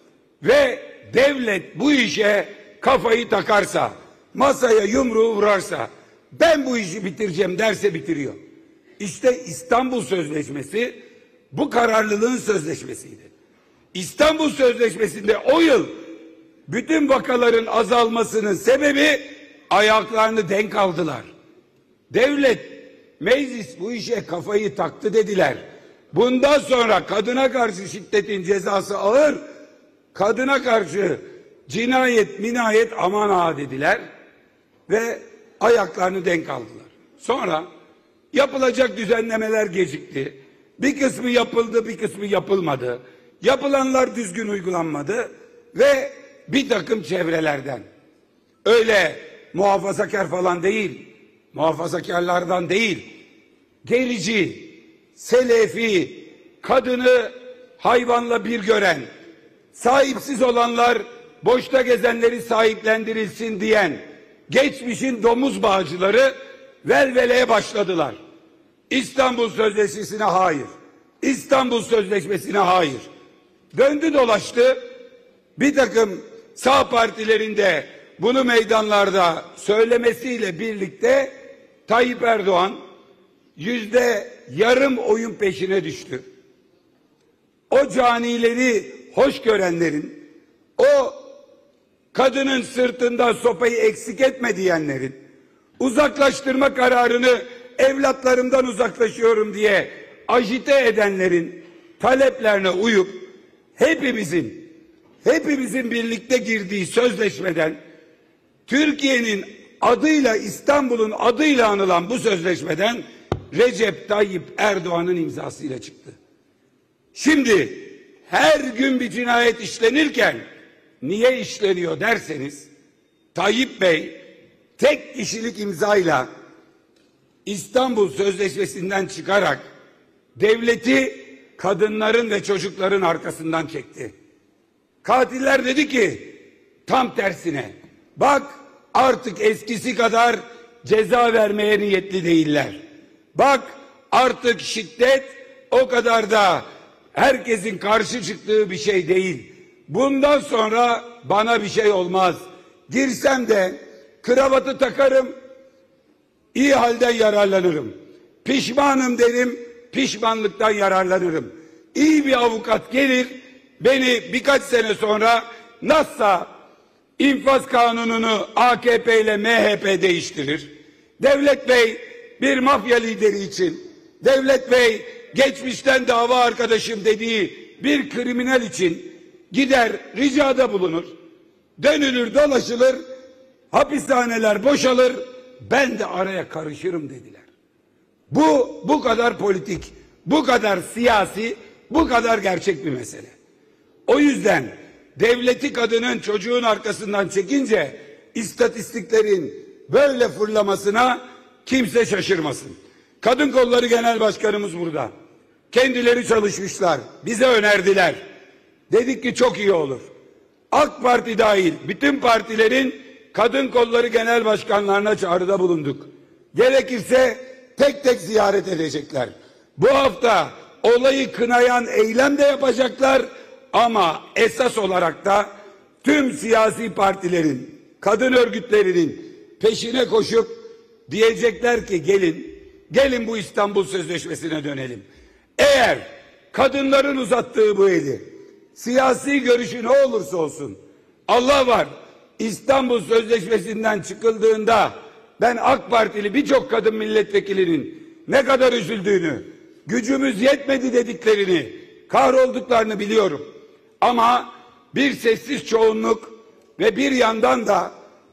Ve devlet bu işe kafayı takarsa, masaya yumruğu vurarsa, ben bu işi bitireceğim derse bitiriyor. İşte İstanbul Sözleşmesi bu kararlılığın sözleşmesiydi. İstanbul Sözleşmesi'nde o yıl bütün vakaların azalmasının sebebi ayaklarını denk aldılar. Devlet, meclis bu işe kafayı taktı dediler. Bundan sonra kadına karşı şiddetin cezası ağır, kadına karşı cinayet, minayet aman ha dediler ve ayaklarını denk aldılar. Sonra yapılacak düzenlemeler gecikti. Bir kısmı yapıldı, bir kısmı yapılmadı. Yapılanlar düzgün uygulanmadı ve bir takım çevrelerden, öyle muhafazakar falan değil, muhafazakarlardan değil, gerici, selefi, kadını hayvanla bir gören, sahipsiz olanlar boşta gezenleri sahiplendirilsin diyen geçmişin domuz bağcıları velveleye başladılar. İstanbul Sözleşmesi'ne hayır, İstanbul Sözleşmesi'ne hayır. Döndü dolaştı, bir takım sağ partilerinde bunu meydanlarda söylemesiyle birlikte Tayyip Erdoğan yüzde yarım oyun peşine düştü. O canileri hoş görenlerin, o kadının sırtından sopayı eksik etme diyenlerin, uzaklaştırma kararını evlatlarımdan uzaklaşıyorum diye ajite edenlerin taleplerine uyup hepimizin hepimizin birlikte girdiği sözleşmeden, Türkiye'nin adıyla, İstanbul'un adıyla anılan bu sözleşmeden Recep Tayyip Erdoğan'ın imzasıyla çıktı. Şimdi her gün bir cinayet işlenirken niye işleniyor derseniz, Tayyip Bey tek kişilik imzayla İstanbul Sözleşmesi'nden çıkarak devleti kadınların ve çocukların arkasından çekti. Katiller dedi ki tam tersine, bak artık eskisi kadar ceza vermeye niyetli değiller. Bak artık şiddet o kadar da herkesin karşı çıktığı bir şey değil. Bundan sonra bana bir şey olmaz. Girsem de kravatı takarım, iyi halden yararlanırım. Pişmanım derim, pişmanlıktan yararlanırım. İyi bir avukat gelir, beni birkaç sene sonra nasılsa infaz kanununu A K P ile M H P değiştirir. Devlet Bey bir mafya lideri için, Devlet Bey geçmişten dava arkadaşım dediği bir kriminal için gider ricada bulunur. Dönülür dolaşılır, hapishaneler boşalır, ben de araya karışırım dediler. Bu bu kadar politik, bu kadar siyasi, bu kadar gerçek bir mesele. O yüzden devleti kadının çocuğun arkasından çekince istatistiklerin böyle fırlamasına kimse şaşırmasın. Kadın Kolları Genel Başkanımız burada. Kendileri çalışmışlar, bize önerdiler. Dedik ki çok iyi olur. AK Parti dahil bütün partilerin Kadın Kolları Genel Başkanlarına çağrıda bulunduk. Gerekirse tek tek ziyaret edecekler. Bu hafta olayı kınayan eylem de yapacaklar ama esas olarak da tüm siyasi partilerin, kadın örgütlerinin peşine koşup diyecekler ki gelin, gelin bu İstanbul Sözleşmesi'ne dönelim. Eğer kadınların uzattığı bu eli, siyasi görüşü ne olursa olsun, Allah var, İstanbul Sözleşmesi'nden çıkıldığında ben AK Partili birçok kadın milletvekilinin ne kadar üzüldüğünü, gücümüz yetmedi dediklerini, kahrolduklarını biliyorum. Ama bir sessiz çoğunluk ve bir yandan da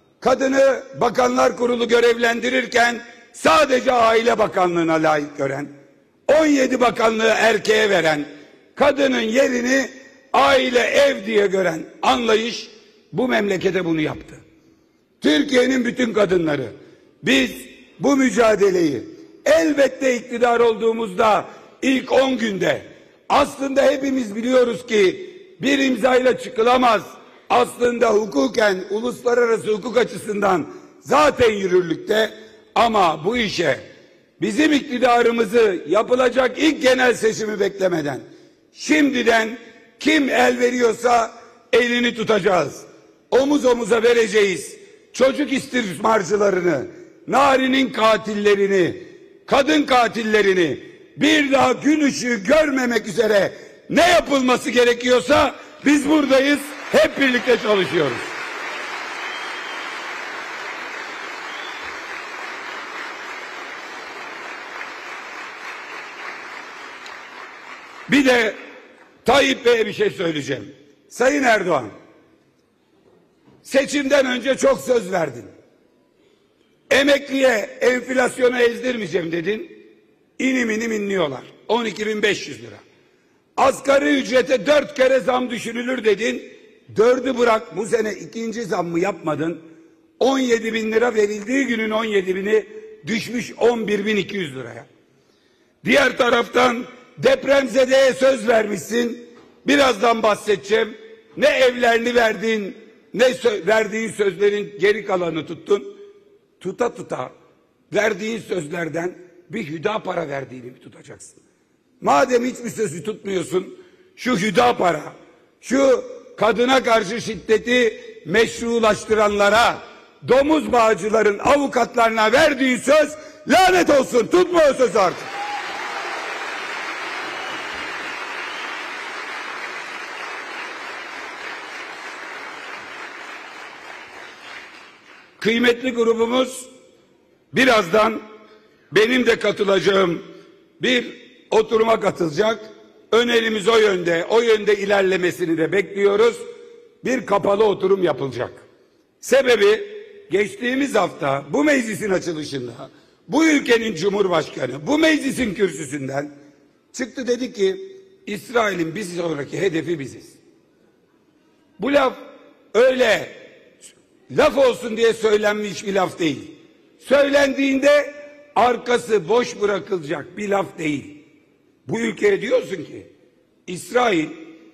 kadını Bakanlar Kurulu görevlendirirken sadece Aile Bakanlığı'na layık gören, on yedi bakanlığı erkeğe veren, kadının yerini aile, ev diye gören anlayış bu memlekete bunu yaptı. Türkiye'nin bütün kadınları, biz bu mücadeleyi elbette iktidar olduğumuzda ilk on günde, aslında hepimiz biliyoruz ki bir imzayla çıkılamaz. Aslında hukuken, uluslararası hukuk açısından zaten yürürlükte, ama bu işe bizim iktidarımızı yapılacak ilk genel seçimi beklemeden şimdiden kim el veriyorsa elini tutacağız. Omuz omuza vereceğiz. Çocuk istismarcılarını, Nari'nin katillerini, kadın katillerini bir daha gün ışığı görmemek üzere ne yapılması gerekiyorsa biz buradayız, hep birlikte çalışıyoruz. Bir de Tayyip Bey'e bir şey söyleyeceğim. Sayın Erdoğan, seçimden önce çok söz verdin. Emekliye enflasyonu ezdirmeyeceğim dedin. İnim inim inliyorlar. on iki bin beş yüz lira. Asgari ücrete dört kere zam düşürülür dedin. Dördü bırak, bu sene ikinci zammı yapmadın. on yedi bin lira verildiği günün on yedi bini düşmüş on bir bin iki yüz liraya. Diğer taraftan depremzedeye söz vermişsin. Birazdan bahsedeceğim. Ne evlerini verdin, ne sö- verdiğin sözlerin geri kalanını tuttun. Tuta tuta verdiğin sözlerden bir Hüdapara verdiğini mi tutacaksın? Madem hiçbir sözü tutmuyorsun, şu Hüdapara, şu kadına karşı şiddeti meşrulaştıranlara, domuz bağcıların avukatlarına verdiğin söz lanet olsun, tutma o sözü artık. Kıymetli grubumuz birazdan benim de katılacağım bir oturuma katılacak. Önerimiz o yönde, o yönde ilerlemesini de bekliyoruz. Bir kapalı oturum yapılacak. Sebebi geçtiğimiz hafta bu meclisin açılışında bu ülkenin Cumhurbaşkanı bu meclisin kürsüsünden çıktı, dedi ki İsrail'in bir sonraki hedefi biziz. Bu laf öyle laf olsun diye söylenmiş bir laf değil. Söylendiğinde arkası boş bırakılacak bir laf değil. Bu ülkeye diyorsun ki İsrail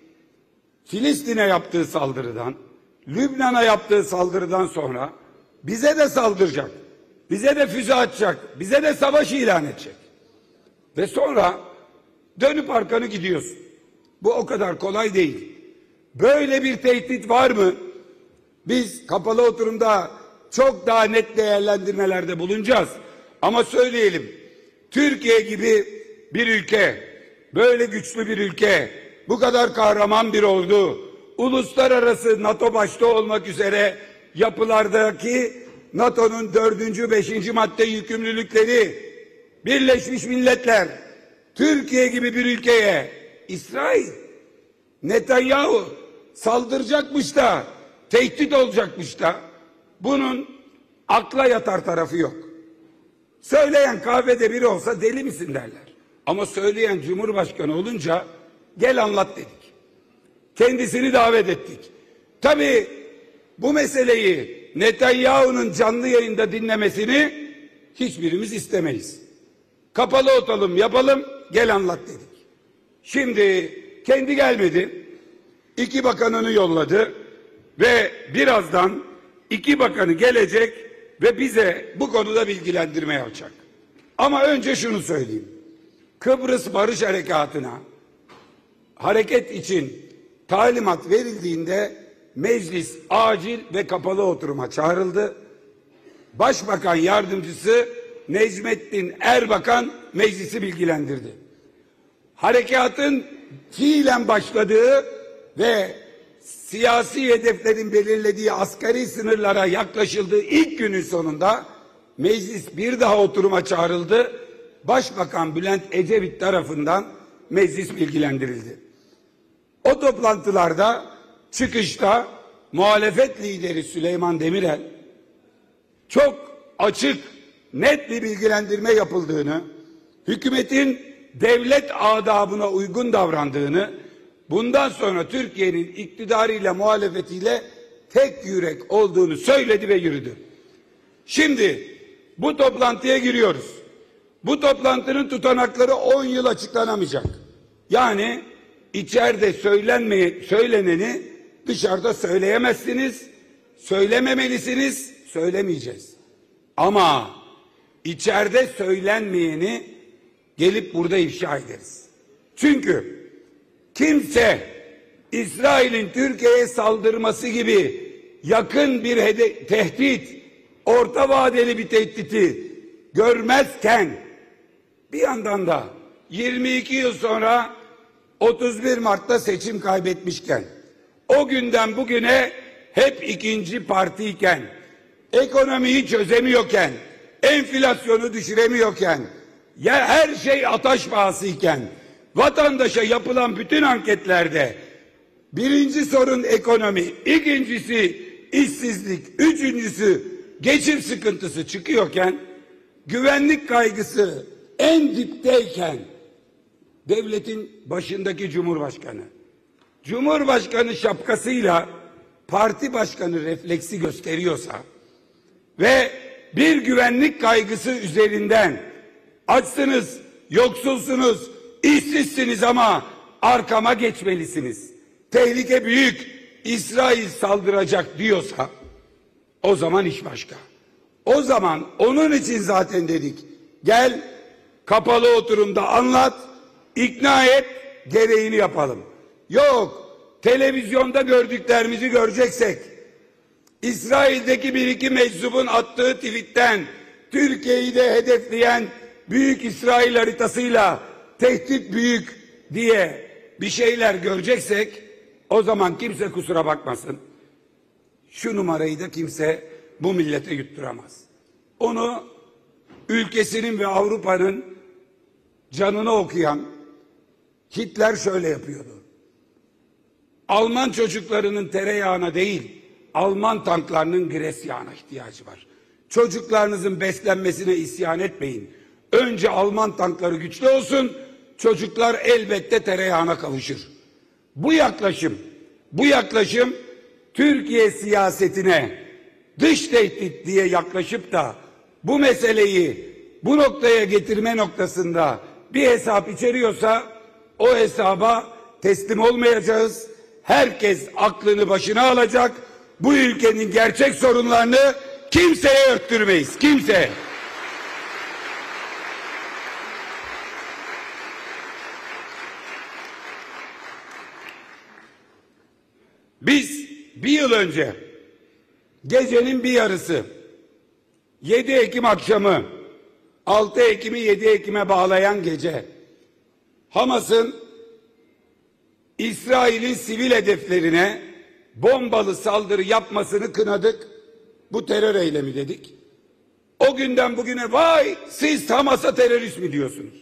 Filistin'e yaptığı saldırıdan, Lübnan'a yaptığı saldırıdan sonra bize de saldıracak. Bize de füze atacak. Bize de savaş ilan edecek. Ve sonra dönüp arkanı gidiyorsun. Bu o kadar kolay değil. Böyle bir tehdit var mı? Biz kapalı oturumda çok daha net değerlendirmelerde bulunacağız. Ama söyleyelim, Türkiye gibi bir ülke, böyle güçlü bir ülke, bu kadar kahraman bir ordu, uluslararası NATO başta olmak üzere yapılardaki NATO'nun dördüncü, beşinci madde yükümlülükleri, Birleşmiş Milletler, Türkiye gibi bir ülkeye İsrail, Netanyahu saldıracakmış da, tehdit olacakmış da, bunun akla yatar tarafı yok. Söyleyen kahvede biri olsa deli misin derler. Ama söyleyen Cumhurbaşkanı olunca gel anlat dedik. Kendisini davet ettik. Tabii bu meseleyi Netanyahu'nun canlı yayında dinlemesini hiçbirimiz istemeyiz. Kapalı oturalım yapalım, gel anlat dedik. Şimdi kendi gelmedi. İki bakanını yolladı ve birazdan iki bakanı gelecek ve bize bu konuda bilgilendirme yapacak. Ama önce şunu söyleyeyim. Kıbrıs Barış Harekatı'na hareket için talimat verildiğinde meclis acil ve kapalı oturuma çağrıldı. Başbakan yardımcısı Necmettin Erbakan meclisi bilgilendirdi. Harekatın fiilen başladığı ve siyasi hedeflerin belirlediği asgari sınırlara yaklaşıldığı ilk günün sonunda meclis bir daha oturuma çağrıldı. Başbakan Bülent Ecevit tarafından meclis bilgilendirildi. O toplantılarda çıkışta muhalefet lideri Süleyman Demirel çok açık, net bir bilgilendirme yapıldığını, hükümetin devlet adabına uygun davrandığını, bundan sonra Türkiye'nin iktidarıyla muhalefetiyle tek yürek olduğunu söyledi ve yürüdü. Şimdi bu toplantıya giriyoruz. Bu toplantının tutanakları on yıl açıklanamayacak. Yani içeride söylenmeye, söyleneni dışarıda söyleyemezsiniz, söylememelisiniz, söylemeyeceğiz. Ama içeride söylenmeyeni gelip burada ifşa ederiz. Çünkü kimse İsrail'in Türkiye'ye saldırması gibi yakın bir hede- tehdit, orta vadeli bir tehditi görmezken bir yandan da yirmi iki yıl sonra otuz bir Mart'ta seçim kaybetmişken, o günden bugüne hep ikinci partiyken, ekonomiyi çözemiyorken, enflasyonu düşüremiyorken, ya her şey ataş pahasıyken, vatandaşa yapılan bütün anketlerde birinci sorun ekonomi, ikincisi işsizlik, üçüncüsü geçim sıkıntısı çıkıyorken, güvenlik kaygısı en dipteyken, devletin başındaki Cumhurbaşkanı, Cumhurbaşkanı şapkasıyla parti başkanı refleksi gösteriyorsa ve bir güvenlik kaygısı üzerinden açsınız, yoksulsunuz, işsizsiniz ama arkama geçmelisiniz, tehlike büyük, İsrail saldıracak diyorsa o zaman iş başka. O zaman onun için zaten dedik, gel kapalı oturumda anlat, ikna et, gereğini yapalım. Yok, televizyonda gördüklerimizi göreceksek, İsrail'deki bir iki meczubun attığı tweetten Türkiye'yi de hedefleyen Büyük İsrail haritasıyla tehdit büyük diye bir şeyler göreceksek, o zaman kimse kusura bakmasın. Şu numarayı da kimse bu millete yutturamaz. Onu ülkesinin ve Avrupa'nın canını okuyan Hitler şöyle yapıyordu. Alman çocuklarının tereyağına değil, Alman tanklarının gres yağına ihtiyacı var. Çocuklarınızın beslenmesine isyan etmeyin. Önce Alman tankları güçlü olsun, çocuklar elbette tereyağına kavuşur. Bu yaklaşım, bu yaklaşım Türkiye siyasetine dış tehdit diye yaklaşıp da bu meseleyi bu noktaya getirme noktasında bir hesap içeriyorsa o hesaba teslim olmayacağız. Herkes aklını başına alacak. Bu ülkenin gerçek sorunlarını kimseye örttürmeyiz. Kimse. Biz bir yıl önce gecenin bir yarısı yedi Ekim akşamı altı Ekim'i yedi Ekim'e bağlayan gece Hamas'ın İsrail'in sivil hedeflerine bombalı saldırı yapmasını kınadık. Bu terör eylemi dedik. O günden bugüne vay siz Hamas'a terörist mi diyorsunuz?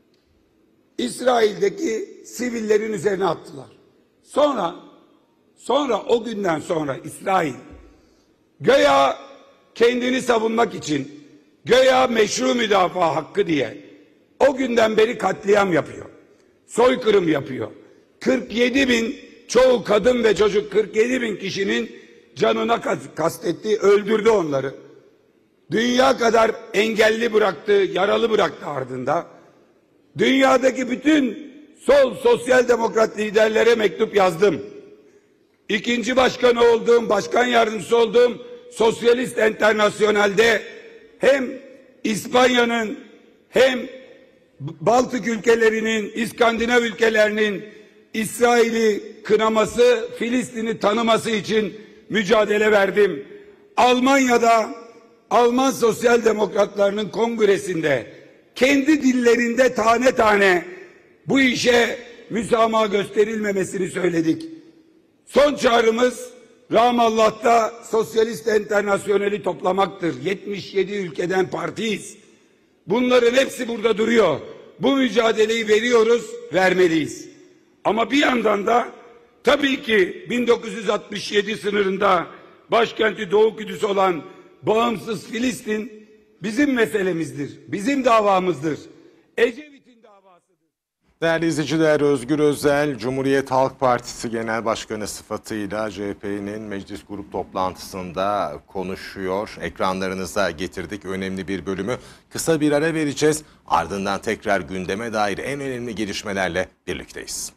İsrail'deki sivillerin üzerine attılar. Sonra sonra o günden sonra İsrail göya kendini savunmak için göya meşru müdafaa hakkı diye o günden beri katliam yapıyor. Soykırım yapıyor. kırk yedi bin çoğu kadın ve çocuk kırk yedi bin kişinin canına kastettiği öldürdü onları. Dünya kadar engelli bıraktı, yaralı bıraktı ardında. Dünyadaki bütün sol sosyal demokrat liderlere mektup yazdım. İkinci başkanı olduğum, başkan yardımcısı olduğum Sosyalist Enternasyonel'de hem İspanya'nın hem Baltık ülkelerinin, İskandinav ülkelerinin İsrail'i kınaması, Filistin'i tanıması için mücadele verdim. Almanya'da Alman sosyal demokratlarının kongresinde kendi dillerinde tane tane bu işe müsamaha gösterilmemesini söyledik. Son çağrımız Ramallah'ta Sosyalist Enternasyonel'i toplamaktır. yetmiş yedi ülkeden partiyiz. Bunların hepsi burada duruyor. Bu mücadeleyi veriyoruz, vermeliyiz. Ama bir yandan da tabii ki bin dokuz yüz altmış yedi sınırında başkenti Doğu Kudüs olan bağımsız Filistin bizim meselemizdir, bizim davamızdır. Ecevit'in davasıdır. Değerli izleyiciler, Özgür Özel, Cumhuriyet Halk Partisi Genel Başkanı sıfatıyla C H P'nin meclis grup toplantısında konuşuyor. Ekranlarınıza getirdik önemli bir bölümü. Kısa bir ara vereceğiz. Ardından tekrar gündeme dair en önemli gelişmelerle birlikteyiz.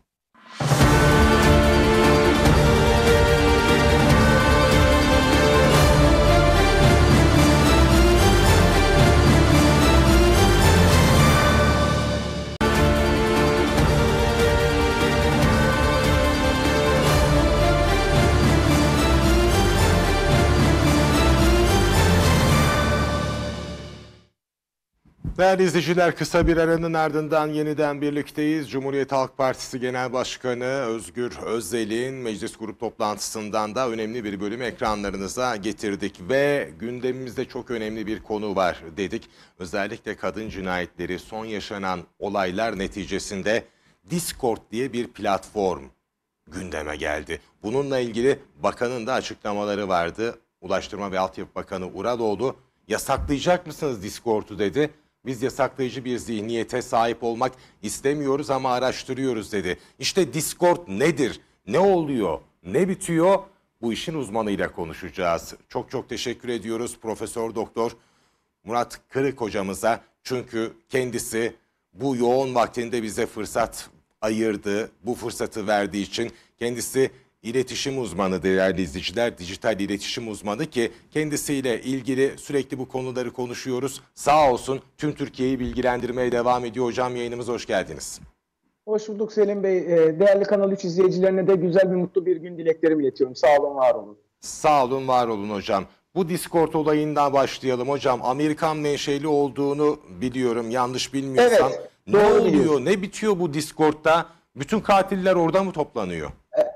Değerli izleyiciler, kısa bir aranın ardından yeniden birlikteyiz. Cumhuriyet Halk Partisi Genel Başkanı Özgür Özel'in meclis grup toplantısından da önemli bir bölüm ekranlarınıza getirdik. Ve gündemimizde çok önemli bir konu var dedik. Özellikle kadın cinayetleri, son yaşanan olaylar neticesinde Discord diye bir platform gündeme geldi. Bununla ilgili bakanın da açıklamaları vardı. Ulaştırma ve Altyapı Bakanı Uraloğlu, yasaklayacak mısınız Discord'u dedi. Biz yasaklayıcı bir zihniyete sahip olmak istemiyoruz ama araştırıyoruz dedi. İşte Discord nedir? Ne oluyor? Ne bitiyor? Bu işin uzmanıyla konuşacağız. Çok çok teşekkür ediyoruz Profesör Doktor Murat Kırık hocamıza. Çünkü kendisi bu yoğun vaktinde bize fırsat ayırdı. Bu fırsatı verdiği için kendisi İletişim uzmanı değerli izleyiciler, dijital iletişim uzmanı ki kendisiyle ilgili sürekli bu konuları konuşuyoruz. Sağ olsun tüm Türkiye'yi bilgilendirmeye devam ediyor. Hocam yayınımıza hoş geldiniz. Hoş bulduk Selim Bey. Değerli Kanal üç izleyicilerine de güzel bir mutlu bir gün dileklerimi iletiyorum. Sağ olun, var olun. Sağ olun, var olun hocam. Bu Discord olayından başlayalım hocam. Amerikan menşeli olduğunu biliyorum, yanlış bilmiyorsam. Evet, ne oluyor, biliyorsun. ne bitiyor bu Discord'da? Bütün katiller orada mı toplanıyor?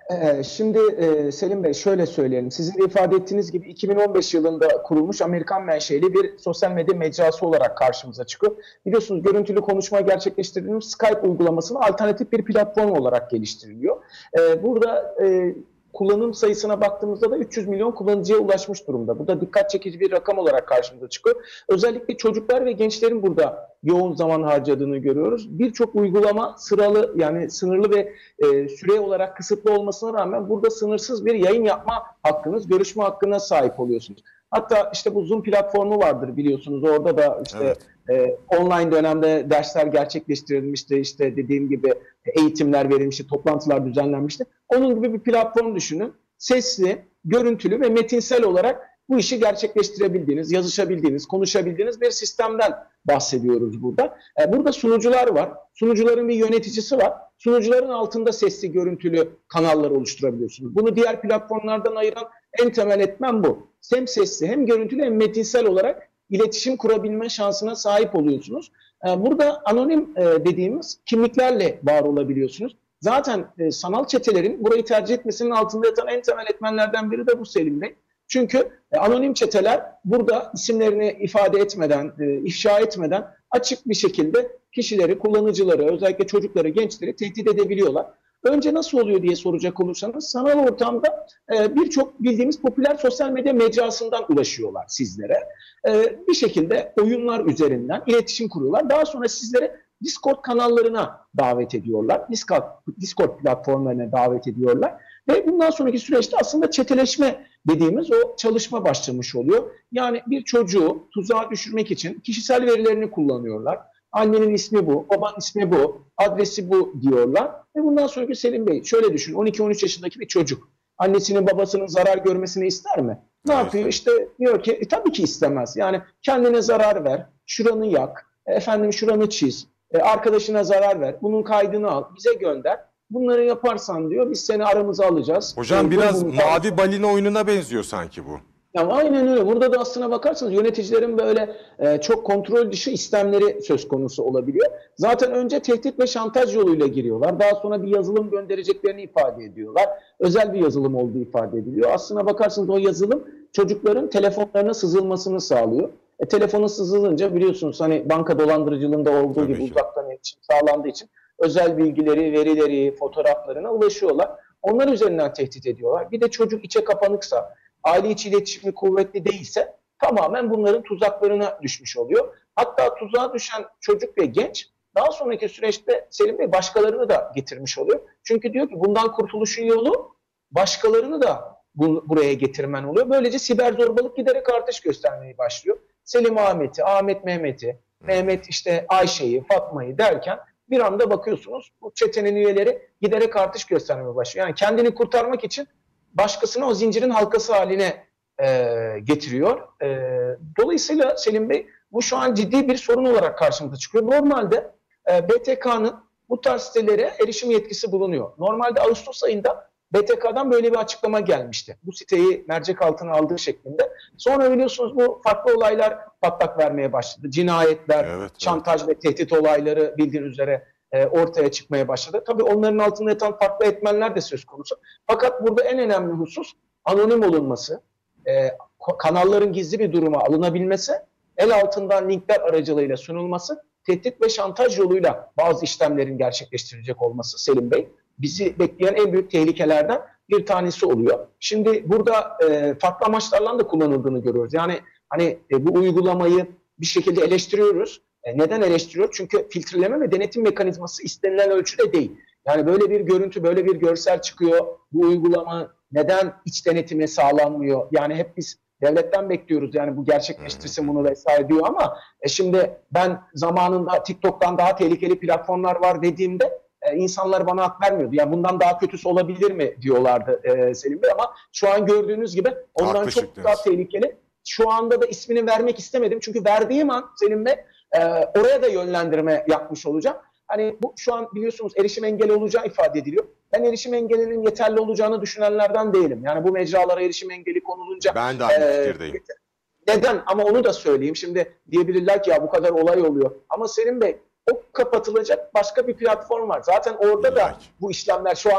Ee, Şimdi e, Selim Bey şöyle söyleyelim. Sizin de ifade ettiğiniz gibi iki bin on beş yılında kurulmuş Amerikan menşeli bir sosyal medya mecrası olarak karşımıza çıkıyor. Biliyorsunuz görüntülü konuşma gerçekleştirdiğimiz Skype uygulamasını alternatif bir platform olarak geliştiriliyor. Ee, Burada e, kullanım sayısına baktığımızda da üç yüz milyon kullanıcıya ulaşmış durumda. Bu da dikkat çekici bir rakam olarak karşımıza çıkıyor. Özellikle çocuklar ve gençlerin burada yoğun zaman harcadığını görüyoruz. Birçok uygulama sıralı, yani sınırlı ve e, süre olarak kısıtlı olmasına rağmen burada sınırsız bir yayın yapma hakkınız, görüşme hakkına sahip oluyorsunuz. Hatta işte bu Zoom platformu vardır biliyorsunuz. Orada da işte evet. e, online dönemde dersler gerçekleştirilmişti. İşte dediğim gibi eğitimler verilmişti, toplantılar düzenlenmişti. Onun gibi bir platform düşünün. Sesli, görüntülü ve metinsel olarak bu işi gerçekleştirebildiğiniz, yazışabildiğiniz, konuşabildiğiniz bir sistemden bahsediyoruz burada. E, burada sunucular var. Sunucuların bir yöneticisi var. Sunucuların altında sesli, görüntülü kanallar oluşturabiliyorsunuz. Bunu diğer platformlardan ayıran en temel etmen bu. Hem sesli, hem görüntülü, hem metinsel olarak iletişim kurabilme şansına sahip oluyorsunuz. Burada anonim dediğimiz kimliklerle var olabiliyorsunuz. Zaten sanal çetelerin burayı tercih etmesinin altında yatan en temel etmenlerden biri de bu Selim Bey. Çünkü anonim çeteler burada isimlerini ifade etmeden, ifşa etmeden açık bir şekilde kişileri, kullanıcıları, özellikle çocukları, gençleri tehdit edebiliyorlar. Önce nasıl oluyor diye soracak olursanız, sanal ortamda e, birçok bildiğimiz popüler sosyal medya mecrasından ulaşıyorlar sizlere. E, bir şekilde oyunlar üzerinden iletişim kuruyorlar. Daha sonra sizlere Discord kanallarına davet ediyorlar. Discord, Discord platformlarına davet ediyorlar. Ve bundan sonraki süreçte aslında çeteleşme dediğimiz o çalışma başlamış oluyor. Yani bir çocuğu tuzağa düşürmek için kişisel verilerini kullanıyorlar. Annenin ismi bu, babanın ismi bu, adresi bu diyorlar. Ve bundan sonraki Selim Bey şöyle düşün, on iki on üç yaşındaki bir çocuk. Annesinin babasının zarar görmesini ister mi? Ne evet. yapıyor? İşte diyor ki e, tabii ki istemez. Yani kendine zarar ver, şuranı yak, e, efendim şuranı çiz, e, arkadaşına zarar ver, bunun kaydını al, bize gönder. Bunları yaparsan diyor biz seni aramıza alacağız. Hocam e, biraz bunu, mavi bunu... balina oyununa benziyor sanki bu. Ya aynen öyle. Burada da aslına bakarsanız yöneticilerin böyle e, çok kontrol dışı istemleri söz konusu olabiliyor. Zaten önce tehdit ve şantaj yoluyla giriyorlar. Daha sonra bir yazılım göndereceklerini ifade ediyorlar. Özel bir yazılım olduğu ifade ediliyor. Aslına bakarsanız o yazılım çocukların telefonlarına sızılmasını sağlıyor. E, telefonu sızılınca biliyorsunuz hani banka dolandırıcılığında olduğu Tabii gibi ki. uzaktan iletişim sağlandığı için özel bilgileri, verileri, fotoğraflarına ulaşıyorlar. Onlar üzerinden tehdit ediyorlar. Bir de çocuk içe kapanıksa, aile içi iletişimi kuvvetli değilse tamamen bunların tuzaklarına düşmüş oluyor. Hatta tuzağa düşen çocuk ve genç daha sonraki süreçte Selim Bey başkalarını da getirmiş oluyor. Çünkü diyor ki bundan kurtuluşun yolu başkalarını da bu, buraya getirmen oluyor. Böylece siber zorbalık giderek artış göstermeye başlıyor. Selim Ahmet'i, Ahmet Mehmet'i, Mehmet işte Ayşe'yi, Fatma'yı derken bir anda bakıyorsunuz bu çetenin üyeleri giderek artış göstermeye başlıyor. Yani kendini kurtarmak için başkasını o zincirin halkası haline e, getiriyor. E, dolayısıyla Selim Bey bu şu an ciddi bir sorun olarak karşımıza çıkıyor. Normalde e, B T K'nın bu tarz sitelere erişim yetkisi bulunuyor. Normalde Ağustos ayında B T K'dan böyle bir açıklama gelmişti. Bu siteyi mercek altına aldığı şeklinde. Sonra biliyorsunuz bu farklı olaylar patlak vermeye başladı. Cinayetler, evet, şantaj evet. ve tehdit olayları bildiğiniz üzere e, ortaya çıkmaya başladı. Tabii onların altında yatan farklı etmenler de söz konusu. Fakat burada en önemli husus anonim olunması, e, kanalların gizli bir duruma alınabilmesi, el altından linkler aracılığıyla sunulması, tehdit ve şantaj yoluyla bazı işlemlerin gerçekleştirilecek olması Selim Bey, bizi bekleyen en büyük tehlikelerden bir tanesi oluyor. Şimdi burada e, farklı amaçlarla da kullanıldığını görüyoruz. Yani hani e, bu uygulamayı bir şekilde eleştiriyoruz. E, neden eleştiriyor? Çünkü filtreleme ve denetim mekanizması istenilen ölçüde değil. Yani böyle bir görüntü, böyle bir görsel çıkıyor. Bu uygulama neden iç denetimi sağlanmıyor? Yani hep biz devletten bekliyoruz. Yani bu gerçekleştirsin bunu vesaire diyor ama e, şimdi ben zamanında TikTok'tan daha tehlikeli platformlar var dediğimde e, insanlar bana hak vermiyordu. Yani bundan daha kötüsü olabilir mi diyorlardı e, Selim Bey ama şu an gördüğünüz gibi ondan Haklı çok çıktınız. Daha tehlikeli. Şu anda da ismini vermek istemedim. Çünkü verdiğim an Selim Bey e, oraya da yönlendirme yapmış olacağım. Hani bu şu an biliyorsunuz erişim engeli olacağı ifade ediliyor. Ben erişim engelinin yeterli olacağını düşünenlerden değilim. Yani bu mecralara erişim engeli konulunca... Ben de aynı e, fikirdeyim. Neden? Ama onu da söyleyeyim. Şimdi diyebilirler ki ya bu kadar olay oluyor. Ama Selim Bey o kapatılacak başka bir platform var. Zaten orada da bu işlemler şu an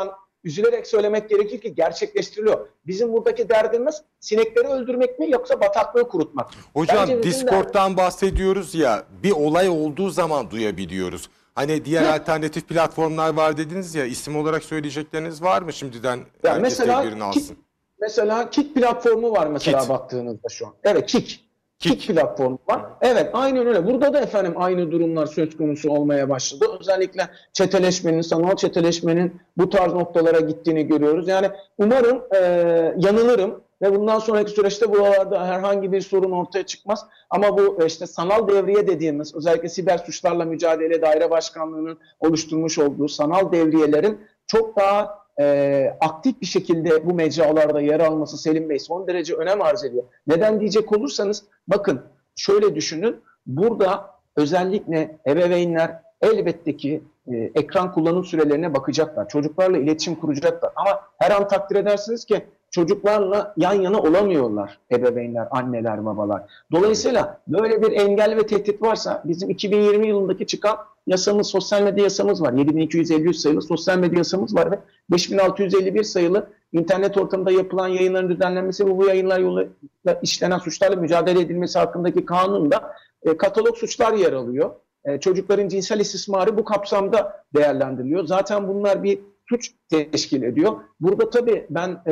üzülerek söylemek gerekir ki gerçekleştiriliyor. Bizim buradaki derdimiz sinekleri öldürmek mi yoksa bataklığı kurutmak mı? Hocam Discord'dan bahsediyoruz ya, bir olay olduğu zaman duyabiliyoruz. Hani diğer Hı. alternatif platformlar var dediniz ya, isim olarak söyleyecekleriniz var mı şimdiden? Yani mesela Kik, mesela Kik platformu var mesela Kit. baktığınızda şu an. Evet Kik. Kik. Kik platformu var. Evet aynen öyle. Burada da efendim aynı durumlar söz konusu olmaya başladı. Özellikle çeteleşmenin, sanal çeteleşmenin bu tarz noktalara gittiğini görüyoruz. Yani umarım e, yanılırım ve bundan sonraki süreçte buralarda herhangi bir sorun ortaya çıkmaz. Ama bu işte sanal devriye dediğimiz, özellikle siber suçlarla mücadele daire başkanlığının oluşturmuş olduğu sanal devriyelerin çok daha e, aktif bir şekilde bu mecralarda yer alması Selim Bey son derece önem arz ediyor. Neden diyecek olursanız bakın şöyle düşünün, burada özellikle ebeveynler elbette ki e, ekran kullanım sürelerine bakacaklar. Çocuklarla iletişim kuracaklar ama her an takdir edersiniz ki çocuklarla yan yana olamıyorlar ebeveynler, anneler, babalar. Dolayısıyla böyle bir engel ve tehdit varsa bizim iki bin yirmi yılındaki çıkan yasamız, sosyal medya yasamız var. yedi bin iki yüz elli üç sayılı sosyal medya yasamız var ve beş bin altı yüz elli bir sayılı internet ortamında yapılan yayınların düzenlenmesi ve bu yayınlar yoluyla işlenen suçlarla mücadele edilmesi hakkındaki kanunda e, katalog suçlar yer alıyor. E, çocukların cinsel istismarı bu kapsamda değerlendiriliyor. Zaten bunlar bir suç teşkil ediyor. Burada tabii ben e,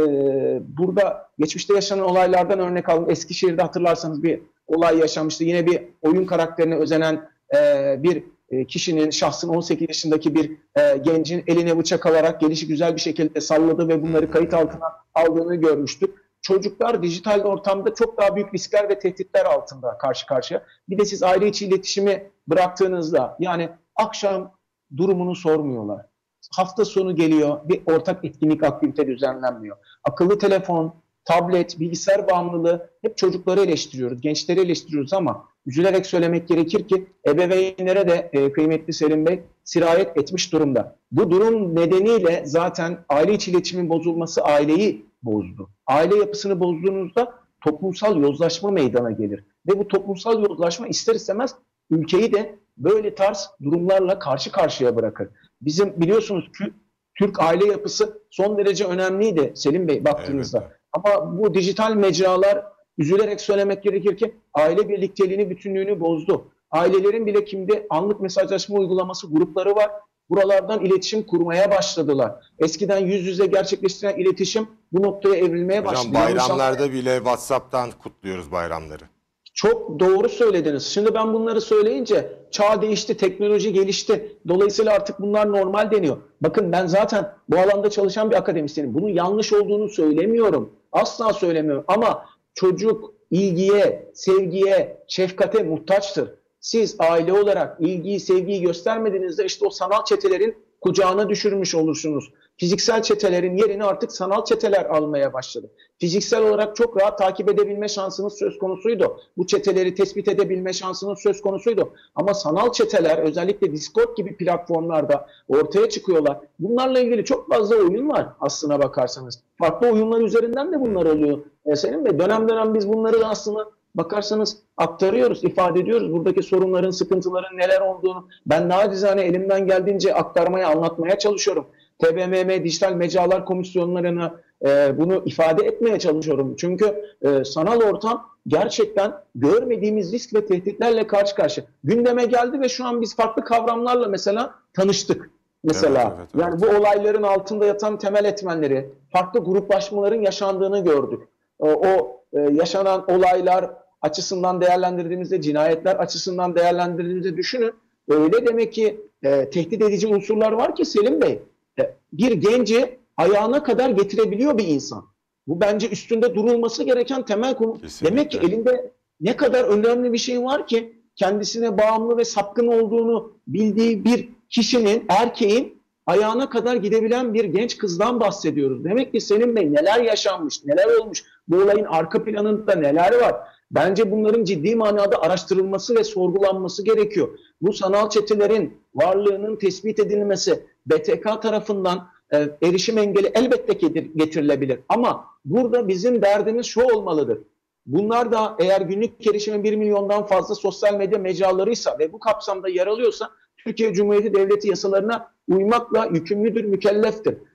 burada geçmişte yaşanan olaylardan örnek aldım. Eskişehir'de hatırlarsanız bir olay yaşanmıştı. Yine bir oyun karakterine özenen e, bir e, kişinin, şahsın on sekiz yaşındaki bir e, gencin eline bıçak alarak gelişi güzel bir şekilde salladı ve bunları kayıt altına aldığını görmüştük. Çocuklar dijital ortamda çok daha büyük riskler ve tehditler altında karşı karşıya. Bir de siz aile içi iletişimi bıraktığınızda yani akşam durumunu sormuyorlar. Hafta sonu geliyor, bir ortak etkinlik, aktivite düzenlenmiyor. Akıllı telefon, tablet, bilgisayar bağımlılığı hep çocukları eleştiriyoruz, gençleri eleştiriyoruz ama üzülerek söylemek gerekir ki ebeveynlere de e, kıymetli Selim Bey sirayet etmiş durumda. Bu durum nedeniyle zaten aile içi iletişimin bozulması aileyi bozdu. Aile yapısını bozduğunuzda toplumsal yozlaşma meydana gelir. Ve bu toplumsal yozlaşma ister istemez ülkeyi de böyle tarz durumlarla karşı karşıya bırakır. Bizim biliyorsunuz Türk aile yapısı son derece önemliydi Selim Bey baktığınızda. Evet. Ama bu dijital mecralar üzülerek söylemek gerekir ki aile birlikteliğini, bütünlüğünü bozdu. Ailelerin bile kimde anlık mesajlaşma uygulaması grupları var. Buralardan iletişim kurmaya başladılar. Eskiden yüz yüze gerçekleştiren iletişim bu noktaya evrilmeye başladı. Hocam bayramlarda bile WhatsApp'tan kutluyoruz bayramları. Çok doğru söylediniz. Şimdi ben bunları söyleyince çağ değişti, teknoloji gelişti. Dolayısıyla artık bunlar normal deniyor. Bakın ben zaten bu alanda çalışan bir akademisyenim. Bunun yanlış olduğunu söylemiyorum. Asla söylemiyorum. Ama çocuk ilgiye, sevgiye, şefkate muhtaçtır. Siz aile olarak ilgiyi, sevgiyi göstermediğinizde işte o sanal çetelerin kucağına düşürmüş olursunuz. Fiziksel çetelerin yerini artık sanal çeteler almaya başladı. Fiziksel olarak çok rahat takip edebilme şansınız söz konusuydu. Bu çeteleri tespit edebilme şansınız söz konusuydu. Ama sanal çeteler özellikle Discord gibi platformlarda ortaya çıkıyorlar. Bunlarla ilgili çok fazla oyun var aslına bakarsanız. Farklı oyunlar üzerinden de bunlar oluyor. E senin de dönem dönem biz bunları da aslında bakarsanız aktarıyoruz, ifade ediyoruz. Buradaki sorunların, sıkıntıların neler olduğunu ben nacizane elimden geldiğince aktarmaya, anlatmaya çalışıyorum. T B M M Dijital Mecralar Komisyonlarına e, bunu ifade etmeye çalışıyorum. Çünkü e, sanal ortam gerçekten görmediğimiz risk ve tehditlerle karşı karşıya. Gündeme geldi ve şu an biz farklı kavramlarla mesela tanıştık. Mesela evet, evet, evet. Yani bu olayların altında yatan temel etmenleri, farklı gruplaşmaların yaşandığını gördük. O, o e, yaşanan olaylar açısından değerlendirdiğimizde, cinayetler açısından değerlendirdiğimizde düşünün. Öyle demek ki e, tehdit edici unsurlar var ki Selim Bey, e, bir genci ayağına kadar getirebiliyor bir insan. Bu bence üstünde durulması gereken temel konu. Kesinlikle. Demek ki elinde ne kadar önemli bir şey var ki kendisine bağımlı ve sapkın olduğunu bildiği bir kişinin, erkeğin ayağına kadar gidebilen bir genç kızdan bahsediyoruz. Demek ki Selim Bey neler yaşanmış, neler olmuş, bu olayın arka planında neler var? Bence bunların ciddi manada araştırılması ve sorgulanması gerekiyor. Bu sanal çetelerin varlığının tespit edilmesi B T K tarafından e, erişim engeli elbette getirilebilir. Ama burada bizim derdimiz şu olmalıdır. Bunlar da eğer günlük erişimi bir milyondan fazla sosyal medya mecralarıysa ve bu kapsamda yer alıyorsa Türkiye Cumhuriyeti Devleti yasalarına uymakla yükümlüdür, mükelleftir.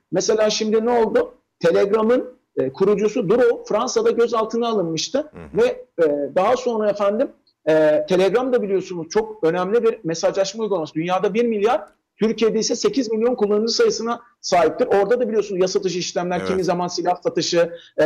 Mesela şimdi ne oldu? Telegram'ın e, kurucusu Duro Fransa'da gözaltına alınmıştı. Hı hı. Ve e, daha sonra efendim e, Telegram da biliyorsunuz çok önemli bir mesajlaşma uygulaması. Dünyada bir milyar, Türkiye'de ise sekiz milyon kullanıcı sayısına sahiptir. Orada da biliyorsunuz yasa dışı işlemler, evet. kimi zaman silah satışı, e,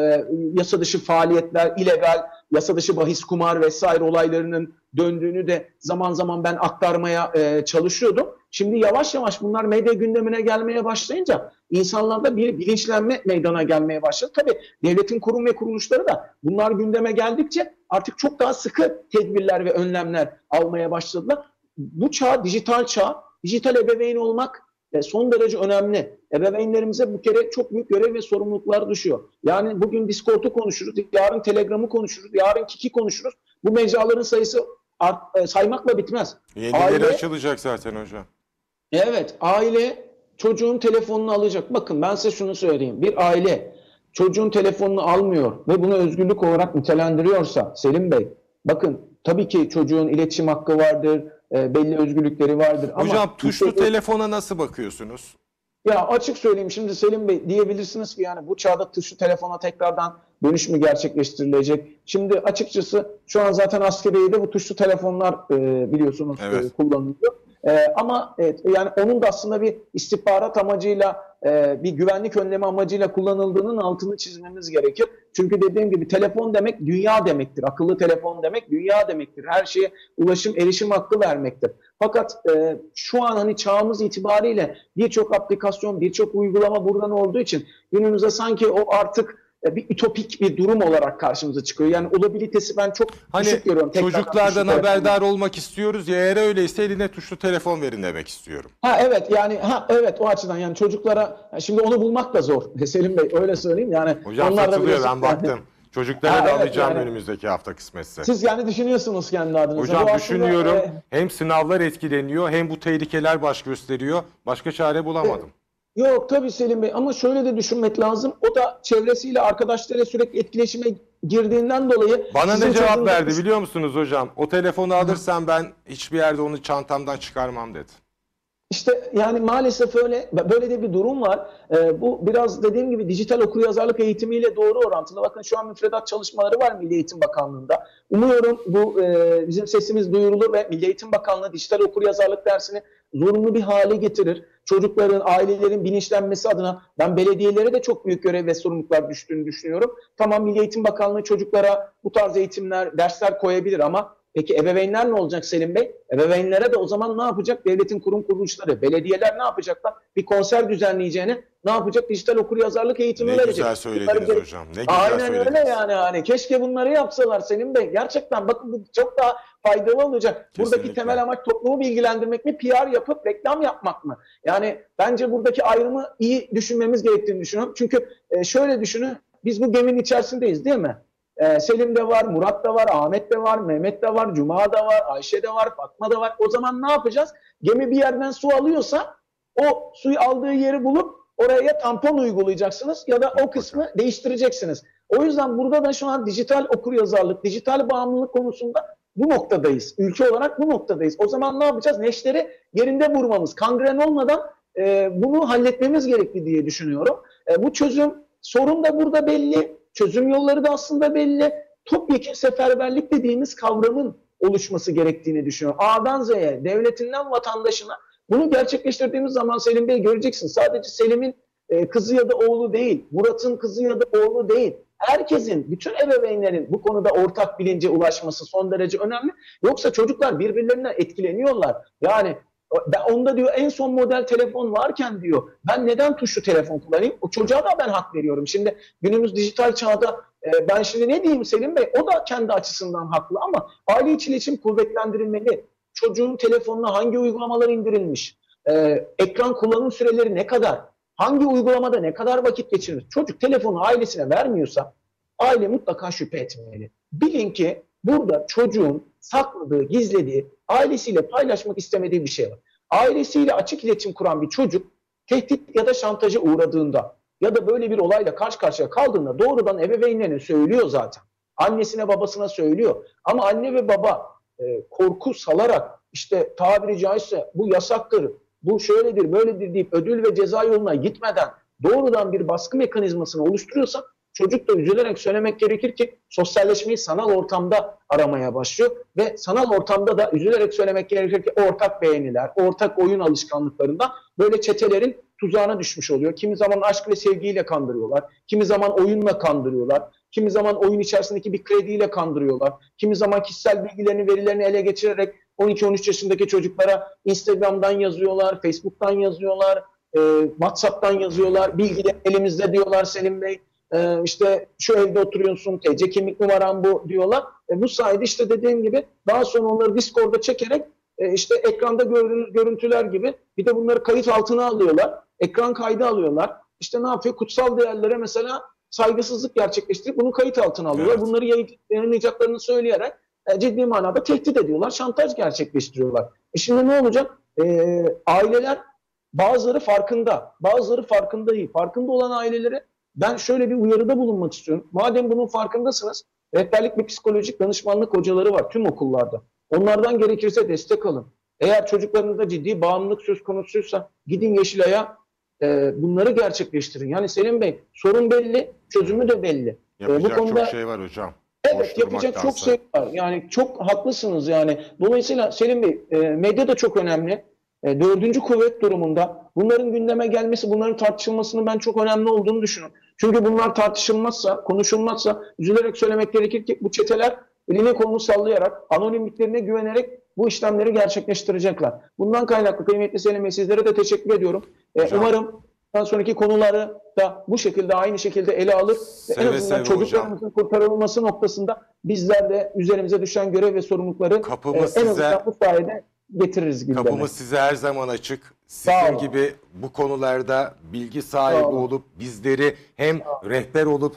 yasa dışı faaliyetler, illegal, yasa dışı bahis, kumar vesaire olaylarının döndüğünü de zaman zaman ben aktarmaya e, çalışıyordum. Şimdi yavaş yavaş bunlar medya gündemine gelmeye başlayınca insanlarda bir bilinçlenme meydana gelmeye başladı. Tabii devletin kurum ve kuruluşları da bunlar gündeme geldikçe artık çok daha sıkı tedbirler ve önlemler almaya başladılar. Bu çağ, dijital çağ, dijital ebeveyn olmak son derece önemli. Ebeveynlerimize bu kere çok büyük görev ve sorumluluklar düşüyor. Yani bugün Discord'u konuşuruz, yarın Telegram'ı konuşuruz, yarın Kiki konuşuruz. Bu mecraların sayısı art, saymakla bitmez. Yenileri aile, açılacak zaten hocam. Evet, aile çocuğun telefonunu alacak. Bakın ben size şunu söyleyeyim. Bir aile çocuğun telefonunu almıyor ve bunu özgürlük olarak nitelendiriyorsa Selim Bey, bakın tabii ki çocuğun iletişim hakkı vardır, e, belli özgürlükleri vardır. Hocam ama tuşlu işte, telefona nasıl bakıyorsunuz? Ya açık söyleyeyim şimdi Selim Bey, diyebilirsiniz ki yani bu çağda tuşlu telefona tekrardan dönüş mü gerçekleştirilecek? Şimdi açıkçası şu an zaten askeriyede bu tuşlu telefonlar e, biliyorsunuz evet. e, kullanılıyor. Ee, ama evet, yani onun da aslında bir istihbarat amacıyla, e, bir güvenlik önlemi amacıyla kullanıldığının altını çizmemiz gerekir. Çünkü dediğim gibi telefon demek dünya demektir. Akıllı telefon demek dünya demektir. Her şeye ulaşım, erişim hakkı vermektir. Fakat e, şu an hani çağımız itibariyle birçok aplikasyon, birçok uygulama buradan olduğu için günümüzde sanki o artık bir ütopik bir durum olarak karşımıza çıkıyor. Yani olabilitesi ben çok hani düşük görüyorum. Çocuklardan haberdar olmak istiyoruz ya, eğer öyleyse eline tuşlu telefon verin demek istiyorum. Ha evet yani ha evet o açıdan yani çocuklara şimdi onu bulmak da zor. Selim Bey öyle söyleyeyim yani. Hocam onlar satılıyor da ben baktım. Yani, çocuklara ha, da evet, alacağım yani, önümüzdeki hafta kısmetse. Siz yani düşünüyorsunuz kendi adınıza. Hocam bu düşünüyorum. Aslında, e, hem sınavlar etkileniyor hem bu tehlikeler baş gösteriyor. Başka çare bulamadım. E, Yok tabii Selim Bey ama şöyle de düşünmek lazım. O da çevresiyle arkadaşlarıyla sürekli etkileşime girdiğinden dolayı... Bana ne cevap çocuğunuz... verdi biliyor musunuz hocam? O telefonu alırsam ben hiçbir yerde onu çantamdan çıkarmam dedi. İşte yani maalesef öyle böyle de bir durum var. Ee, bu biraz dediğim gibi dijital okuryazarlık eğitimiyle doğru orantılı. Bakın şu an müfredat çalışmaları var Milli Eğitim Bakanlığı'nda. Umuyorum bu e, bizim sesimiz duyurulur ve Milli Eğitim Bakanlığı dijital okuryazarlık dersini zorunlu bir hale getirir. Çocukların, ailelerin bilinçlenmesi adına ben belediyelere de çok büyük görev ve sorumluluklar düştüğünü düşünüyorum. Tamam Milli Eğitim Bakanlığı çocuklara bu tarz eğitimler, dersler koyabilir ama peki ebeveynler ne olacak Selim Bey? Ebeveynlere de o zaman ne yapacak? Devletin kurum kuruluşları, belediyeler ne yapacaklar? Bir konser düzenleyeceğine ne yapacak? Dijital okuryazarlık eğitimi ne verecek. Ne güzel söylediniz bunları... hocam. Ne güzel Aynen söylediniz. öyle yani. Hani keşke bunları yapsalar Selim Bey. Gerçekten bakın bu çok daha faydalı olacak. Kesinlikle. Buradaki temel amaç toplumu bilgilendirmek mi? P R yapıp reklam yapmak mı? Yani bence buradaki ayrımı iyi düşünmemiz gerektiğini düşünüyorum. Çünkü e, şöyle düşünün. Biz bu geminin içerisindeyiz değil mi? Ee, Selim de var, Murat da var, Ahmet de var, Mehmet de var, Cuma da var, Ayşe de var, Fatma da var. O zaman ne yapacağız? Gemi bir yerden su alıyorsa o suyu aldığı yeri bulup oraya ya tampon uygulayacaksınız ya da o kısmı değiştireceksiniz. O yüzden burada da şu an dijital okuryazarlık, dijital bağımlılık konusunda bu noktadayız. Ülke olarak bu noktadayız. O zaman ne yapacağız? Neşteri yerinde vurmamız, kangren olmadan e, bunu halletmemiz gerekli diye düşünüyorum. E, bu çözüm, sorun da burada belli. Çözüm yolları da aslında belli. Topyekun seferberlik dediğimiz kavramın oluşması gerektiğini düşünüyorum. A'dan Z'ye, devletinden vatandaşına bunu gerçekleştirdiğimiz zaman Selim Bey göreceksin. Sadece Selim'in e, kızı ya da oğlu değil, Murat'ın kızı ya da oğlu değil. Herkesin, bütün ebeveynlerin bu konuda ortak bilince ulaşması son derece önemli. Yoksa çocuklar birbirlerinden etkileniyorlar. Yani ben onda diyor en son model telefon varken diyor ben neden tuşlu telefon kullanayım? O çocuğa da ben hak veriyorum. Şimdi günümüz dijital çağda e, ben şimdi ne diyeyim Selim Bey? O da kendi açısından haklı ama aile içi iletişim kuvvetlendirilmeli. Çocuğun telefonuna hangi uygulamalar indirilmiş? E, ekran kullanım süreleri ne kadar? Hangi uygulamada ne kadar vakit geçirir? Çocuk telefonu ailesine vermiyorsa aile mutlaka şüphe etmeli. Bilin ki burada çocuğun sakladığı, gizlediği, ailesiyle paylaşmak istemediği bir şey var. Ailesiyle açık iletişim kuran bir çocuk tehdit ya da şantaja uğradığında ya da böyle bir olayla karşı karşıya kaldığında doğrudan ebeveynlerine söylüyor zaten. Annesine babasına söylüyor. Ama anne ve baba e, korku salarak işte tabiri caizse bu yasaktır, bu şöyledir, böyledir deyip ödül ve ceza yoluna gitmeden doğrudan bir baskı mekanizmasını oluşturuyorsa çocuk da üzülerek söylemek gerekir ki sosyalleşmeyi sanal ortamda aramaya başlıyor ve sanal ortamda da üzülerek söylemek gerekir ki ortak beğeniler, ortak oyun alışkanlıklarında böyle çetelerin tuzağına düşmüş oluyor. Kimi zaman aşk ve sevgiyle kandırıyorlar, kimi zaman oyunla kandırıyorlar, kimi zaman oyun içerisindeki bir krediyle kandırıyorlar, kimi zaman kişisel bilgilerini, verilerini ele geçirerek on iki on üç yaşındaki çocuklara Instagram'dan yazıyorlar, Facebook'tan yazıyorlar, e, WhatsApp'tan yazıyorlar, bilgiler elimizde diyorlar Selim Bey. Ee, işte şu evde oturuyorsun, T C kimlik numaran bu diyorlar. E, bu sayede işte dediğim gibi daha sonra onları Discord'da çekerek e, işte ekranda görün, görüntüler gibi bir de bunları kayıt altına alıyorlar. Ekran kaydı alıyorlar. İşte ne yapıyor? Kutsal değerlere mesela saygısızlık gerçekleştirip bunu kayıt altına alıyorlar. Evet. Bunları yayınlayacaklarını söyleyerek e, ciddi manada tehdit ediyorlar. Şantaj gerçekleştiriyorlar. E şimdi ne olacak? E, aileler bazıları farkında, bazıları farkında değil. Farkında olan ailelere ben şöyle bir uyarıda bulunmak istiyorum. Madem bunun farkındasınız, rehberlik ve psikolojik danışmanlık hocaları var tüm okullarda. Onlardan gerekirse destek alın. Eğer çocuklarınızda ciddi bağımlılık söz konusuysa gidin Yeşilay'a e, bunları gerçekleştirin. Yani Selim Bey sorun belli, çözümü de belli. Yapacak e, bu konuda, çok şey var hocam. Evet, yapacak çok şey var. Yani çok haklısınız yani. Dolayısıyla Selim Bey e, medya da çok önemli. E, dördüncü kuvvet durumunda bunların gündeme gelmesi, bunların tartışılmasının ben çok önemli olduğunu düşünüyorum. Çünkü bunlar tartışılmazsa, konuşulmazsa üzülerek söylemek gerekir ki bu çeteler eline kolunu sallayarak, anonimliklerine güvenerek bu işlemleri gerçekleştirecekler. Bundan kaynaklı kıymetli Selim Bey sizlere de teşekkür ediyorum. E, umarım daha sonraki konuları da bu şekilde aynı şekilde ele alır. Ve en azından çocuklarımızın kurtarılması noktasında bizler de üzerimize düşen görev ve sorumlulukları e, en size... azından bu sayede getiririz gündeme. Kapımız size her zaman açık. Sizin gibi bu konularda bilgi sahibi olup bizleri hem rehber olup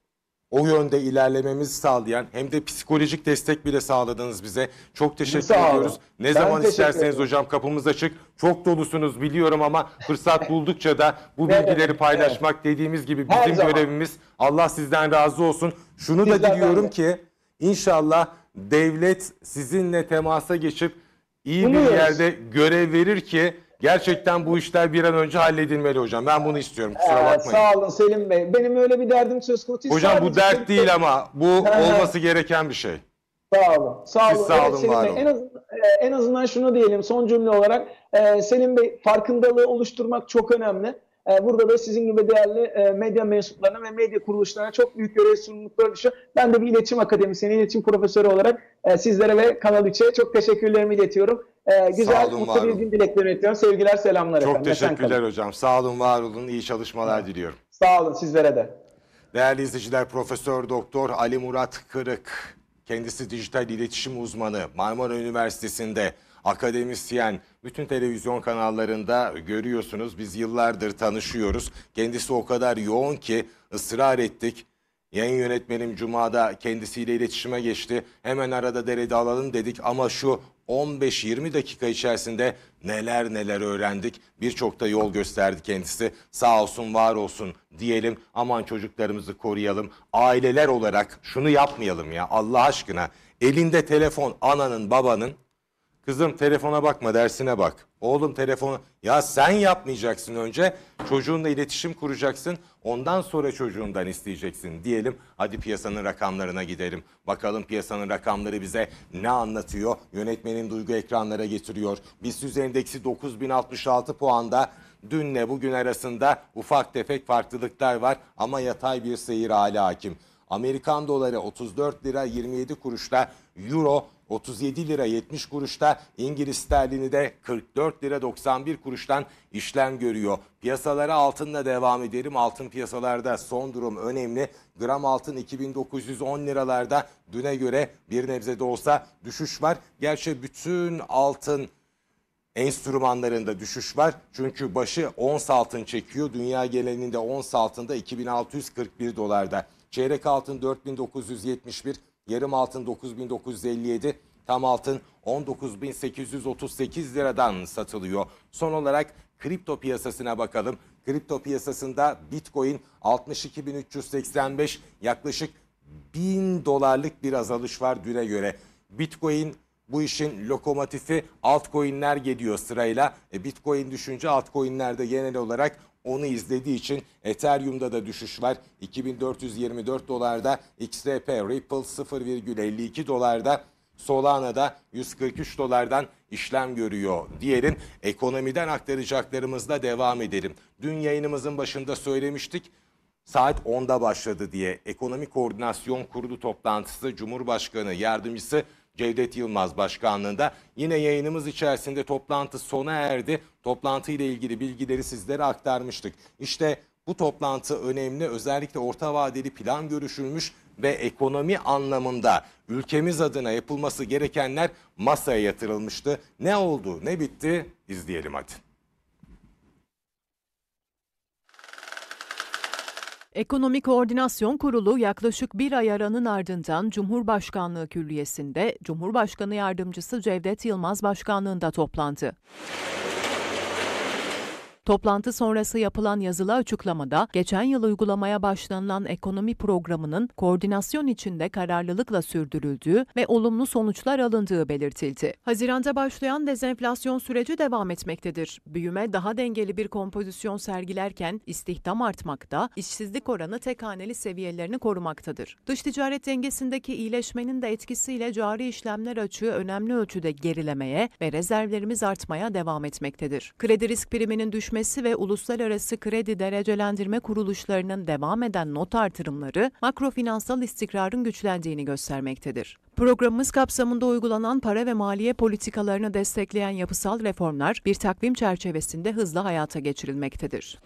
o yönde ilerlememizi sağlayan hem de psikolojik destek bile sağladınız bize. Çok teşekkür ediyoruz. Ne ben zaman isterseniz ederim. Hocam kapımız açık. Çok dolusunuz biliyorum ama fırsat buldukça da bu bilgileri evet, paylaşmak evet. dediğimiz gibi bizim her görevimiz. Zaman. Allah sizden razı olsun. Şunu Sizler da diliyorum de. ki inşallah devlet sizinle temasa geçip iyi bir yerde görev verir ki gerçekten bu işler bir an önce halledilmeli hocam. Ben bunu istiyorum. Kusura bakmayın. Ee, sağ olun Selim Bey. Benim öyle bir derdim söz konusu. Hocam bu dert değil ama bu olması gereken bir şey. Sağ olun. Sağ olun. Sağ olun, evet, Selim Bey. En, az, en azından şunu diyelim son cümle olarak. Ee, Selim Bey farkındalığı oluşturmak çok önemli. Burada da sizin gibi değerli medya mensuplarına ve medya kuruluşlarına çok büyük görev sorumlulukları düşüyor. Ben de bir iletişim akademisyeni, iletişim profesörü olarak sizlere ve Kanal üç'e çok teşekkürlerimi iletiyorum. Güzel, olun, mutlu bir gün dileklerimi iletiyorum. Sevgiler, selamlar çok efendim. Çok teşekkürler hocam. Sağ olun, var olun. İyi çalışmalar diliyorum. Sağ olun, sizlere de. Değerli izleyiciler, Profesör Doktor Ali Murat Kırık, kendisi dijital iletişim uzmanı, Marmara Üniversitesi'nde akademisyen, bütün televizyon kanallarında görüyorsunuz. Biz yıllardır tanışıyoruz. Kendisi o kadar yoğun ki ısrar ettik. Yayın yönetmenim Cuma'da kendisiyle iletişime geçti. Hemen arada derede alalım dedik ama şu on beş yirmi dakika içerisinde neler neler öğrendik. Birçok da yol gösterdi kendisi. Sağ olsun, var olsun diyelim. Aman çocuklarımızı koruyalım. Aileler olarak şunu yapmayalım ya Allah aşkına. Elinde telefon ananın babanın. Kızım telefona bakma, dersine bak. Oğlum telefonu... Ya sen yapmayacaksın önce. Çocuğunla iletişim kuracaksın. Ondan sonra çocuğundan isteyeceksin diyelim. Hadi piyasanın rakamlarına gidelim. Bakalım piyasanın rakamları bize ne anlatıyor? Yönetmenin Duygu ekranlara getiriyor. BIST endeksi dokuz bin altmış altı puanda. Dünle bugün arasında ufak tefek farklılıklar var. Ama yatay bir seyir hali hakim. Amerikan doları otuz dört lira yirmi yedi kuruşta, euro otuz yedi lira yetmiş kuruşta, İngiliz sterlini de kırk dört lira doksan bir kuruştan işlem görüyor. Piyasalara altınla devam edelim. Altın piyasalarda son durum önemli. Gram altın iki bin dokuz yüz on liralarda, düne göre bir nebze de olsa düşüş var. Gerçi bütün altın enstrümanlarında düşüş var. Çünkü başı ons altın çekiyor. Dünya genelinde ons altında iki bin altı yüz kırk bir dolarda. Çeyrek altın dört bin dokuz yüz yetmiş bir, yarım altın dokuz bin dokuz yüz elli yedi, tam altın on dokuz bin sekiz yüz otuz sekiz liradan satılıyor. Son olarak kripto piyasasına bakalım. Kripto piyasasında Bitcoin altmış iki bin üç yüz seksen beş, yaklaşık bin dolarlık bir azalış var düne göre. Bitcoin Bu işin lokomotifi altcoin'ler geliyor sırayla. E, Bitcoin düşünce altcoin'ler de genel olarak onu izlediği için Ethereum'da da düşüş var. iki bin dört yüz yirmi dört dolarda, X R P, Ripple sıfır virgül elli iki dolarda, Solana'da yüz kırk üç dolardan işlem görüyor diyelim. Ekonomiden aktaracaklarımızla devam edelim. Dün yayınımızın başında söylemiştik. Saat onda başladı diye Ekonomi Koordinasyon Kurulu toplantısı Cumhurbaşkanı Yardımcısı Cevdet Yılmaz başkanlığında. Yine yayınımız içerisinde toplantı sona erdi. Toplantı ile ilgili bilgileri sizlere aktarmıştık. İşte bu toplantı önemli. Özellikle orta vadeli plan görüşülmüş ve ekonomi anlamında ülkemiz adına yapılması gerekenler masaya yatırılmıştı. Ne oldu, ne bitti? İzleyelim hadi. Ekonomi Koordinasyon Kurulu yaklaşık bir ay aranın ardından Cumhurbaşkanlığı Külliyesi'nde Cumhurbaşkanı Yardımcısı Cevdet Yılmaz başkanlığında toplandı. Toplantı sonrası yapılan yazılı açıklamada geçen yıl uygulamaya başlanılan ekonomi programının koordinasyon içinde kararlılıkla sürdürüldüğü ve olumlu sonuçlar alındığı belirtildi. Haziranda başlayan dezenflasyon süreci devam etmektedir. Büyüme daha dengeli bir kompozisyon sergilerken istihdam artmakta, işsizlik oranı tek haneli seviyelerini korumaktadır. Dış ticaret dengesindeki iyileşmenin de etkisiyle cari işlemler açığı önemli ölçüde gerilemeye ve rezervlerimiz artmaya devam etmektedir. Kredi risk priminin düşmesi ve uluslararası kredi derecelendirme kuruluşlarının devam eden not artırımları makrofinansal istikrarın güçlendiğini göstermektedir. Programımız kapsamında uygulanan para ve maliye politikalarını destekleyen yapısal reformlar bir takvim çerçevesinde hızla hayata geçirilmektedir.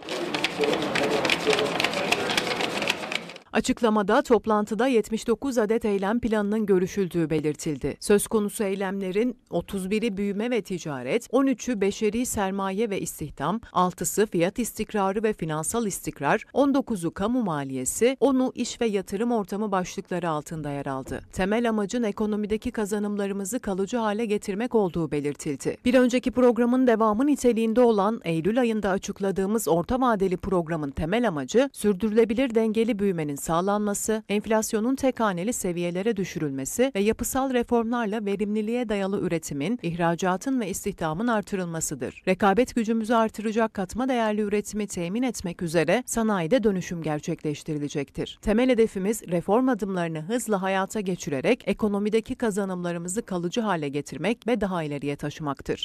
Açıklamada toplantıda yetmiş dokuz adet eylem planının görüşüldüğü belirtildi. Söz konusu eylemlerin otuz biri büyüme ve ticaret, on üçü beşeri sermaye ve istihdam, altısı fiyat istikrarı ve finansal istikrar, on dokuzu kamu maliyesi, onu iş ve yatırım ortamı başlıkları altında yer aldı. Temel amacın ekonomideki kazanımlarımızı kalıcı hale getirmek olduğu belirtildi. Bir önceki programın devamı niteliğinde olan Eylül ayında açıkladığımız orta vadeli programın temel amacı sürdürülebilir dengeli büyümenin sağlanması, enflasyonun tek haneli seviyelere düşürülmesi ve yapısal reformlarla verimliliğe dayalı üretimin, ihracatın ve istihdamın artırılmasıdır. Rekabet gücümüzü artıracak katma değerli üretimi temin etmek üzere sanayide dönüşüm gerçekleştirilecektir. Temel hedefimiz reform adımlarını hızla hayata geçirerek ekonomideki kazanımlarımızı kalıcı hale getirmek ve daha ileriye taşımaktır.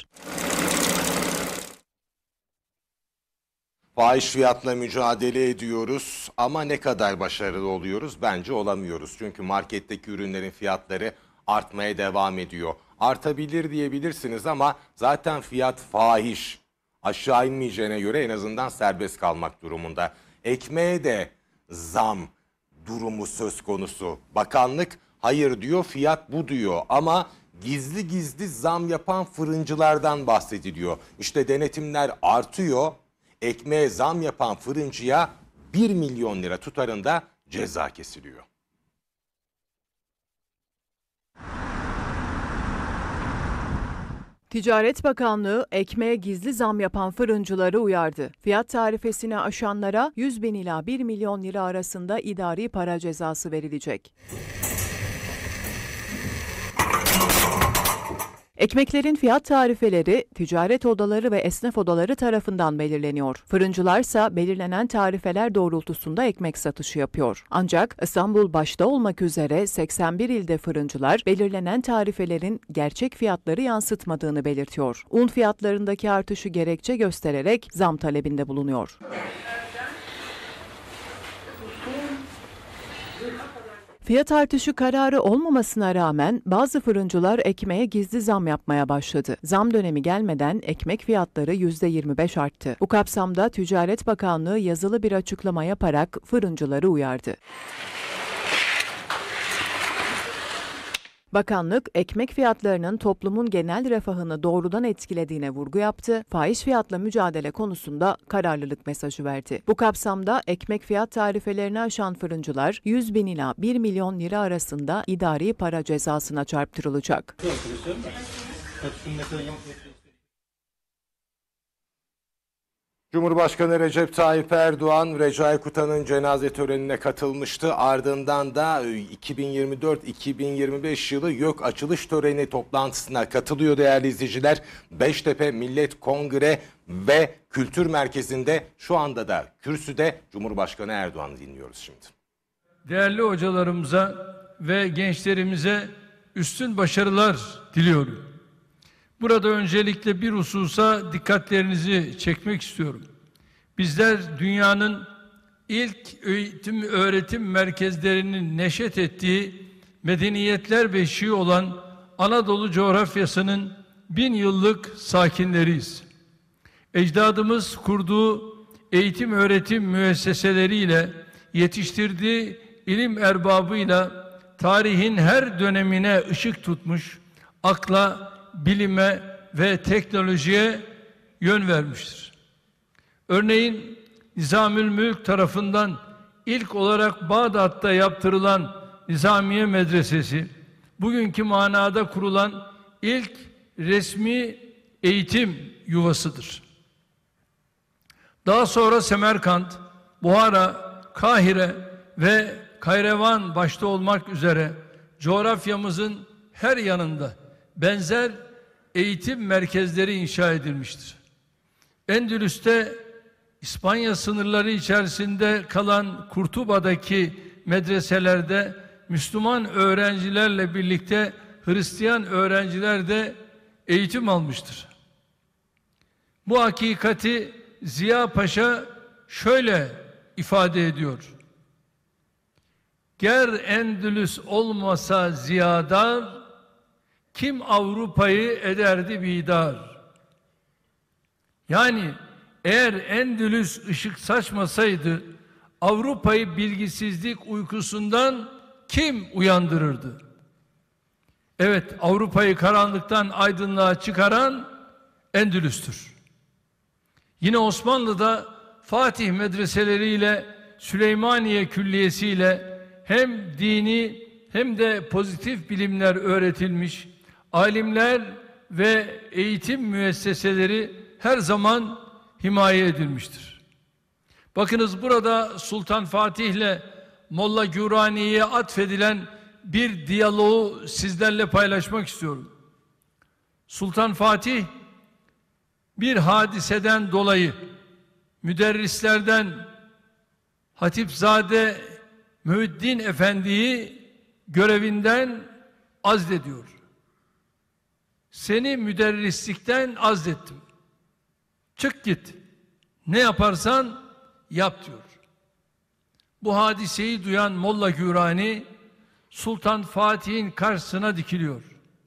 Fahiş fiyatla mücadele ediyoruz ama ne kadar başarılı oluyoruz? Bence olamıyoruz. Çünkü marketteki ürünlerin fiyatları artmaya devam ediyor. Artabilir diyebilirsiniz ama zaten fiyat fahiş. Aşağı inmeyeceğine göre en azından serbest kalmak durumunda. Ekmeğe de zam durumu söz konusu. Bakanlık hayır diyor, fiyat bu diyor ama gizli gizli zam yapan fırıncılardan bahsediliyor. İşte denetimler artıyor. Ekmeğe zam yapan fırıncıya bir milyon lira tutarında ceza kesiliyor. Ticaret Bakanlığı ekmeğe gizli zam yapan fırıncıları uyardı. Fiyat tarifesini aşanlara yüz bin ila bir milyon lira arasında idari para cezası verilecek. Ekmeklerin fiyat tarifeleri ticaret odaları ve esnaf odaları tarafından belirleniyor. Fırıncılarsa belirlenen tarifeler doğrultusunda ekmek satışı yapıyor. Ancak İstanbul başta olmak üzere seksen bir ilde fırıncılar belirlenen tarifelerin gerçek fiyatları yansıtmadığını belirtiyor. Un fiyatlarındaki artışı gerekçe göstererek zam talebinde bulunuyor. Fiyat artışı kararı olmamasına rağmen bazı fırıncılar ekmeğe gizli zam yapmaya başladı. Zam dönemi gelmeden ekmek fiyatları yüzde yirmi beş arttı. Bu kapsamda Ticaret Bakanlığı yazılı bir açıklama yaparak fırıncıları uyardı. Bakanlık, ekmek fiyatlarının toplumun genel refahını doğrudan etkilediğine vurgu yaptı, fahiş fiyatla mücadele konusunda kararlılık mesajı verdi. Bu kapsamda ekmek fiyat tarifelerini aşan fırıncılar yüz bin ila bir milyon lira arasında idari para cezasına çarptırılacak. Cumhurbaşkanı Recep Tayyip Erdoğan, Recai Kutan'ın cenaze törenine katılmıştı. Ardından da iki bin yirmi dört iki bin yirmi beş yılı YÖK açılış töreni toplantısına katılıyor değerli izleyiciler. Beştepe Millet Kongre ve Kültür Merkezi'nde şu anda da kürsüde Cumhurbaşkanı Erdoğan'ı dinliyoruz şimdi. Değerli hocalarımıza ve gençlerimize üstün başarılar diliyorum. Burada öncelikle bir hususa dikkatlerinizi çekmek istiyorum. Bizler dünyanın ilk eğitim öğretim merkezlerinin neşet ettiği medeniyetler beşiği olan Anadolu coğrafyasının bin yıllık sakinleriyiz. Ecdadımız kurduğu eğitim öğretim müesseseleriyle, yetiştirdiği ilim erbabıyla tarihin her dönemine ışık tutmuş, akla, bilime ve teknolojiye yön vermiştir. Örneğin Nizamülmülk tarafından ilk olarak Bağdat'ta yaptırılan Nizamiye Medresesi, bugünkü manada kurulan ilk resmi eğitim yuvasıdır. Daha sonra Semerkant, Buhara, Kahire ve Kayrevan başta olmak üzere coğrafyamızın her yanında benzer eğitim merkezleri inşa edilmiştir. Endülüs'te İspanya sınırları içerisinde kalan Kurtuba'daki medreselerde Müslüman öğrencilerle birlikte Hristiyan öğrenciler de eğitim almıştır. Bu hakikati Ziya Paşa şöyle ifade ediyor. Ger Endülüs olmasa ziyadar, kim Avrupa'yı ederdi bidar? Yani eğer Endülüs ışık saçmasaydı Avrupa'yı bilgisizlik uykusundan kim uyandırırdı? Evet, Avrupa'yı karanlıktan aydınlığa çıkaran Endülüs'tür. Yine Osmanlı'da Fatih medreseleriyle Süleymaniye Külliyesi'yle hem dini hem de pozitif bilimler öğretilmiş, alimler ve eğitim müesseseleri her zaman himaye edilmiştir. Bakınız burada Sultan Fatih ile Molla Gürani'ye atfedilen bir diyaloğu sizlerle paylaşmak istiyorum. Sultan Fatih bir hadiseden dolayı müderrislerden Hatipzade Mühiddin Efendi'yi görevinden azlediyor. Seni müderrislikten azlettim. Çık git. Ne yaparsan yap diyor. Bu hadiseyi duyan Molla Gürani Sultan Fatih'in karşısına dikiliyor.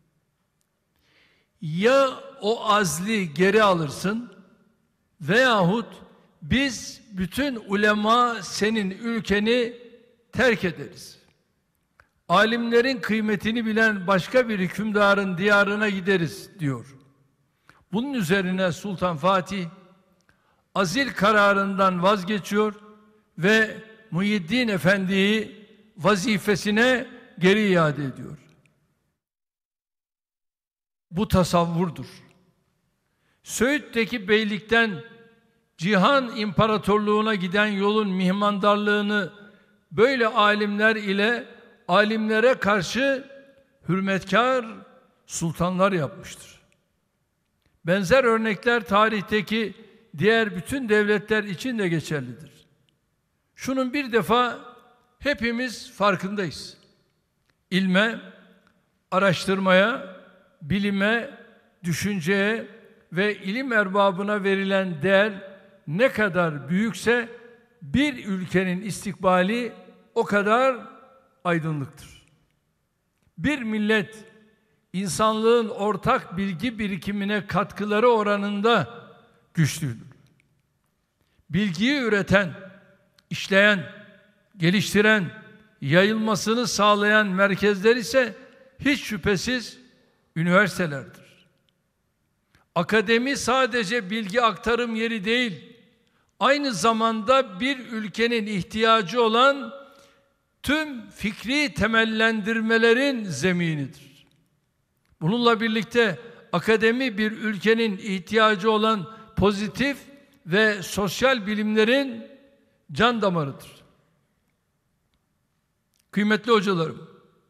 Ya o azli geri alırsın veyahut biz bütün ulema senin ülkeni terk ederiz. Alimlerin kıymetini bilen başka bir hükümdarın diyarına gideriz diyor. Bunun üzerine Sultan Fatih azil kararından vazgeçiyor ve Muhyiddin Efendi'yi vazifesine geri iade ediyor. Bu tasavvurdur. Söğüt'teki beylikten Cihan İmparatorluğu'na giden yolun mihmandarlığını böyle alimler ile alimlere karşı hürmetkar sultanlar yapmıştır. Benzer örnekler tarihteki diğer bütün devletler için de geçerlidir. Şunun bir defa hepimiz farkındayız. İlme, araştırmaya, bilime, düşünceye ve ilim erbabına verilen değer ne kadar büyükse bir ülkenin istikbali o kadar aydınlıktır. Bir millet insanlığın ortak bilgi birikimine katkıları oranında güçlüdür. Bilgiyi üreten, işleyen, geliştiren, yayılmasını sağlayan merkezler ise hiç şüphesiz üniversitelerdir. Akademi sadece bilgi aktarım yeri değil, aynı zamanda bir ülkenin ihtiyacı olan tüm fikri temellendirmelerin zeminidir. Bununla birlikte akademi bir ülkenin ihtiyacı olan pozitif ve sosyal bilimlerin can damarıdır. Kıymetli hocalarım,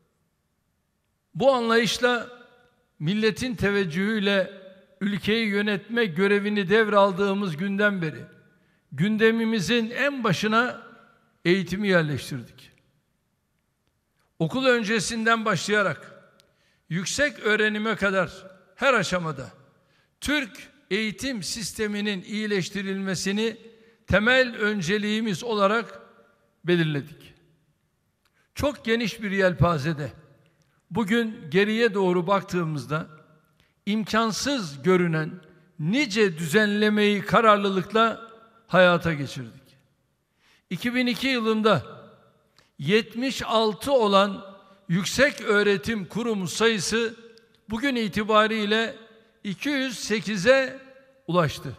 bu anlayışla milletin teveccühüyle ülkeyi yönetme görevini devraldığımız günden beri gündemimizin en başına eğitimi yerleştirdik. Okul öncesinden başlayarak yüksek öğrenime kadar her aşamada Türk eğitim sisteminin iyileştirilmesini temel önceliğimiz olarak belirledik. Çok geniş bir yelpazede bugün geriye doğru baktığımızda imkansız görünen nice düzenlemeyi kararlılıkla hayata geçirdik. iki bin iki yılında yetmiş altı olan yüksek öğretim kurumu sayısı bugün itibariyle iki yüz sekize ulaştı.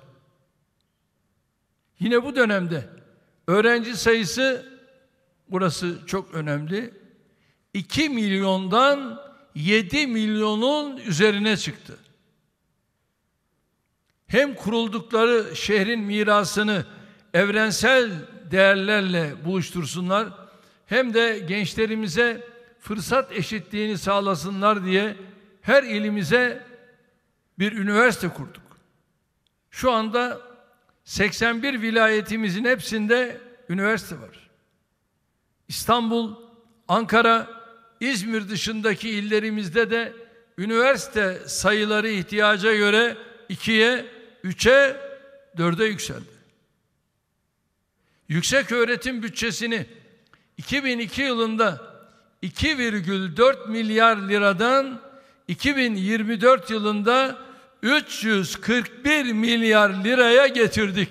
Yine bu dönemde öğrenci sayısı, burası çok önemli, iki milyondan yedi milyonun üzerine çıktı. Hem kuruldukları şehrin mirasını evrensel değerlerle buluştursunlar, hem de gençlerimize fırsat eşitliğini sağlasınlar diye her ilimize bir üniversite kurduk. Şu anda seksen bir vilayetimizin hepsinde üniversite var. İstanbul, Ankara, İzmir dışındaki illerimizde de üniversite sayıları ihtiyaca göre ikiye, üçe, dörde yükseldi. Yüksek öğretim bütçesini iki bin iki yılında iki virgül dört milyar liradan iki bin yirmi dört yılında üç yüz kırk bir milyar liraya getirdik.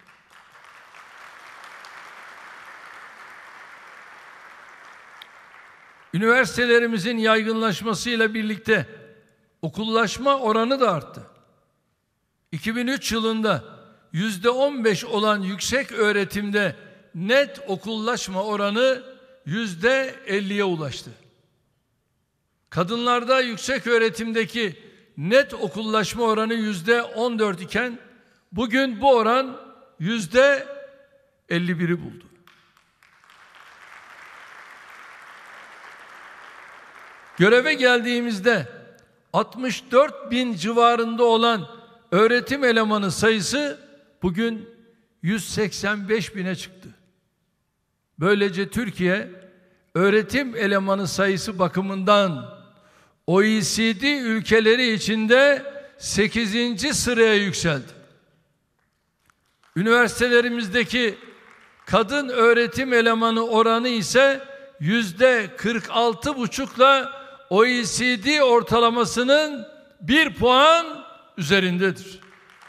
Üniversitelerimizin yaygınlaşmasıyla birlikte okullaşma oranı da arttı. iki bin üç yılında yüzde on beş olan yüksek öğretimde net okullaşma oranı yüzde elliye ulaştı. Kadınlarda yüksek öğretimdeki net okullaşma oranı yüzde on dört iken bugün bu oran yüzde elli biri buldu. Göreve geldiğimizde altmış dört bin civarında olan öğretim elemanı sayısı bugün yüz seksen beş bine çıktı. Böylece Türkiye öğretim elemanı sayısı bakımından O E C D ülkeleri içinde sekizinci sıraya yükseldi. Üniversitelerimizdeki kadın öğretim elemanı oranı ise yüzde kırk altı buçukla O E C D ortalamasının bir puan üzerindedir.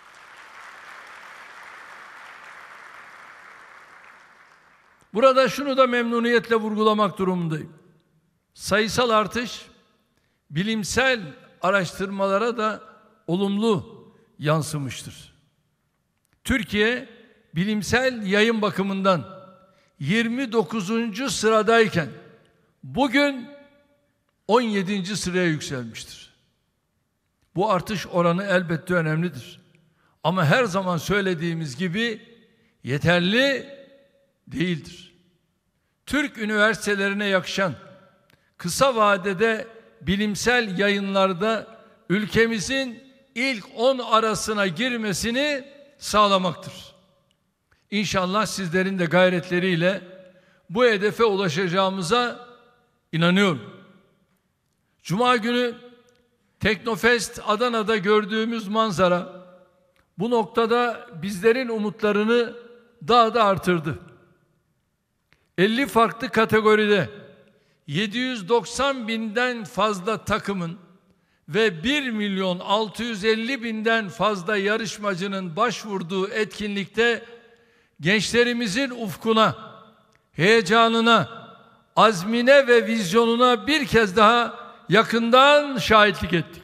Burada şunu da memnuniyetle vurgulamak durumundayım. Sayısal artış bilimsel araştırmalara da olumlu yansımıştır. Türkiye bilimsel yayın bakımından yirmi dokuzuncu sıradayken bugün on yedinci sıraya yükselmiştir. Bu artış oranı elbette önemlidir. Ama her zaman söylediğimiz gibi yeterli değildir. Türk üniversitelerine yakışan kısa vadede bilimsel yayınlarda ülkemizin ilk on arasına girmesini sağlamaktır. İnşallah sizlerin de gayretleriyle bu hedefe ulaşacağımıza inanıyorum. Cuma günü Teknofest Adana'da gördüğümüz manzara bu noktada bizlerin umutlarını daha da artırdı. elli farklı kategoride yedi yüz doksan binden fazla takımın ve bir milyon altı yüz elli binden fazla yarışmacının başvurduğu etkinlikte gençlerimizin ufkuna, heyecanına, azmine ve vizyonuna bir kez daha yakından şahitlik ettik.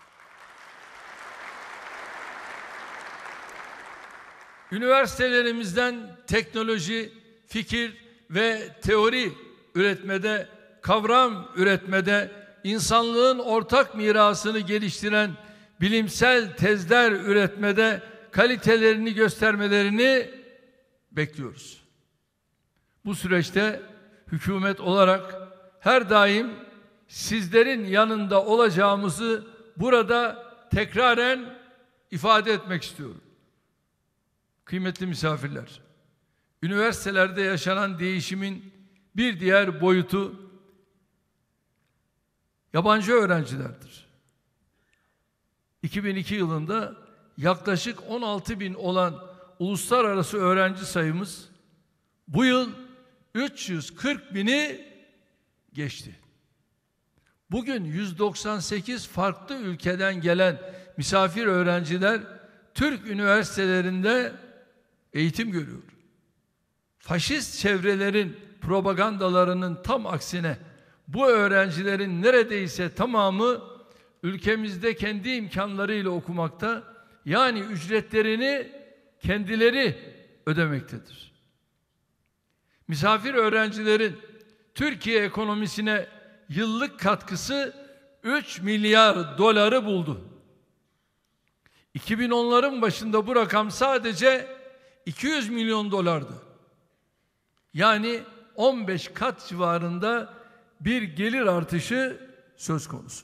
Üniversitelerimizden teknoloji, fikir ve teori üretmede, kavram üretmede, insanlığın ortak mirasını geliştiren bilimsel tezler üretmede kalitelerini göstermelerini bekliyoruz. Bu süreçte hükümet olarak her daim sizlerin yanında olacağımızı burada tekraren ifade etmek istiyorum. Kıymetli misafirler, üniversitelerde yaşanan değişimin bir diğer boyutu yabancı öğrencilerdir. iki bin iki yılında yaklaşık on altı bin olan uluslararası öğrenci sayımız bu yıl üç yüz kırk bini geçti. Bugün yüz doksan sekiz farklı ülkeden gelen misafir öğrenciler Türk üniversitelerinde eğitim görüyor. Faşist çevrelerin propagandalarının tam aksine bu öğrencilerin neredeyse tamamı ülkemizde kendi imkanlarıyla okumakta, yani ücretlerini kendileri ödemektedir. Misafir öğrencilerin Türkiye ekonomisine yıllık katkısı üç milyar doları buldu. iki bin onların başında bu rakam sadece iki yüz milyon dolardı. Yani on beş kat civarında bir gelir artışı söz konusu.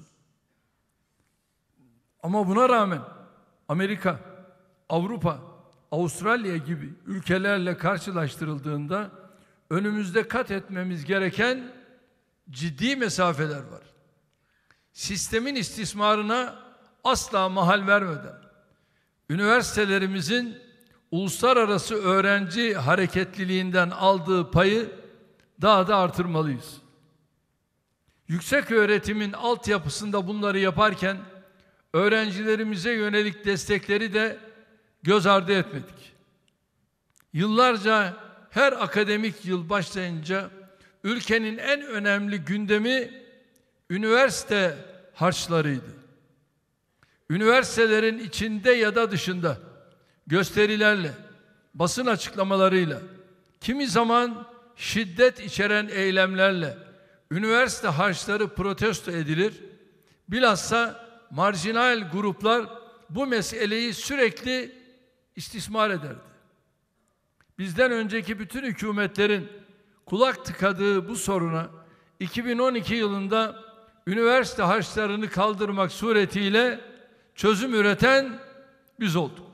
Ama buna rağmen Amerika, Avrupa, Avustralya gibi ülkelerle karşılaştırıldığında önümüzde kat etmemiz gereken ciddi mesafeler var. Sistemin istismarına asla mahal vermeden üniversitelerimizin uluslararası öğrenci hareketliliğinden aldığı payı daha da artırmalıyız. Yüksek öğretimin altyapısında bunları yaparken öğrencilerimize yönelik destekleri de göz ardı etmedik. Yıllarca her akademik yıl başlayınca ülkenin en önemli gündemi üniversite harçlarıydı. Üniversitelerin içinde ya da dışında gösterilerle, basın açıklamalarıyla, kimi zaman şiddet içeren eylemlerle üniversite harçları protesto edilir. Bilhassa marjinal gruplar bu meseleyi sürekli istismar ederdi. Bizden önceki bütün hükümetlerin kulak tıkadığı bu soruna iki bin on iki yılında üniversite harçlarını kaldırmak suretiyle çözüm üreten biz olduk.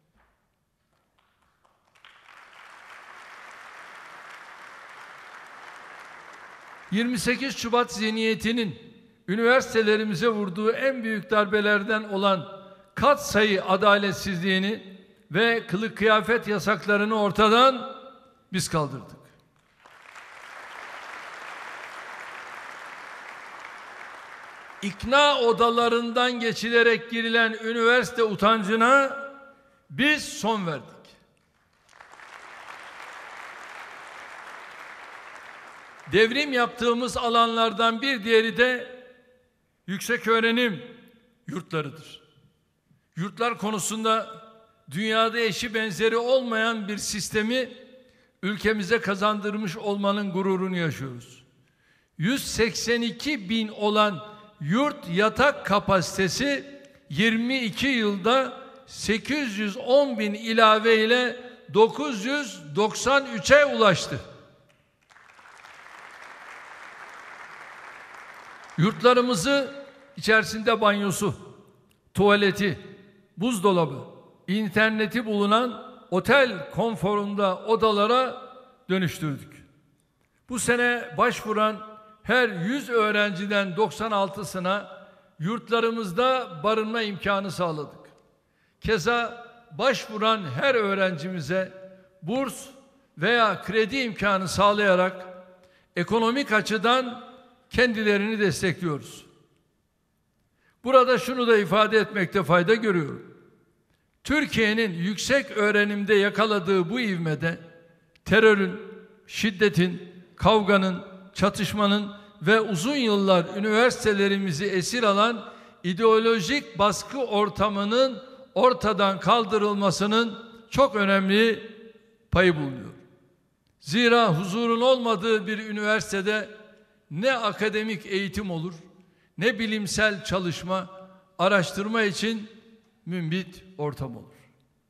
yirmi sekiz Şubat zihniyetinin üniversitelerimize vurduğu en büyük darbelerden olan katsayı adaletsizliğini ve kılık kıyafet yasaklarını ortadan biz kaldırdık. İkna odalarından geçilerek girilen üniversite utancına biz son verdik. Devrim yaptığımız alanlardan bir diğeri de yüksek öğrenim yurtlarıdır. Yurtlar konusunda dünyada eşi benzeri olmayan bir sistemi ülkemize kazandırmış olmanın gururunu yaşıyoruz. yüz seksen iki bin olan yurt yatak kapasitesi yirmi iki yılda sekiz yüz on bin ilave ile dokuz yüz doksan üçe ulaştı. Yurtlarımızı içerisinde banyosu, tuvaleti, buzdolabı, interneti bulunan otel konforunda odalara dönüştürdük. Bu sene başvuran her yüz öğrenciden doksan altısına yurtlarımızda barınma imkanı sağladık. Keza başvuran her öğrencimize burs veya kredi imkanı sağlayarak ekonomik açıdan kendilerini destekliyoruz. Burada şunu da ifade etmekte fayda görüyorum. Türkiye'nin yüksek öğrenimde yakaladığı bu ivmede terörün, şiddetin, kavganın, çatışmanın ve uzun yıllar üniversitelerimizi esir alan ideolojik baskı ortamının ortadan kaldırılmasının çok önemli payı bulunuyor. Zira huzurun olmadığı bir üniversitede ne akademik eğitim olur, ne bilimsel çalışma, araştırma için mümbit ortam olur.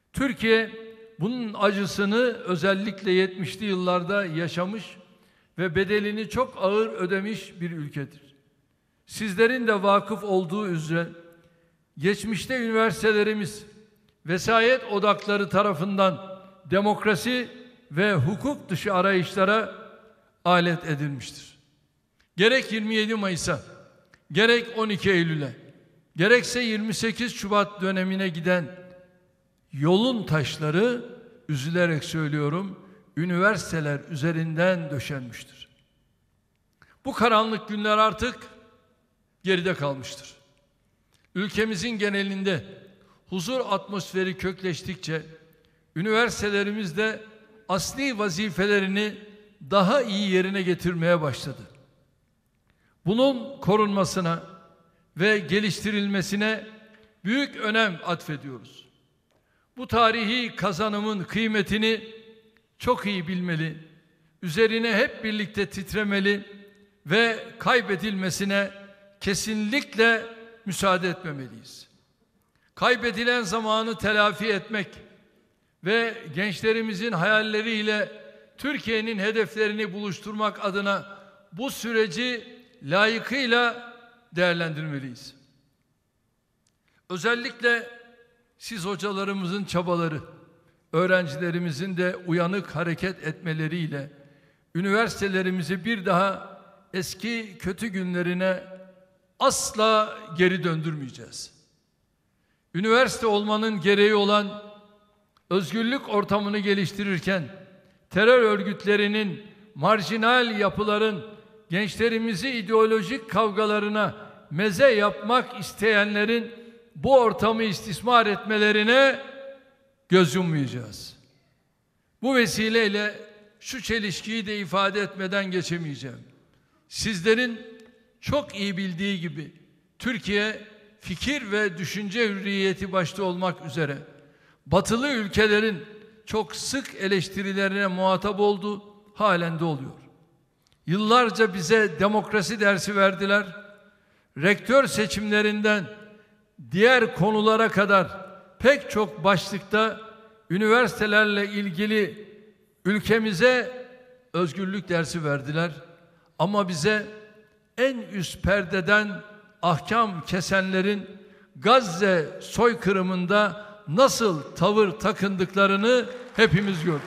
Türkiye bunun acısını özellikle yetmişli yıllarda yaşamış ve bedelini çok ağır ödemiş bir ülkedir. Sizlerin de vakıf olduğu üzere geçmişte üniversitelerimiz vesayet odakları tarafından demokrasi ve hukuk dışı arayışlara alet edilmiştir. Gerek yirmi yedi Mayıs'a, gerek on iki Eylül'e, gerekse yirmi sekiz Şubat dönemine giden yolun taşları, üzülerek söylüyorum, üniversiteler üzerinden döşenmiştir. Bu karanlık günler artık geride kalmıştır. Ülkemizin genelinde huzur atmosferi kökleştikçe üniversitelerimiz de asli vazifelerini daha iyi yerine getirmeye başladı. Bunun korunmasına ve geliştirilmesine büyük önem atfediyoruz. Bu tarihi kazanımın kıymetini çok iyi bilmeli, üzerine hep birlikte titremeli ve kaybedilmesine kesinlikle müsaade etmemeliyiz. Kaybedilen zamanı telafi etmek ve gençlerimizin hayalleriyle Türkiye'nin hedeflerini buluşturmak adına bu süreci layıkıyla değerlendirmeliyiz. Özellikle siz hocalarımızın çabaları, öğrencilerimizin de uyanık hareket etmeleriyle üniversitelerimizi bir daha eski kötü günlerine asla geri döndürmeyeceğiz. Üniversite olmanın gereği olan özgürlük ortamını geliştirirken terör örgütlerinin, marjinal yapıların gençlerimizi ideolojik kavgalarına meze yapmak isteyenlerin bu ortamı istismar etmelerine göz yummayacağız. Bu vesileyle şu çelişkiyi de ifade etmeden geçemeyeceğim. Sizlerin çok iyi bildiği gibi Türkiye fikir ve düşünce hürriyeti başta olmak üzere batılı ülkelerin çok sık eleştirilerine muhatap oldu, halen de oluyor. Yıllarca bize demokrasi dersi verdiler. Rektör seçimlerinden diğer konulara kadar pek çok başlıkta üniversitelerle ilgili ülkemize özgürlük dersi verdiler. Ama bize en üst perdeden ahkam kesenlerin Gazze soykırımında nasıl tavır takındıklarını hepimiz gördük.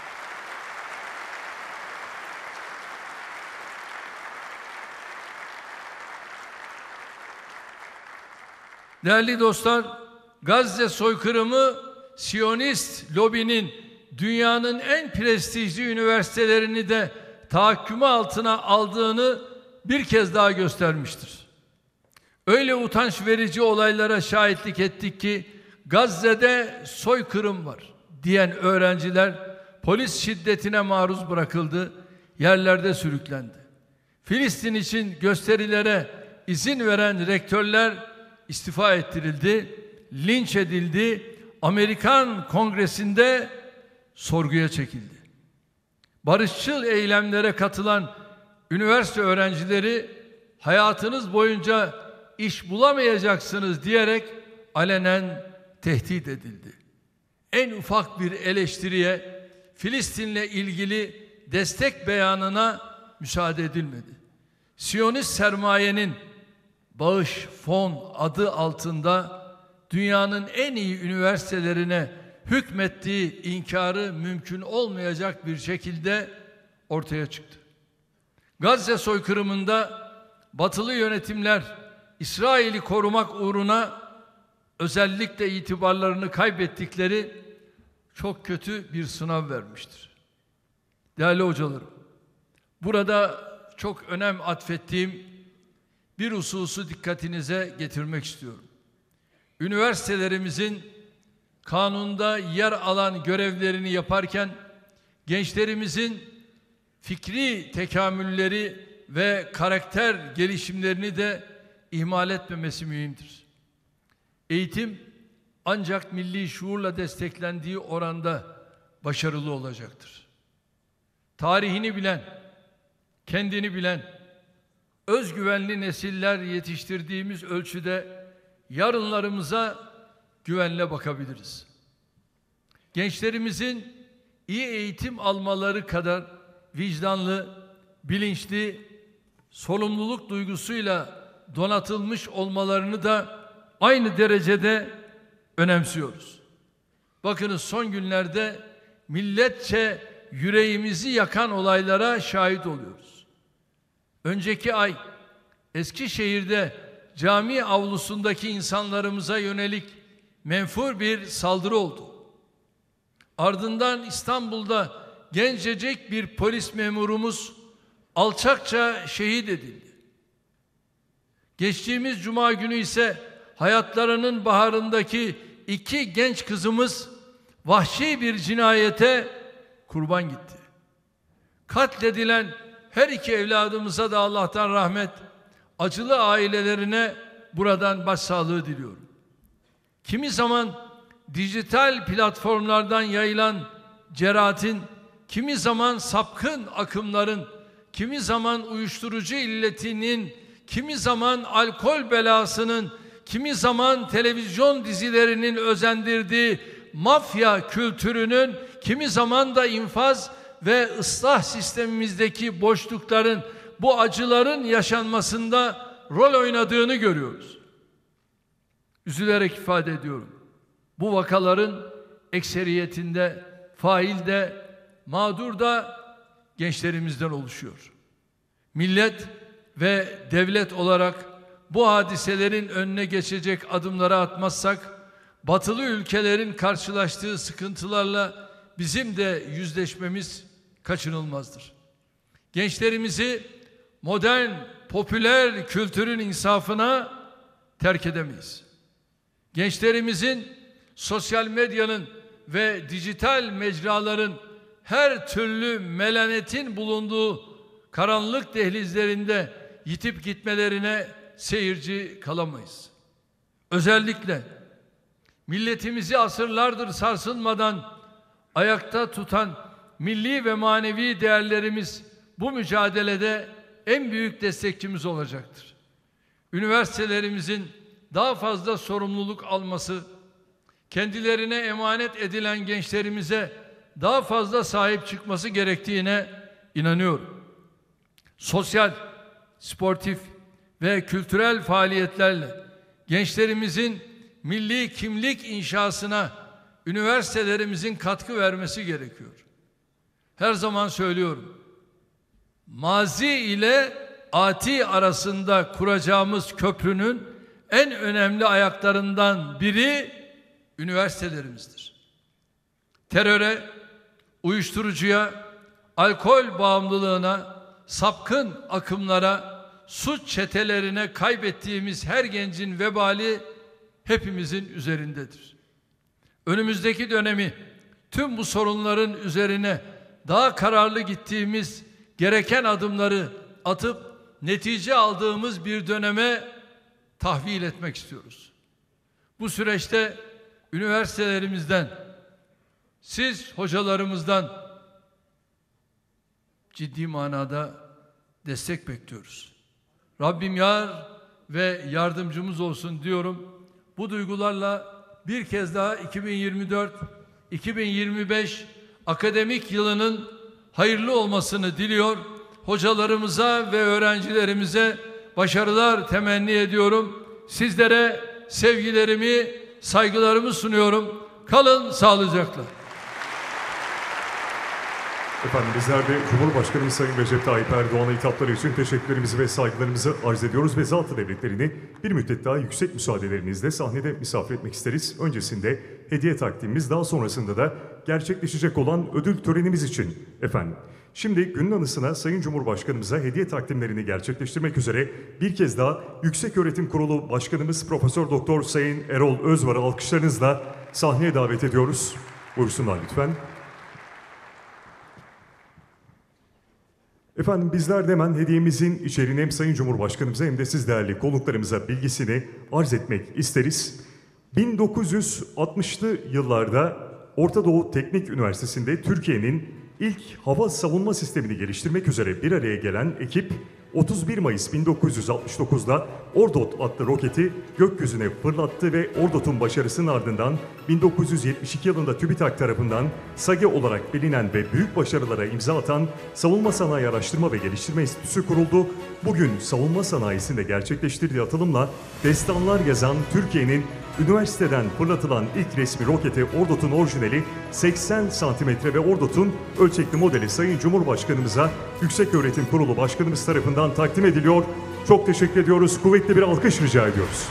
Değerli dostlar, Gazze soykırımı Siyonist lobinin dünyanın en prestijli üniversitelerini de tahakkümü altına aldığını bir kez daha göstermiştir. Öyle utanç verici olaylara şahitlik ettik ki Gazze'de soykırım var diyen öğrenciler polis şiddetine maruz bırakıldı, yerlerde sürüklendi. Filistin için gösterilere izin veren rektörler istifa ettirildi, linç edildi, Amerikan Kongresi'nde sorguya çekildi. Barışçıl eylemlere katılan üniversite öğrencileri hayatınız boyunca iş bulamayacaksınız diyerek alenen tehdit edildi. En ufak bir eleştiriye, Filistin'le ilgili destek beyanına müsaade edilmedi. Siyonist sermayenin bağış fon adı altında dünyanın en iyi üniversitelerine hükmettiği inkarı mümkün olmayacak bir şekilde ortaya çıktı. Gazze soykırımında batılı yönetimler İsrail'i korumak uğruna özellikle itibarlarını kaybettikleri çok kötü bir sınav vermiştir. Değerli hocalarım, burada çok önem atfettiğim bir hususu dikkatinize getirmek istiyorum. Üniversitelerimizin kanunda yer alan görevlerini yaparken gençlerimizin fikri tekamülleri ve karakter gelişimlerini de ihmal etmemesi mühimdir. Eğitim ancak milli şuurla desteklendiği oranda başarılı olacaktır. Tarihini bilen, kendini bilen, özgüvenli nesiller yetiştirdiğimiz ölçüde yarınlarımıza güvenle bakabiliriz. gençlerimizin iyi eğitim almaları kadar vicdanlı, bilinçli, sorumluluk duygusuyla donatılmış olmalarını da aynı derecede önemsiyoruz. Bakınız son günlerde milletçe yüreğimizi yakan olaylara şahit oluyoruz. Önceki ay Eskişehir'de cami avlusundaki insanlarımıza yönelik menfur bir saldırı oldu. Ardından İstanbul'da gencecik bir polis memurumuz alçakça şehit edildi. Geçtiğimiz cuma günü ise hayatlarının baharındaki iki genç kızımız vahşi bir cinayete kurban gitti. Katledilen her iki evladımıza da Allah'tan rahmet, acılı ailelerine buradan başsağlığı diliyorum. Kimi zaman dijital platformlardan yayılan cerahatin, kimi zaman sapkın akımların, kimi zaman uyuşturucu illetinin, kimi zaman alkol belasının, kimi zaman televizyon dizilerinin özendirdiği mafya kültürünün, kimi zaman da infaz ve ıslah sistemimizdeki boşlukların, bu acıların yaşanmasında rol oynadığını görüyoruz. Üzülerek ifade ediyorum. Bu vakaların ekseriyetinde, failde, mağdur da gençlerimizden oluşuyor. Millet ve devlet olarak bu hadiselerin önüne geçecek adımları atmazsak, batılı ülkelerin karşılaştığı sıkıntılarla bizim de yüzleşmemiz kaçınılmazdır. Gençlerimizi modern, popüler kültürün insafına terk edemeyiz. Gençlerimizin sosyal medyanın ve dijital mecraların her türlü melanetin bulunduğu karanlık dehlizlerinde yitip gitmelerine seyirci kalamayız. Özellikle milletimizi asırlardır sarsılmadan ayakta tutan milli ve manevi değerlerimiz bu mücadelede en büyük destekçimiz olacaktır. Üniversitelerimizin daha fazla sorumluluk alması, kendilerine emanet edilen gençlerimize daha fazla sahip çıkması gerektiğine inanıyorum. Sosyal, sportif ve kültürel faaliyetlerle gençlerimizin milli kimlik inşasına üniversitelerimizin katkı vermesi gerekiyor. Her zaman söylüyorum. Mazi ile ati arasında kuracağımız köprünün en önemli ayaklarından biri üniversitelerimizdir. Teröre, uyuşturucuya, alkol bağımlılığına, sapkın akımlara, suç çetelerine kaybettiğimiz her gencin vebali hepimizin üzerindedir. Önümüzdeki dönemi tüm bu sorunların üzerine daha kararlı gittiğimiz, gereken adımları atıp netice aldığımız bir döneme tahvil etmek istiyoruz. Bu süreçte üniversitelerimizden, siz hocalarımızdan ciddi manada destek bekliyoruz. Rabbim yar ve yardımcımız olsun diyorum. Bu duygularla bir kez daha iki bin yirmi dört iki bin yirmi beş akademik yılının hayırlı olmasını diliyor. Hocalarımıza ve öğrencilerimize başarılar temenni ediyorum. Sizlere sevgilerimi, saygılarımı sunuyorum. Kalın sağlıcakla. Efendim bizler de Cumhurbaşkanımız Sayın Recep Tayyip Erdoğan'a hitapları için teşekkürlerimizi ve saygılarımızı arz ediyoruz ve zat-ı devletlerini bir müddet daha yüksek müsaadelerinizle sahnede misafir etmek isteriz. Öncesinde hediye takdimimiz, daha sonrasında da gerçekleşecek olan ödül törenimiz için efendim. Şimdi günün anısına Sayın Cumhurbaşkanımıza hediye takdimlerini gerçekleştirmek üzere bir kez daha Yükseköğretim Kurulu Başkanımız Profesör Doktor Sayın Erol Özvar'ı alkışlarınızla sahneye davet ediyoruz. Buyursunlar lütfen. Efendim bizler de hemen hediyemizin içeriğini hem Sayın Cumhurbaşkanımıza hem de siz değerli konuklarımıza bilgisini arz etmek isteriz. bin dokuz yüz altmışlı yıllarda Orta Doğu Teknik Üniversitesi'nde Türkiye'nin ilk hava savunma sistemini geliştirmek üzere bir araya gelen ekip otuz bir Mayıs bin dokuz yüz altmış dokuz'da Ordot adlı roketi gökyüzüne fırlattı ve Ordot'un başarısının ardından bin dokuz yüz yetmiş iki yılında TÜBİTAK tarafından SAGE olarak bilinen ve büyük başarılara imza atan Savunma Sanayi Araştırma ve Geliştirme Enstitüsü kuruldu. Bugün savunma sanayisinde gerçekleştirdiği atılımla destanlar yazan Türkiye'nin üniversiteden fırlatılan ilk resmi roketi Ordot'un orijinali seksen santimetre ve Ordot'un ölçekli modeli Sayın Cumhurbaşkanımıza Yükseköğretim Kurulu Başkanımız tarafından takdim ediliyor. Çok teşekkür ediyoruz. Kuvvetli bir alkış rica ediyoruz.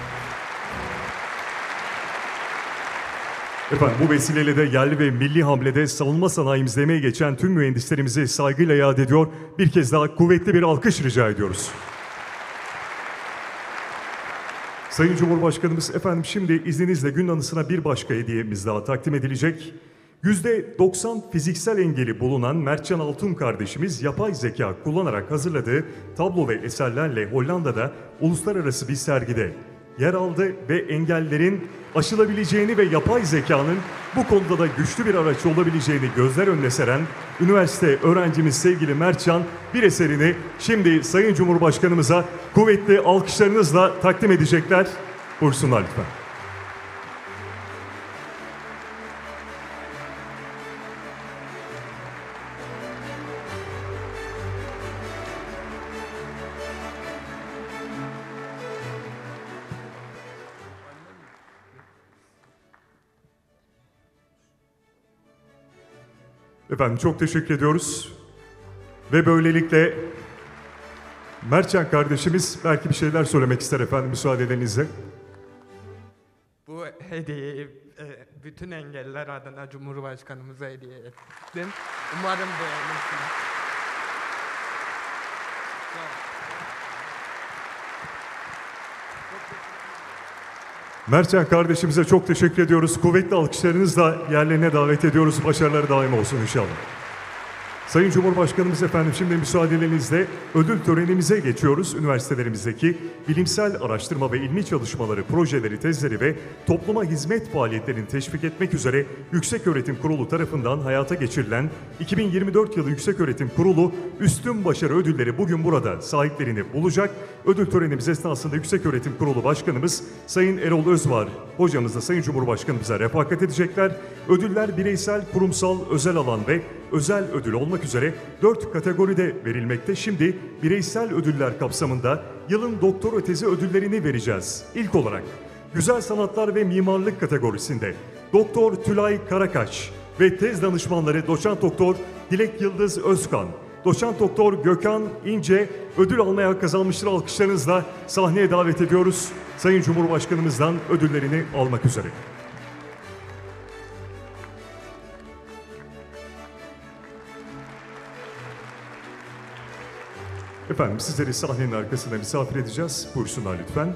Efendim bu vesileyle de yerli ve milli hamlede savunma sanayimizde emeği geçen tüm mühendislerimizi saygıyla yad ediyor. Bir kez daha kuvvetli bir alkış rica ediyoruz. Sayın Cumhurbaşkanımız, efendim şimdi izninizle gün anısına bir başka hediyemiz daha takdim edilecek. yüzde doksan fiziksel engeli bulunan Mertcan Altun kardeşimiz yapay zeka kullanarak hazırladığı tablo ve eserlerle Hollanda'da uluslararası bir sergide yer aldı ve engellerin aşılabileceğini ve yapay zekanın bu konuda da güçlü bir araç olabileceğini gözler önüne seren üniversite öğrencimiz sevgili Mertcan bir eserini şimdi Sayın Cumhurbaşkanımıza kuvvetli alkışlarınızla takdim edecekler. Buyursunlar lütfen. Efendim çok teşekkür ediyoruz. Ve böylelikle Mertcan kardeşimiz belki bir şeyler söylemek ister efendim müsaadenizle. Bu hediyeyi e, bütün engelliler adına Cumhurbaşkanımıza hediye ettim. Umarım beğenirsiniz. Mertcan kardeşimize çok teşekkür ediyoruz. Kuvvetli alkışlarınızla yerlerine davet ediyoruz. Başarıları daim olsun inşallah. Sayın Cumhurbaşkanımız efendim şimdi müsaadenizle ödül törenimize geçiyoruz. Üniversitelerimizdeki bilimsel araştırma ve ilmi çalışmaları, projeleri, tezleri ve topluma hizmet faaliyetlerini teşvik etmek üzere Yükseköğretim Kurulu tarafından hayata geçirilen iki bin yirmi dört yılı Yükseköğretim Kurulu Üstün Başarı Ödülleri bugün burada sahiplerini bulacak. Ödül törenimiz esnasında Yükseköğretim Kurulu Başkanımız Sayın Erol Özvar hocamız da Sayın Cumhurbaşkanımıza refakat edecekler. Ödüller bireysel, kurumsal, özel alan ve özel ödül olmak üzere dört kategoride verilmekte. Şimdi bireysel ödüller kapsamında yılın doktora tezi ödüllerini vereceğiz. İlk olarak Güzel Sanatlar ve Mimarlık kategorisinde Doktor Tülay Karakaş ve tez danışmanları Doçent Doktor Dilek Yıldız Özkan, Doçent Doktor Gökhan İnce ödül almaya hak kazanmıştır. Alkışlarınızla sahneye davet ediyoruz. Sayın Cumhurbaşkanımızdan ödüllerini almak üzere. Efendim sizleri sahnenin arkasına misafir edeceğiz. Buyursunlar lütfen.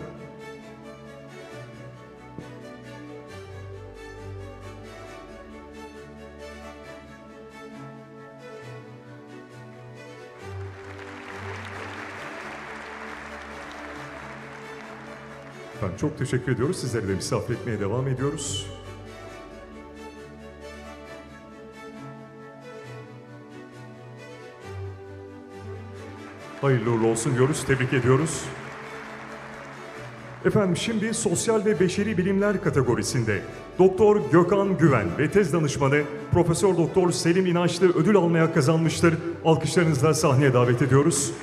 Efendim çok teşekkür ediyoruz. Sizleri de misafir etmeye devam ediyoruz. Hayırlı uğurlu olsun diyoruz, tebrik ediyoruz. Efendim şimdi sosyal ve beşeri bilimler kategorisinde Doktor Gökhan Güven ve tez danışmanı Profesör Doktor Selim İnançlı ödül almaya kazanmıştır. Alkışlarınızla sahneye davet ediyoruz.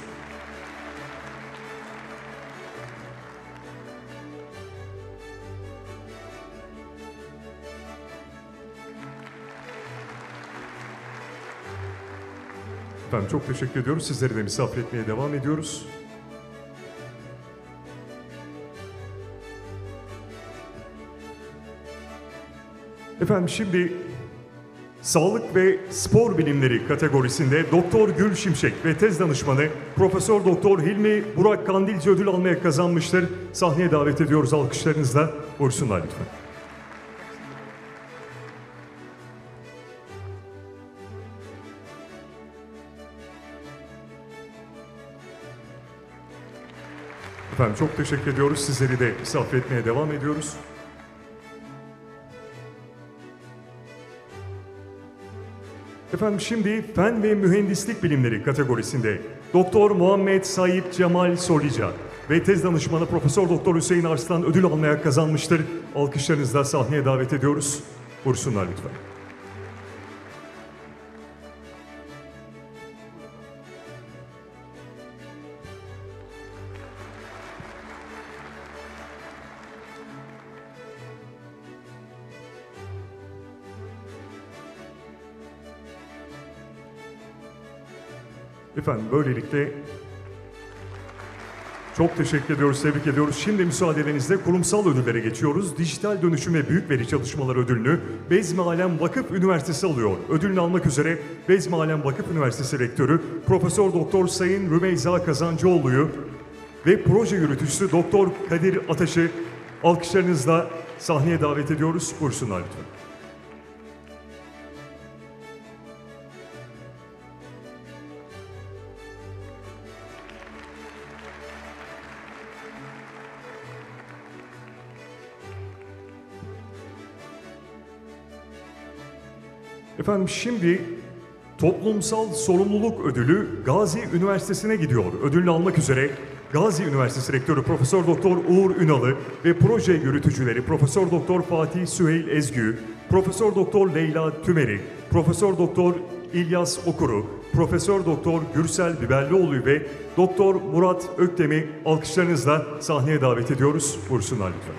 Efendim çok teşekkür ediyoruz. Sizleri de misafir etmeye devam ediyoruz. Efendim şimdi Sağlık ve Spor Bilimleri kategorisinde Doktor Gül Şimşek ve tez danışmanı Profesör Doktor Hilmi Burak Kandilci ödül almaya kazanmıştır. Sahneye davet ediyoruz alkışlarınızla. Buyursunlar lütfen. Efendim çok teşekkür ediyoruz. Sizleri de misafir etmeye devam ediyoruz. Efendim şimdi Fen ve Mühendislik Bilimleri kategorisinde Doktor Muhammed Said Cemal Solica ve tez danışmanı Profesör Doktor Hüseyin Arslan ödül almaya kazanmıştır. Alkışlarınızla sahneye davet ediyoruz. Buyursunlar lütfen. Efendim böylelikle çok teşekkür ediyoruz, tebrik ediyoruz. Şimdi müsaadenizle kurumsal ödüllere geçiyoruz. Dijital Dönüşüm ve Büyük Veri Çalışmaları Ödülünü Bezmi Alem Vakıf Üniversitesi alıyor. Ödülünü almak üzere Bezmi Alem Vakıf Üniversitesi Rektörü Profesör Doktor Sayın Rümeyza Kazancıoğlu'yu ve proje yürütücüsü Doktor Kadir Ataş'ı alkışlarınızla sahneye davet ediyoruz. Buyursunlar lütfen. Efendim şimdi Toplumsal Sorumluluk Ödülü Gazi Üniversitesi'ne gidiyor. Ödülünü almak üzere Gazi Üniversitesi Rektörü Profesör Doktor Uğur Ünal'ı ve proje yürütücüleri Profesör Doktor Fatih Süheyl Ezgü, Profesör Doktor Leyla Tümer'i, Profesör Doktor İlyas Okur'u, Profesör Doktor Gürsel Biberlioğlu ve Doktor Murat Öktem'i alkışlarınızla sahneye davet ediyoruz. Buyursunlar lütfen.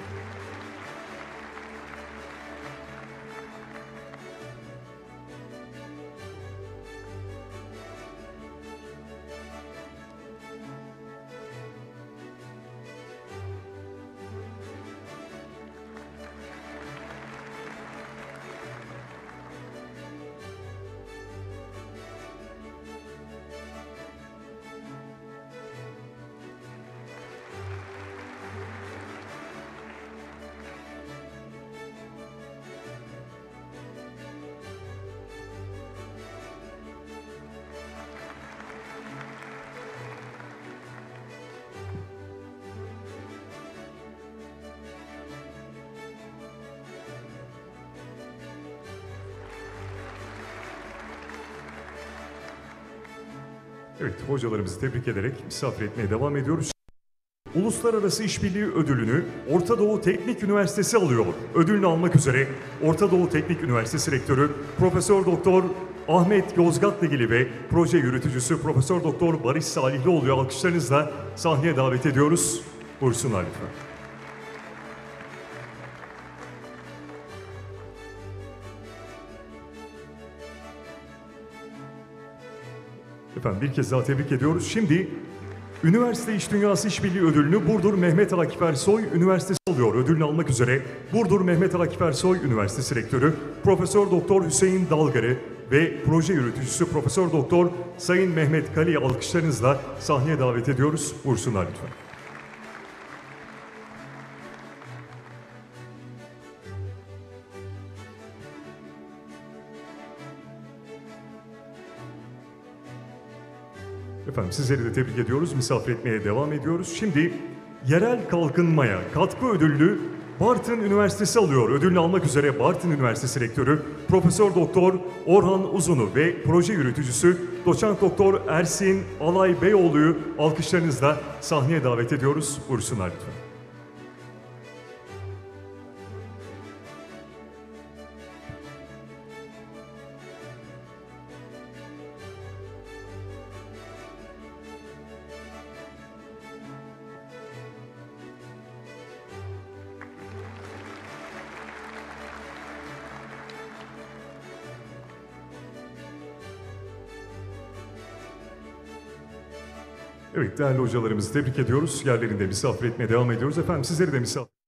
Evet, hocalarımızı tebrik ederek misafir etmeye devam ediyoruz. Uluslararası İşbirliği Ödülünü Orta Doğu Teknik Üniversitesi alıyor. Ödülünü almak üzere Orta Doğu Teknik Üniversitesi Rektörü Profesör Doktor Ahmet Yozgatlıgili ve proje yürütücüsü Profesör Doktor Barış Salihlioğlu'yu alkışlarınızla sahneye davet ediyoruz. Buyursunlar lütfen. Efendim bir kez daha tebrik ediyoruz. Şimdi Üniversite İş Dünyası İşbirliği Ödülünü Burdur Mehmet Akif Ersoy Üniversitesi alıyor. Ödülünü almak üzere Burdur Mehmet Akif Ersoy Üniversitesi Rektörü Profesör Doktor Hüseyin Dalgarı ve proje yürütücüsü Profesör Doktor Sayın Mehmet Kali'yi alkışlarınızla sahneye davet ediyoruz. Buyursunlar lütfen. Efendim sizleri de tebrik ediyoruz, misafir etmeye devam ediyoruz. Şimdi yerel kalkınmaya katkı ödüllü Bartın Üniversitesi alıyor. Ödülünü almak üzere Bartın Üniversitesi Rektörü Profesör Doktor Orhan Uzun'u ve proje yürütücüsü Doçent Doktor Ersin Alay Beyoğlu'yu alkışlarınızla sahneye davet ediyoruz. Buyursunlar lütfen. Evet değerli hocalarımızı tebrik ediyoruz. Yerlerinde misafir etmeye devam ediyoruz. Efendim sizleri de misafir